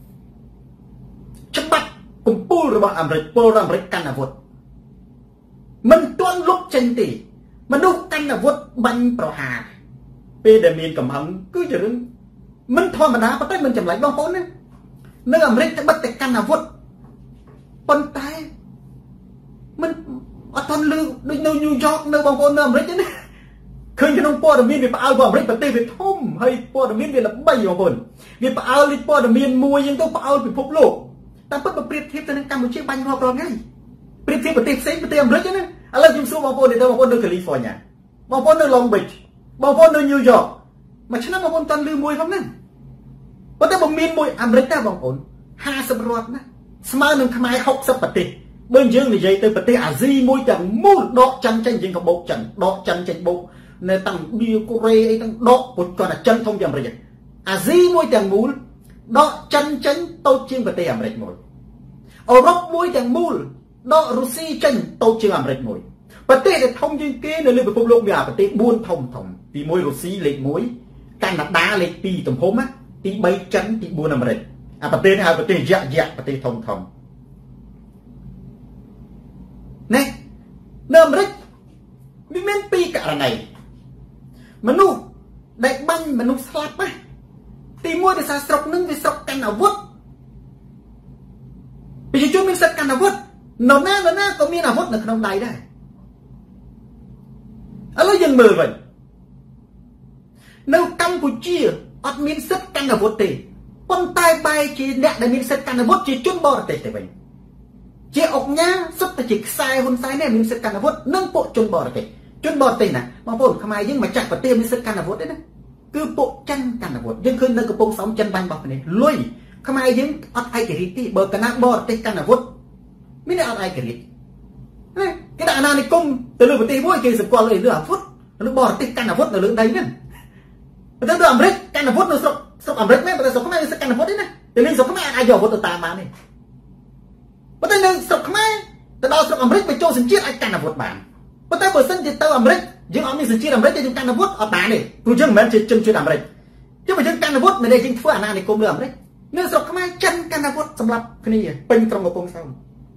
ច្បាប់កម្ពុជារបស់អាមេរិកពលរដ្ឋអាមេរិកកាន់អាវុធមិនទាន់លុបចេញទេមនុស្សកាន់អាវុធបាញ់ប្រហារពេលដែលមានកំហឹងគឺជារឿងមិនធម្មតាប៉ុន្តែមិនចម្លែកបងប្អូនណានៅអាមេរិកតែបិទតែកាន់អាវុធប៉ុន្តែមិនអត់ទាន់លឺដូចនៅញូវយ៉កនៅបងប្អូននៅអាមេរិកទេណាឃើញក្នុងព័ត៌មានវាផ្អើលរបស់អាមេរិកប្រទេសវាធំហើយព័ត៌មានវាល្បីបងប្អូនវាផ្អើលពីព័ត៌មានមួយហ្នឹងទៅផ្អើលពិភពលោកតែពិតបើប្រៀបធៀបទៅនឹងកម្ពុជាបាញ់រាប់រាល់ថ្ងៃប្រៀបធៀបប្រទេសផ្សេងប្រទេសអាមេរិកណាឥឡូវខ្ញុំសួរបងប្អូនទៅបងប្អូននៅកាលីហ្វ័រញ៉ាបងប្អូននៅ Long Beach បងប្អូននៅ New York មួយឆ្នាំបងប្អូនតាន់លឺមួយផងហ្នឹងប៉ុន្តែបើមានមួយអាមេរិកតែបងប្អូនห้าสิบរដ្ឋណាស្មើនឹងខ្មែរหกสิบប្រទេសបើយើងនិយាយទៅប្រទេសអាស៊ីមួយទាំងមូលដកចិនចេញយើងក៏បោកចិនដកចិនចេញបោកនៅតាំងបៀកូរ៉េអីទាំងដកពុតគាត់តែចិនធំជាងអាមេរិកអាស៊ីមួយទាំងមូលដកចិនចេញតូចជាងប្រទេសអាមេរិកមួយអឺរ៉ុបមួយទាំងមូលដករុស្ស៊ីចេញតូចជាងអាមេរិកមួយប្រទេសដែលធំជាងគេនៅលើពិភពលោកមានអាប្រទេសបួនធំធំទីមួយរុស្ស៊ីលេខមួយកាណាដាលេខពីរទំហំណាទីបីចិនទីបួនអាមេរិកអាប្រទេសនេះហៅប្រទេសយក្សយក្សប្រទេសធំធំណែនៅអាមេរិកវាមានពីរករណីមនុស្សដែលបាញ់មនុស្សស្លាប់ណាទីមួយដោយសារស្រុកនឹងវាស្រុកកាន់អាវុធប្រជាជនមានសិទ្ធិកាន់អាវុធនរណានរណាក៏មានអាវុធនៅក្នុងដៃដែរឥឡូវយើងមើលវិញនៅកម្ពុជាអត់មានសិទ្ធិកាន់អាវុធទេប៉ុន្តែបែរជាអ្នកដែលមានសិទ្ធិកាន់អាវុធជាជនបរទេសទៅវិញជាអុកញ៉ាសុទ្ធតែជាខ្សែហ៊ុនសែននេះមានសិទ្ធិកាន់អាវុធនិងពួកជនបរទេសជនបរទេសណាបងប្អូនខ្មែរយើងមកចាក់ប្រទេសមានសិទ្ធិកាន់អាវុធទេណាគឺពួកចិនកាន់អាវុធយើងឃើញនៅកំពង់សោមចិនបាញ់បោះគ្នាលុយខ្មែរយើងអត់ឯករាជ្យទេបើកណាបរទេសកាន់អាវុធមានតែអត់ឯករាជ្យណាគេដាក់អាណានិគមទៅលើប្រទេសមួយគេសម្គាល់លើអាវុធឬបរទេសកាន់អាវុធនៅលើដីហ្នឹងប្រទេសដូចអាមេរិកកាន់អាវុធនៅស្រុកស្រុកអាមេរិកមែនប្រទេសស្រុកខ្មែរមានសិទ្ធិកាន់អាវុធទេណាតែលេងស្រុកខ្មែរអាចយកអាវុធទៅតាមបានទេប៉ុន្តែនៅស្រុកខ្មែរទៅដល់ស្រុកអាមេរិកបញ្ចូលសញ្ជាតិអាចកាន់អាវុធបានប៉ុន្តែបើសិនជាទៅអាមេរិកយើងអត់មានសញ្ជាតិអាមេរិកទេយើងកាន់អាវុធអត់បានទេព្រោះយើងមិនមែនជាជនជាតិអាមេរិកយើងបើយើងកាន់អាវុធមិនដែលយើងធ្វើអាណានិគមលើអាមេរិកនៅស្រុកខ្មែរចិនកាន់អាវុធសម្រាប់គ្នាពេញក្រុងកំពង់សោម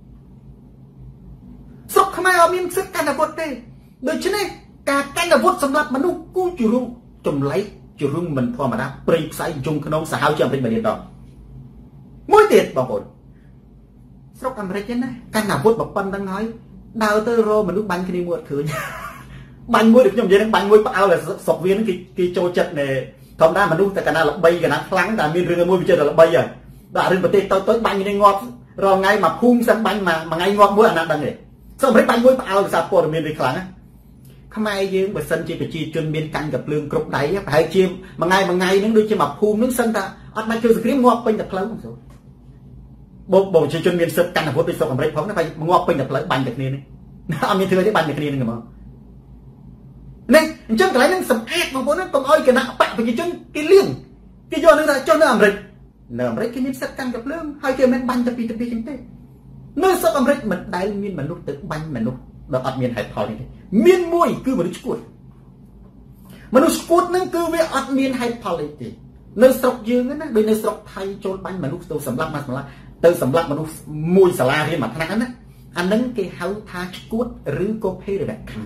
ស្រុកខ្មែរអត់មានសិទ្ធិកាន់អាវុធទេដូច្នេះការកាន់អាវុធសម្រាប់មនុស្សគូជារឿងចម្លែកជារឿងមិនធម្មតាព្រៃផ្សៃជុំក្នុងសហជីវអាមេរិកមួយទៀតដល់មួយទៀតបងប្អូនស្រុកអាមេរិកហ្នឹងណាកាន់អាវុធបប៉ុណ្្នឹងហើយដើរទៅរកមនុស្សបាញ់គ្នាមួយអត់ឃើញបាញ់មួយដូចខ្ញុំនិយាយហ្នឹងបាញ់មួយផ្អើលស្រុកវាហ្នឹងគេគេចូលចិត្តណែធម្មតាមនុស្សតែកណាល្បីកណាខ្លាំងតែមានរឿងមួយវាចិត្តល្បីហើយដល់រឿងប្រទេសតូចតូចបាញ់គ្នាងាប់រាល់ថ្ងៃមកភូមិសិនបាញ់មួយថ្ងៃងាប់មួយអាណាដឹងទេស្រុកអាមេរិកបាញ់មួយផ្អើលដោយសារព័ត៌មានវាខ្លាំងណាខ្មែរយើងបើសិនជាប្រជាជនមានកាន់កាភ្លើងគ្រប់ដៃប្រហែលជាមួយថ្ងៃមួយថ្ងៃហ្នឹងដូចជាមួយភូមិហ្នឹងសិនតែអត់បាច់ធ្វើសង្គ្រាមងាប់ពេញតែផ្លូវហ្នឹងសូបើបើប្រជាជនមានសិទ្ធិកាន់អាវុធដូចស្រុកអាមេរិកផងណាបាយងាប់ពេញតែផ្លូវបាញ់តែគ្នានេះអត់មានធ្វើទេបាញ់តែគ្នាហ្នឹងហ្មងនេះអញ្ចឹងកន្លែងហ្នឹងសម្អាតបងប្អូនណាកុំឲ្យគណៈបកប្រជាជនគេលៀងគេយកនឹងថាចុះនៅអាមេរិកនៅអាមេរិកគេមានសិទ្ធិកាន់កាភ្លើងហើយគេមិនបាញ់តែពីទៅពីចឹងទេនៅស្រុកអាមេរិកមិនដែលមានមនុស្សទៅបាញ់មនុស្សដែលអត់មានហេតុផលនេះទេមានមួយគឺមនុស្សឈួតមនុស្សឈួតហ្នឹងគឺវាអត់មានហេតុផលអីទេ nơi sọc dương á bên nơi sọc thay trôn bánh mà lúc tôi sầm lắc mà sầm lắc tôi sầm lắc mà lúc mùi xà la riêng mà thằng á anh nâng cái háo tha cuốt rứ cô phê được đặt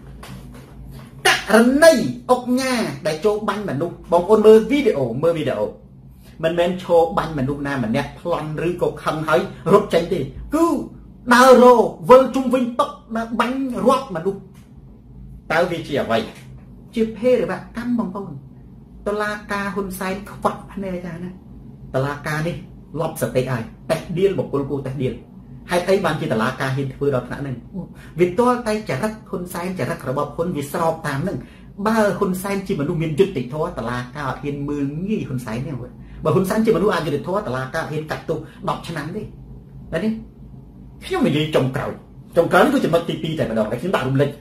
cả này ông nha để cho bánh mà lúc bóng ôn mơ video mơ video mình men cho bánh mà lúc nào mình nè plan rứ cô khăn thấy rốt tránh đi cứ Naro vơ trung vinh tóc bánh rót mà lúc tao vì chỉ vậy chưa phê được bạn căm bằng conตลาการHun Senฟัดพันเนจานะตลาการนี่ลบสเต็กไอแต่เดียลบอกกูกูแต่เดียลให้ไอ้บางทีตลาการเห็นฟื้นเราขนาดนึงวิตัวไตจะรักHun Senจะรักระบบคนวิสอบตามนึงบ้าHun Senจีมันดูมีจุดติดท้อตลาการเห็นมืองี้Hun Senเนี่ยเว้ยบ่Hun Senจีมันดูอ่านจุดติดท้อตลาการเห็นกัดตัวดอกฉะนั้นดิแล้วนี่ขี้มันยืนจงเก่าจงเก่านี่ก็จะมาตีปีแต่มาดอกแต่ขี้ด่ารุมเล็ก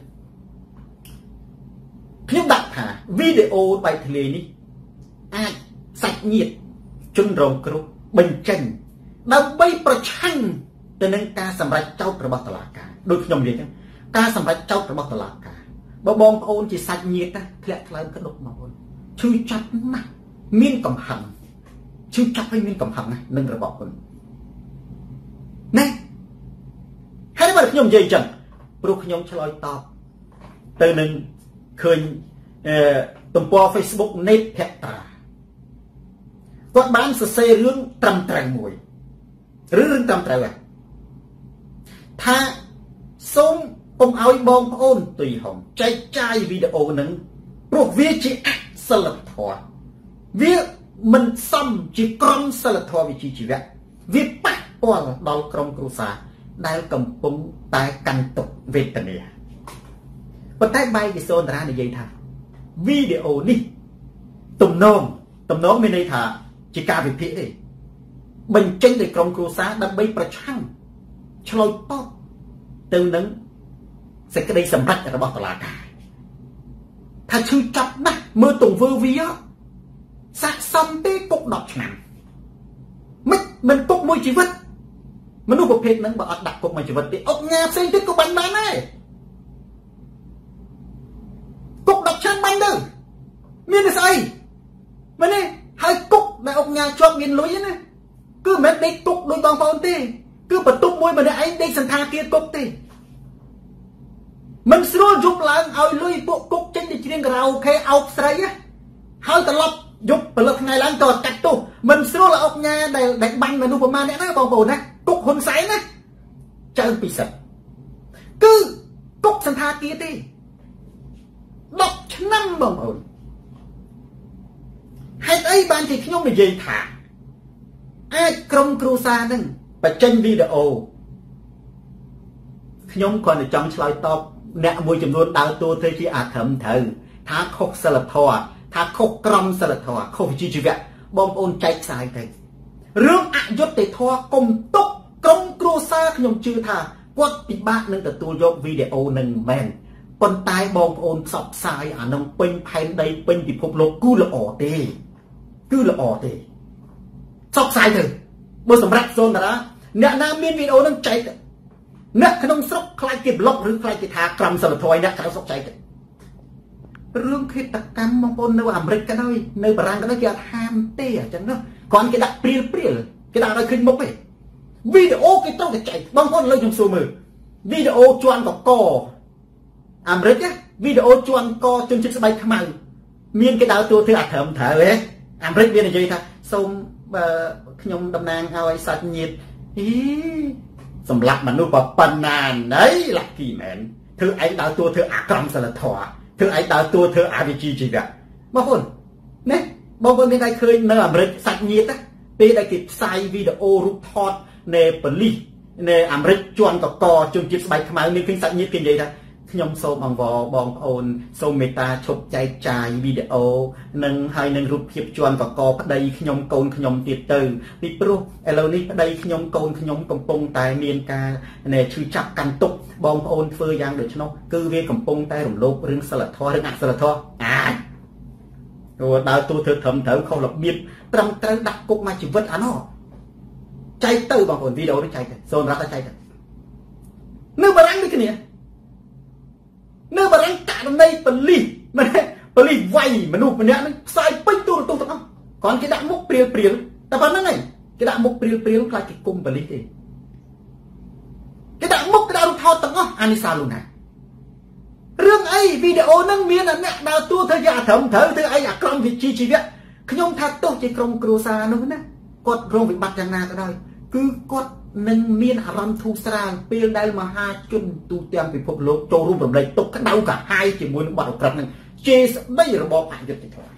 ខ្ញុំដាក់ថាវីដេអូបែបធ្លេនេះអាចសាច់ញាតិជនរងគ្រោះបញ្ចេញដើម្បីប្រឆាំងទៅនឹងការសម្រេចចោទរបស់តុលាការដូចខ្ញុំនិយាយចឹងការសម្រេចចោទរបស់តុលាការបើបងប្អូនជាសាច់ញាតិណាធ្លាក់ថ្លើមក្តុកបងប្អូនឈឺចាប់ណាស់មានកំហឹងឈឺចាប់ឲ្យមានកំហឹងណាស់នឹងរបស់គុណណាហើយបើខ្ញុំនិយាយចឹងព្រោះខ្ញុំឆ្លើយតបទៅនឹងឃើញទំព័រ Facebook នៃភក្តាគាត់បានសរសេររឿងត្រឹមត្រូវមួយឬរឿងត្រឹមត្រូវថាសូមកុំឲ្យបងប្អូនទុយហងចែកចាយវីដេអូហ្នឹងព្រោះវាជាអសិលធម៌វាមិនសមជាក្រមសិលធម៌វិជ្ជាជីវៈវាប៉ះពាល់ដល់ក្រុមគ្រួសារដែលកំពុងតែកាន់ទុក្ខវេទនាប៉ុន្តែបែបវិសូនតារានិយាយថាវីដេអូនេះទំនងទំនងមានន័យថាជាការវិភាគទេបញ្ចេញដោយក្រុមគ្រួសារដើម្បីប្រឆាំងឆ្លើយតបទៅនឹងសេចក្តីសម្រេចរបស់តុលាការថាឈឺចាប់ណាស់មើលទង្វើវាស័ក្តិសមទេគុកដប់ឆ្នាំមិនមិនគុកមួយជីវិតមនុស្សប្រភេទហ្នឹងបើអត់ដាក់គុកមួយជីវិតទេអុកញ៉ាផ្សេងទៀតក៏បាញ់បានដែរគុកដប់ឆ្នាំបាញ់ទៅមានស្អីមែនទេហើយគុកដែលអុកញ៉ាជាប់មានលុយណាគឺមិនមែនដេកគុកដូចបងប្អូនទេគឺបន្ទប់មួយម្នាក់ឯងដេកសន្តាគារគុកទេមិនស្រួលយប់ឡើងឲ្យលុយពួកគុកចេញទៅច្រៀងការ៉ាអូខេអោបស្រីហើយត្រឡប់យប់ព្រលឹកថ្ងៃឡើងទៅកាត់ទោសមិនស្រួលអុកញ៉ាដែលដែលបាញ់មនុស្សប្រមាណអ្នកណាបងប្អូនណាគុកហ៊ុនសែនណាចៅពិសិដ្ឋគឺគុកសន្តាគារទេដប់ឆ្នាំបងប្អូនហេតុអីបានជាខ្ញុំនិយាយថាអាចក្រុមគ្រួសារនឹងបញ្ចេញវីដេអូខ្ញុំគ្រាន់តែចង់ឆ្លើយតបអ្នកមួយចំនួនដើរតួធ្វើជាអាត្រឹមត្រូវថាខុសសិលធម៌ថាខុសក្រមសិលធម៌ខុសវិជ្ជាជីវៈបងប្អូនចែកផ្សាយទៅរឿងអយុត្តិធម៌កុំទុកក្រុមគ្រួសារខ្ញុំជឿថាគាត់ពិបាកនឹងទទួលយកវីដេអូនឹងមែនប៉ុន្តែបងប្អូនផ្សព្វផ្សាយអានឹងពេញផែនដីពេញពិភពលោកគឺល្អទេគឺល្អទេផ្សព្វផ្សាយទៅបើសម្រាប់សូនតារាអ្នកណាមានវីដេអូនឹងចែកទៅអ្នកក្នុងស្រុកខ្លាចគេប្លុកឬខ្លាចគេថាក្រមសិលធម៌អ្នកក្រៅស្រុកចែកទៅរឿងឃាតកម្មបងប្អូននៅអាមេរិកក៏ដោយនៅបារាំងក៏ដោយគេអត់ហាមទេអញ្ចឹងណាគ្រាន់គេដាក់ព្រៀលព្រៀលគេដាក់ឲ្យឃើញមុខទេវីដេអូគេត្រូវតែចែកបងប្អូនលើខ្ញុំសួរមើលវីដេអូជន់កកអាមេរិកវីដេអូជន់កជនជាតិស្បែកខ្មៅមានគេដើរតួធ្វើអាត្រឹមត្រូវហ៎អាមេរិកមាននិយាយថាសូមបើខ្ញុំតំណាងឲ្យសាច់ញាតិអីសម្រាប់មនុស្សប៉ុណ្ណាណៃលាក់គីមែនធ្វើឯងដើរតួធ្វើអាក្រមសិលធម៌ធ្វើឯងដើរតួធ្វើអវិជ្ជាជីវៈបងប្អូនណាបងប្អូនមានតែឃើញនៅអាមេរិកសាច់ញាតិពេលដែលគេផ្សាយវីដេអូរូបថតនៃប៉ូលីសនៃអាមេរិកជន់កកជនជាតិស្បែកខ្មៅមានឃើញសាច់ញាតិគេនិយាយថាខ្ញុំសូមអង្វរបងប្អូនសូមមេត្តាឈប់ចែកចាយវីដេអូនឹងហើយនឹងរូបភាពជន់កកប្តីខ្ញុំកូនខ្ញុំទៀតទៅពីព្រោះឥឡូវនេះប្តីខ្ញុំកូនខ្ញុំកំពុងតែមានការឈឺចាប់កាន់ទុក្ខបងប្អូនធ្វើយ៉ាងដូច្នោះគឺវាកំពុងតែរំលោភរឿងសិលធម៌រឿងអសិលធម៌អាចព្រោះដើរតួធ្វើត្រឹមត្រូវខុសរបៀបត្រឹមត្រូវដាក់គុកមួយជីវិតអានោះចែកទៅបងប្អូនវីដេអូនេះចែកទៅសូមរត់ទៅចែកទៅនៅបារាំងដូចគ្នានៅបារាំងករណីប៉ូលីសមែនប៉ូលីសវាយមនុស្សម្នាក់នឹងផ្សាយពេញទូរទស្សន៍ទាំងអស់ còn cái đã múc priêu priêu ta vẫn nói này cái đã múc priêu priêu là cái cung bali đi cái đã múc cái đã thao tầng á anh sao luôn này riêng ấy video nâng miên là nè đào tua thời gian thầm thở thứ ấy à con vị trí chỉ biết khi nhung thật tốt chỉ trong cruza nó nè cột rong bị bắt chẳng na cái đây cứ cột nâng miên à ram thu sang pil đây mà hai chân tu tiêm bị phục lục trâu rung rầm đầy tục cái đau cả hai chỉ muốn bắt đầu cật này chê bây giờ bỏ phải được thì thôi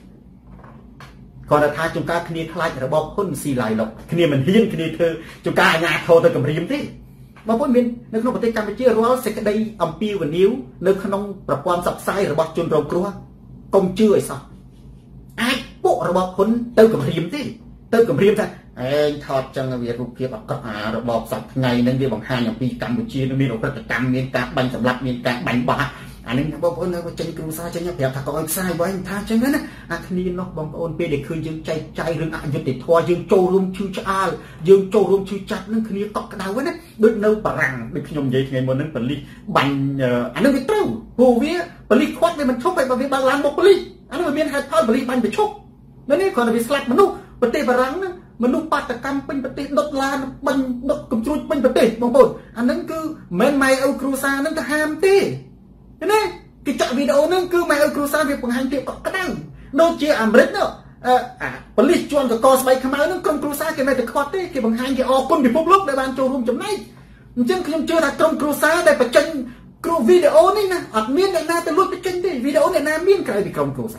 còn là tha chúng ta khi thay là bỏ Hun Sen lại lộc khi mình hiên khi thơ chúng ta nhà thô tôi cầm riêng thế mà mỗi miền nếu không có thể Campuchia rồi sẽ cái đây âm piu và níu nếu không tập quan sập sai rồi bắt chôn rồng cua công chưa sao ai bộ rồi bỏ Hun tôi cầm riêng thế tôi cầm riêng ra anh thọt trong việc rụt kia bọc cặp à rồi bỏ sập ngày nên đi bằng hai nhầm pi Campuchia nó miền ở rất là cam miền cam bánh sầm lạp miền cam bánh bả anh ấy bông ôn nó chân cừu sa chân nhấp đẹp thật có sai với anh tha chân đó à khi nó bông ôn pe để khơi dương chay chay rừng ảnh dương để thoa dương trâu rung chu cha dương trâu rung chu chặt nó khi nó cọc cái đầu ấy đôi nâu bà rằng được nhom vậy ngày một nâng bẩn ly bánh anh nó bị trâu hồ vía bẩn ly khoát để mình chốt vậy và việc bằng làm một bẩn ly anh nó miền hai thoi bẩn ly bánh bị chốt nó này còn là bị slap mình nu bẩn tê bà rằng mình nu bắt ta cam pin bẩn tê đốt lan bánh đốt cầm chuột pin bẩn tê bông ôn anh nó cứ men mày âu cừu sa nó ta ham tê cái này cái chọn video nó cứ mày ở cruza việc bằng hành tiệm có cái năng nó chia ẩm rít nữa à police chọn cái cos bay Khmer nó con cruza cái này thì khó thế cái bằng hành cái open bị phốt lúc để ban showroom chấm này chứ không chưa là trong cruza để phải chân cru video này nè admin này na từ lúc cái chân đi video này na miên cái bị trong cruza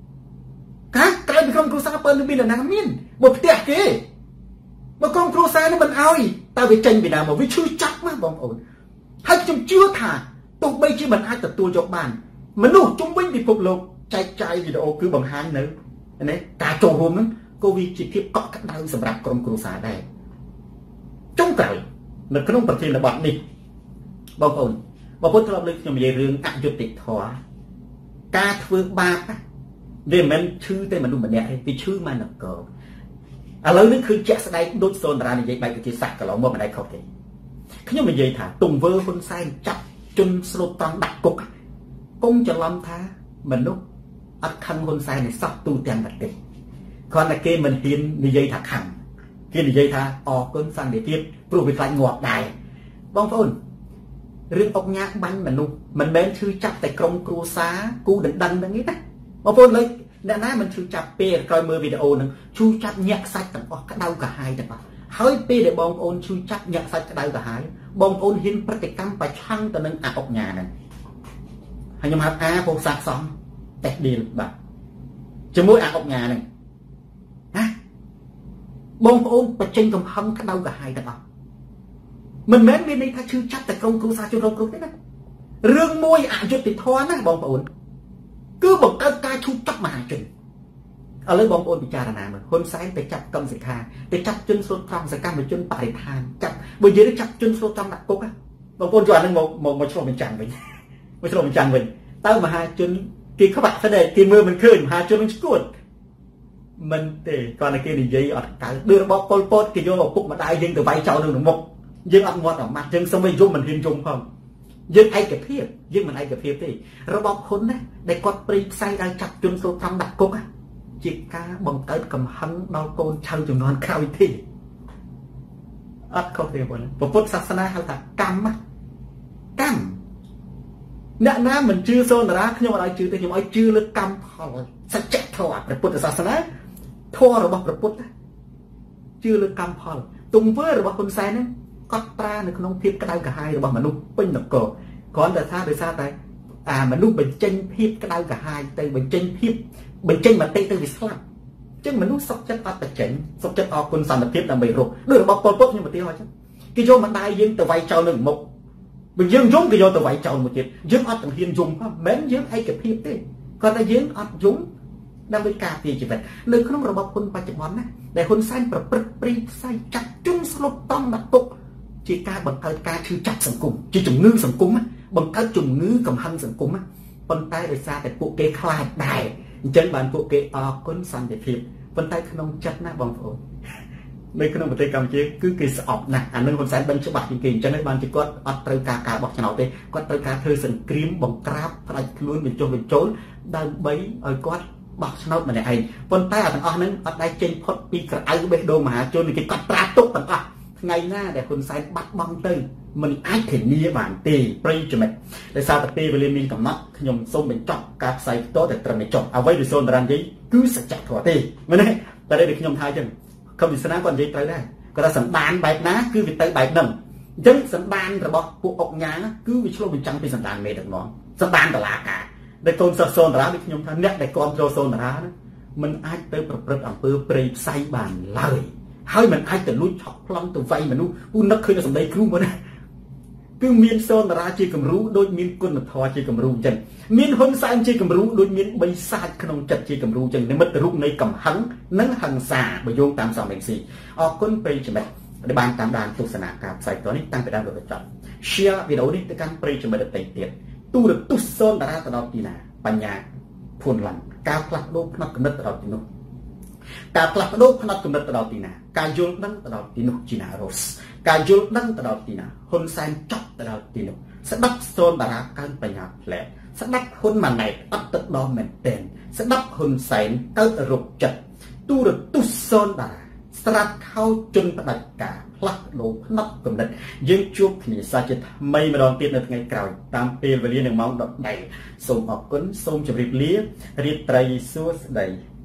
cả cái bị trong cruza bên bên là na miên một tiệc kia mà con cruza nó bên ai tao bị chân bị nào mà với chưa chắc mà bông ổn hay trong chưa thả tụi bây chỉ mình ai tập tua cho bạn mình đủ trung bình thì phục lục chạy chạy video cứ bằng hai nữa này cả trâu hôm đó cô vi chỉ tiếp có các đau sầm rạp con cừu xả đây trong cày nó không bật thêm là bạn đi bao ổn bao phút thọ lực nhưng mà về riêng áp dụng tịch thọ ca phương ba về mình chư tên mình đủ mình nhẹ vì chư mà nó cờ à lớn nước khơi chết đây đốt SORN DARA này vậy bài cái sạc cả lòng mà đây không thể nhưng mà vậy thả tùng vơ Hun Sen chặt chân sốt tăng đặt cục công cho lâm tha mình lúc ắt khăn Hun Sen này sắp tu tiền đặt đi còn là kia mình hiên đi dây thật hẳn kia đi dây tha o cơn sang để tiếp rồi bị lại ngọt đài bông phun riêng ốc nhạc bánh mình lúc mình bên thư chặt tại công cua xá cu định đăng đang nghĩ đấy bông phun lấy đã nói mình thư chặt pe coi mưa video nữa chu chặt nhạc sạch tận o cái đau cả hai được không hơi pe để bông ôn chu chặt nhạc sạch cái đau cả hai bông ôn hiên bất kỳ cam phải chăng từ nâng áp ốc nhà này hay nhầm hạt a phố sạc xong tẹt đi bạn chứ mỗi áp ốc nhà này ha bông ôn phải tranh cầm hâm cái đau cả hai được không mình mến bên đây ta chưa chắc tại công cứu xa cho rộng rộng thế này rương môi ả chút thì thoa ná bông ôn cứ bọc cái ca chu chắc mà chừng ở lấy bông ôn bị cha là nào mà Hun Sen phải chặt Kem Sokha để chặt chân số trong sẽ cam với chân bài than chặt bây giờ nó chặt chân số trong đặt cúc á bông ôn chọn một một một chỗ mình chẳng mình một chỗ mình chẳng mình tao mà hai chân kia các bạn thế này kia mưa mình khơi mà hai chân mình cuột mình để còn là kia thì dây ở cái đưa bọc Pol Pot kia vô một cục mà đại dương từ vay cháu đường một dương ăn ngọt ở mặt dương xong mình dùng mình hình dung không dương ai kẹp hiệp dương mình ai kẹp hiệp thì rồi bọc Hun đấy để quạt pri say đang chặt chân số trong đặt cúc á chỉ ca bằng tới cầm hăng đau côn trâu chừng non cao thì ắt không thể buồn và phút sát na hay là cam á cam nè na mình chưa SORN DARA nhưng mà lại chưa thì nhưng mà chưa là cam thôi sát chết thôi à để phút sát na thua rồi bọc rồi phút chưa là cam thôi tung với rồi bọc Hun Sen á cắt ra này không thiệp cái đau cả hai rồi bọc mà nút pin được cổ còn là sao để sao đây à mà nút bình chân thiệp cái đau cả hai tay bình chân thiệp bình chân mà tây tây bị slap chứ mình nuốt sọc chất ắt chỉnh sọc chất o quân sàn tập tiếp là bị rụt được bọc Pol Pot nhưng mà tiêu chứ cái vô mà đại dương từ vay trâu nừng một bình dương dũng cái vô từ vay trâu một chuyện dương ắt thằng hiền dùng không mến dương hay kẹp hiệp thế còn là dương ắt dũng đang với cà phê chỉ vậy nơi không rồi bọc quân ba chục món này để Hun Sen bật bật pri say chặt chung slot tông đặt tục chỉ ca bằng cái ca thư chặt sòng cung chỉ chủng ngư sòng cung á bằng cái chủng ngư cầm hăng sòng cung á con tay để xa để cụ kê khai đài chân bàn cụ kê o quân sàn để phim con tay không chất na bằng phổi đây không một tay cầm chế cứ kê sọp nè anh nên Hun Sen bên chỗ bạc những kỳ cho nên bàn chỉ có ở từ cả cả bọc cho nó thế có từ cả thơ sần cream bằng crab phải luôn mình cho mình trốn đang bấy ở quát បោះឆ្នោតម្នាក់ឯងប៉ុន្តែអាទាំងអស់ហ្នឹងអត់ដែលចេញផុតពីក្រៅបេះដូងមហាជនគេកត់ត្រាទុកទាំងអស់ថ្ងៃណាដែលហ៊ុនសែនបាត់បង់ទៅមិនអាចធានាបានទេប្រិយមិត្តដោយសារតែពេលវេលាមានកំណត់ខ្ញុំសូមបញ្ចប់ការផ្សាយផ្ទាល់តែត្រឹមនេះចុះអ្វីដែលសូនតារានិយាយគឺសច្ចធម៌ទេមែនទេតែដែលខ្ញុំថាអញ្ចឹងខំវិស្នាគាត់និយាយត្រូវដែរគាត់ថាសម្ដានបែបណាគឺវាទៅបែបហ្នឹងអញ្ចឹងសម្ដានរបស់ពួកអុកញ៉ាគឺវាឆ្លុះបញ្ចាំងពីសម្ដានមេដឹកនាំសម្ដានតឡាការដែលកូនសិស្សសូនតារាដូចខ្ញុំថាអ្នកដែលគ្រប់គ្រងសូនតារាមិនអាចទៅប្រព្រឹត្តអំពើព្រៃផ្សៃបានឡើយហើយមិនអាចទៅលួចឆក់ប្លង់ទៅវាយមនុស្សពូនឹកឃើញសម្ដីគ្រូមកណាគឺមានសូនតារាជាគំរូដូចមានគុណធម៌ជាគំរូអញ្ចឹងមានហ៊ុនសែនជាគំរូដូចមានបិសាចក្នុងចិត្តជាគំរូអញ្ចឹងនិមិត្តរូបនៃកំហឹងនិងហិង្សាបើយោងតាមសំរងស៊ីអរគុណប្រិយមិត្តដែលបានតាមដានទស្សនាការផ្សាយផ្ទាល់នេះតាំងពីដើមដល់ចប់ share វីដេអូនេះទៅកាន់ប្រិយមិត្តដទៃទៀតទូរទស្សន៍សូនតារាទៅដល់ទីណាបញ្ញាភួនឡាន់ការផ្លាស់ប្ដូរផ្នត់គំនិតទៅដល់ទីនោះការផ្លាស់ប្ដូរផ្នត់គំនិតទៅដល់ទីណាការយល់ដឹងទៅដល់ទីនោះជាណារ៉ូសការយល់ដឹងទៅដល់ទីណាហ៊ុនសែនចប់ទៅដល់ទីនោះស្ដាប់សូនតារាកើនបញ្ញាផ្លែស្ដាប់ហ៊ុនម៉ាណែតអត់ទឹកដល់មែនតែនស្ដាប់ហ៊ុនសែនកើតរកចិត្តទូរទស្សន៍សូនតារាស្រាត់ខោជន់ផ្ដាច់ការផ្លាស់ប្ដូរផ្នត់គំនិតយើងជួបគ្នាសាជាថ្មីម្ដងទៀតនៅថ្ងៃក្រោយតាមពេលវេលានឹងម៉ោងដដែលសូមអរគុណសូមជម្រាបលារាត្រីសួស្ដី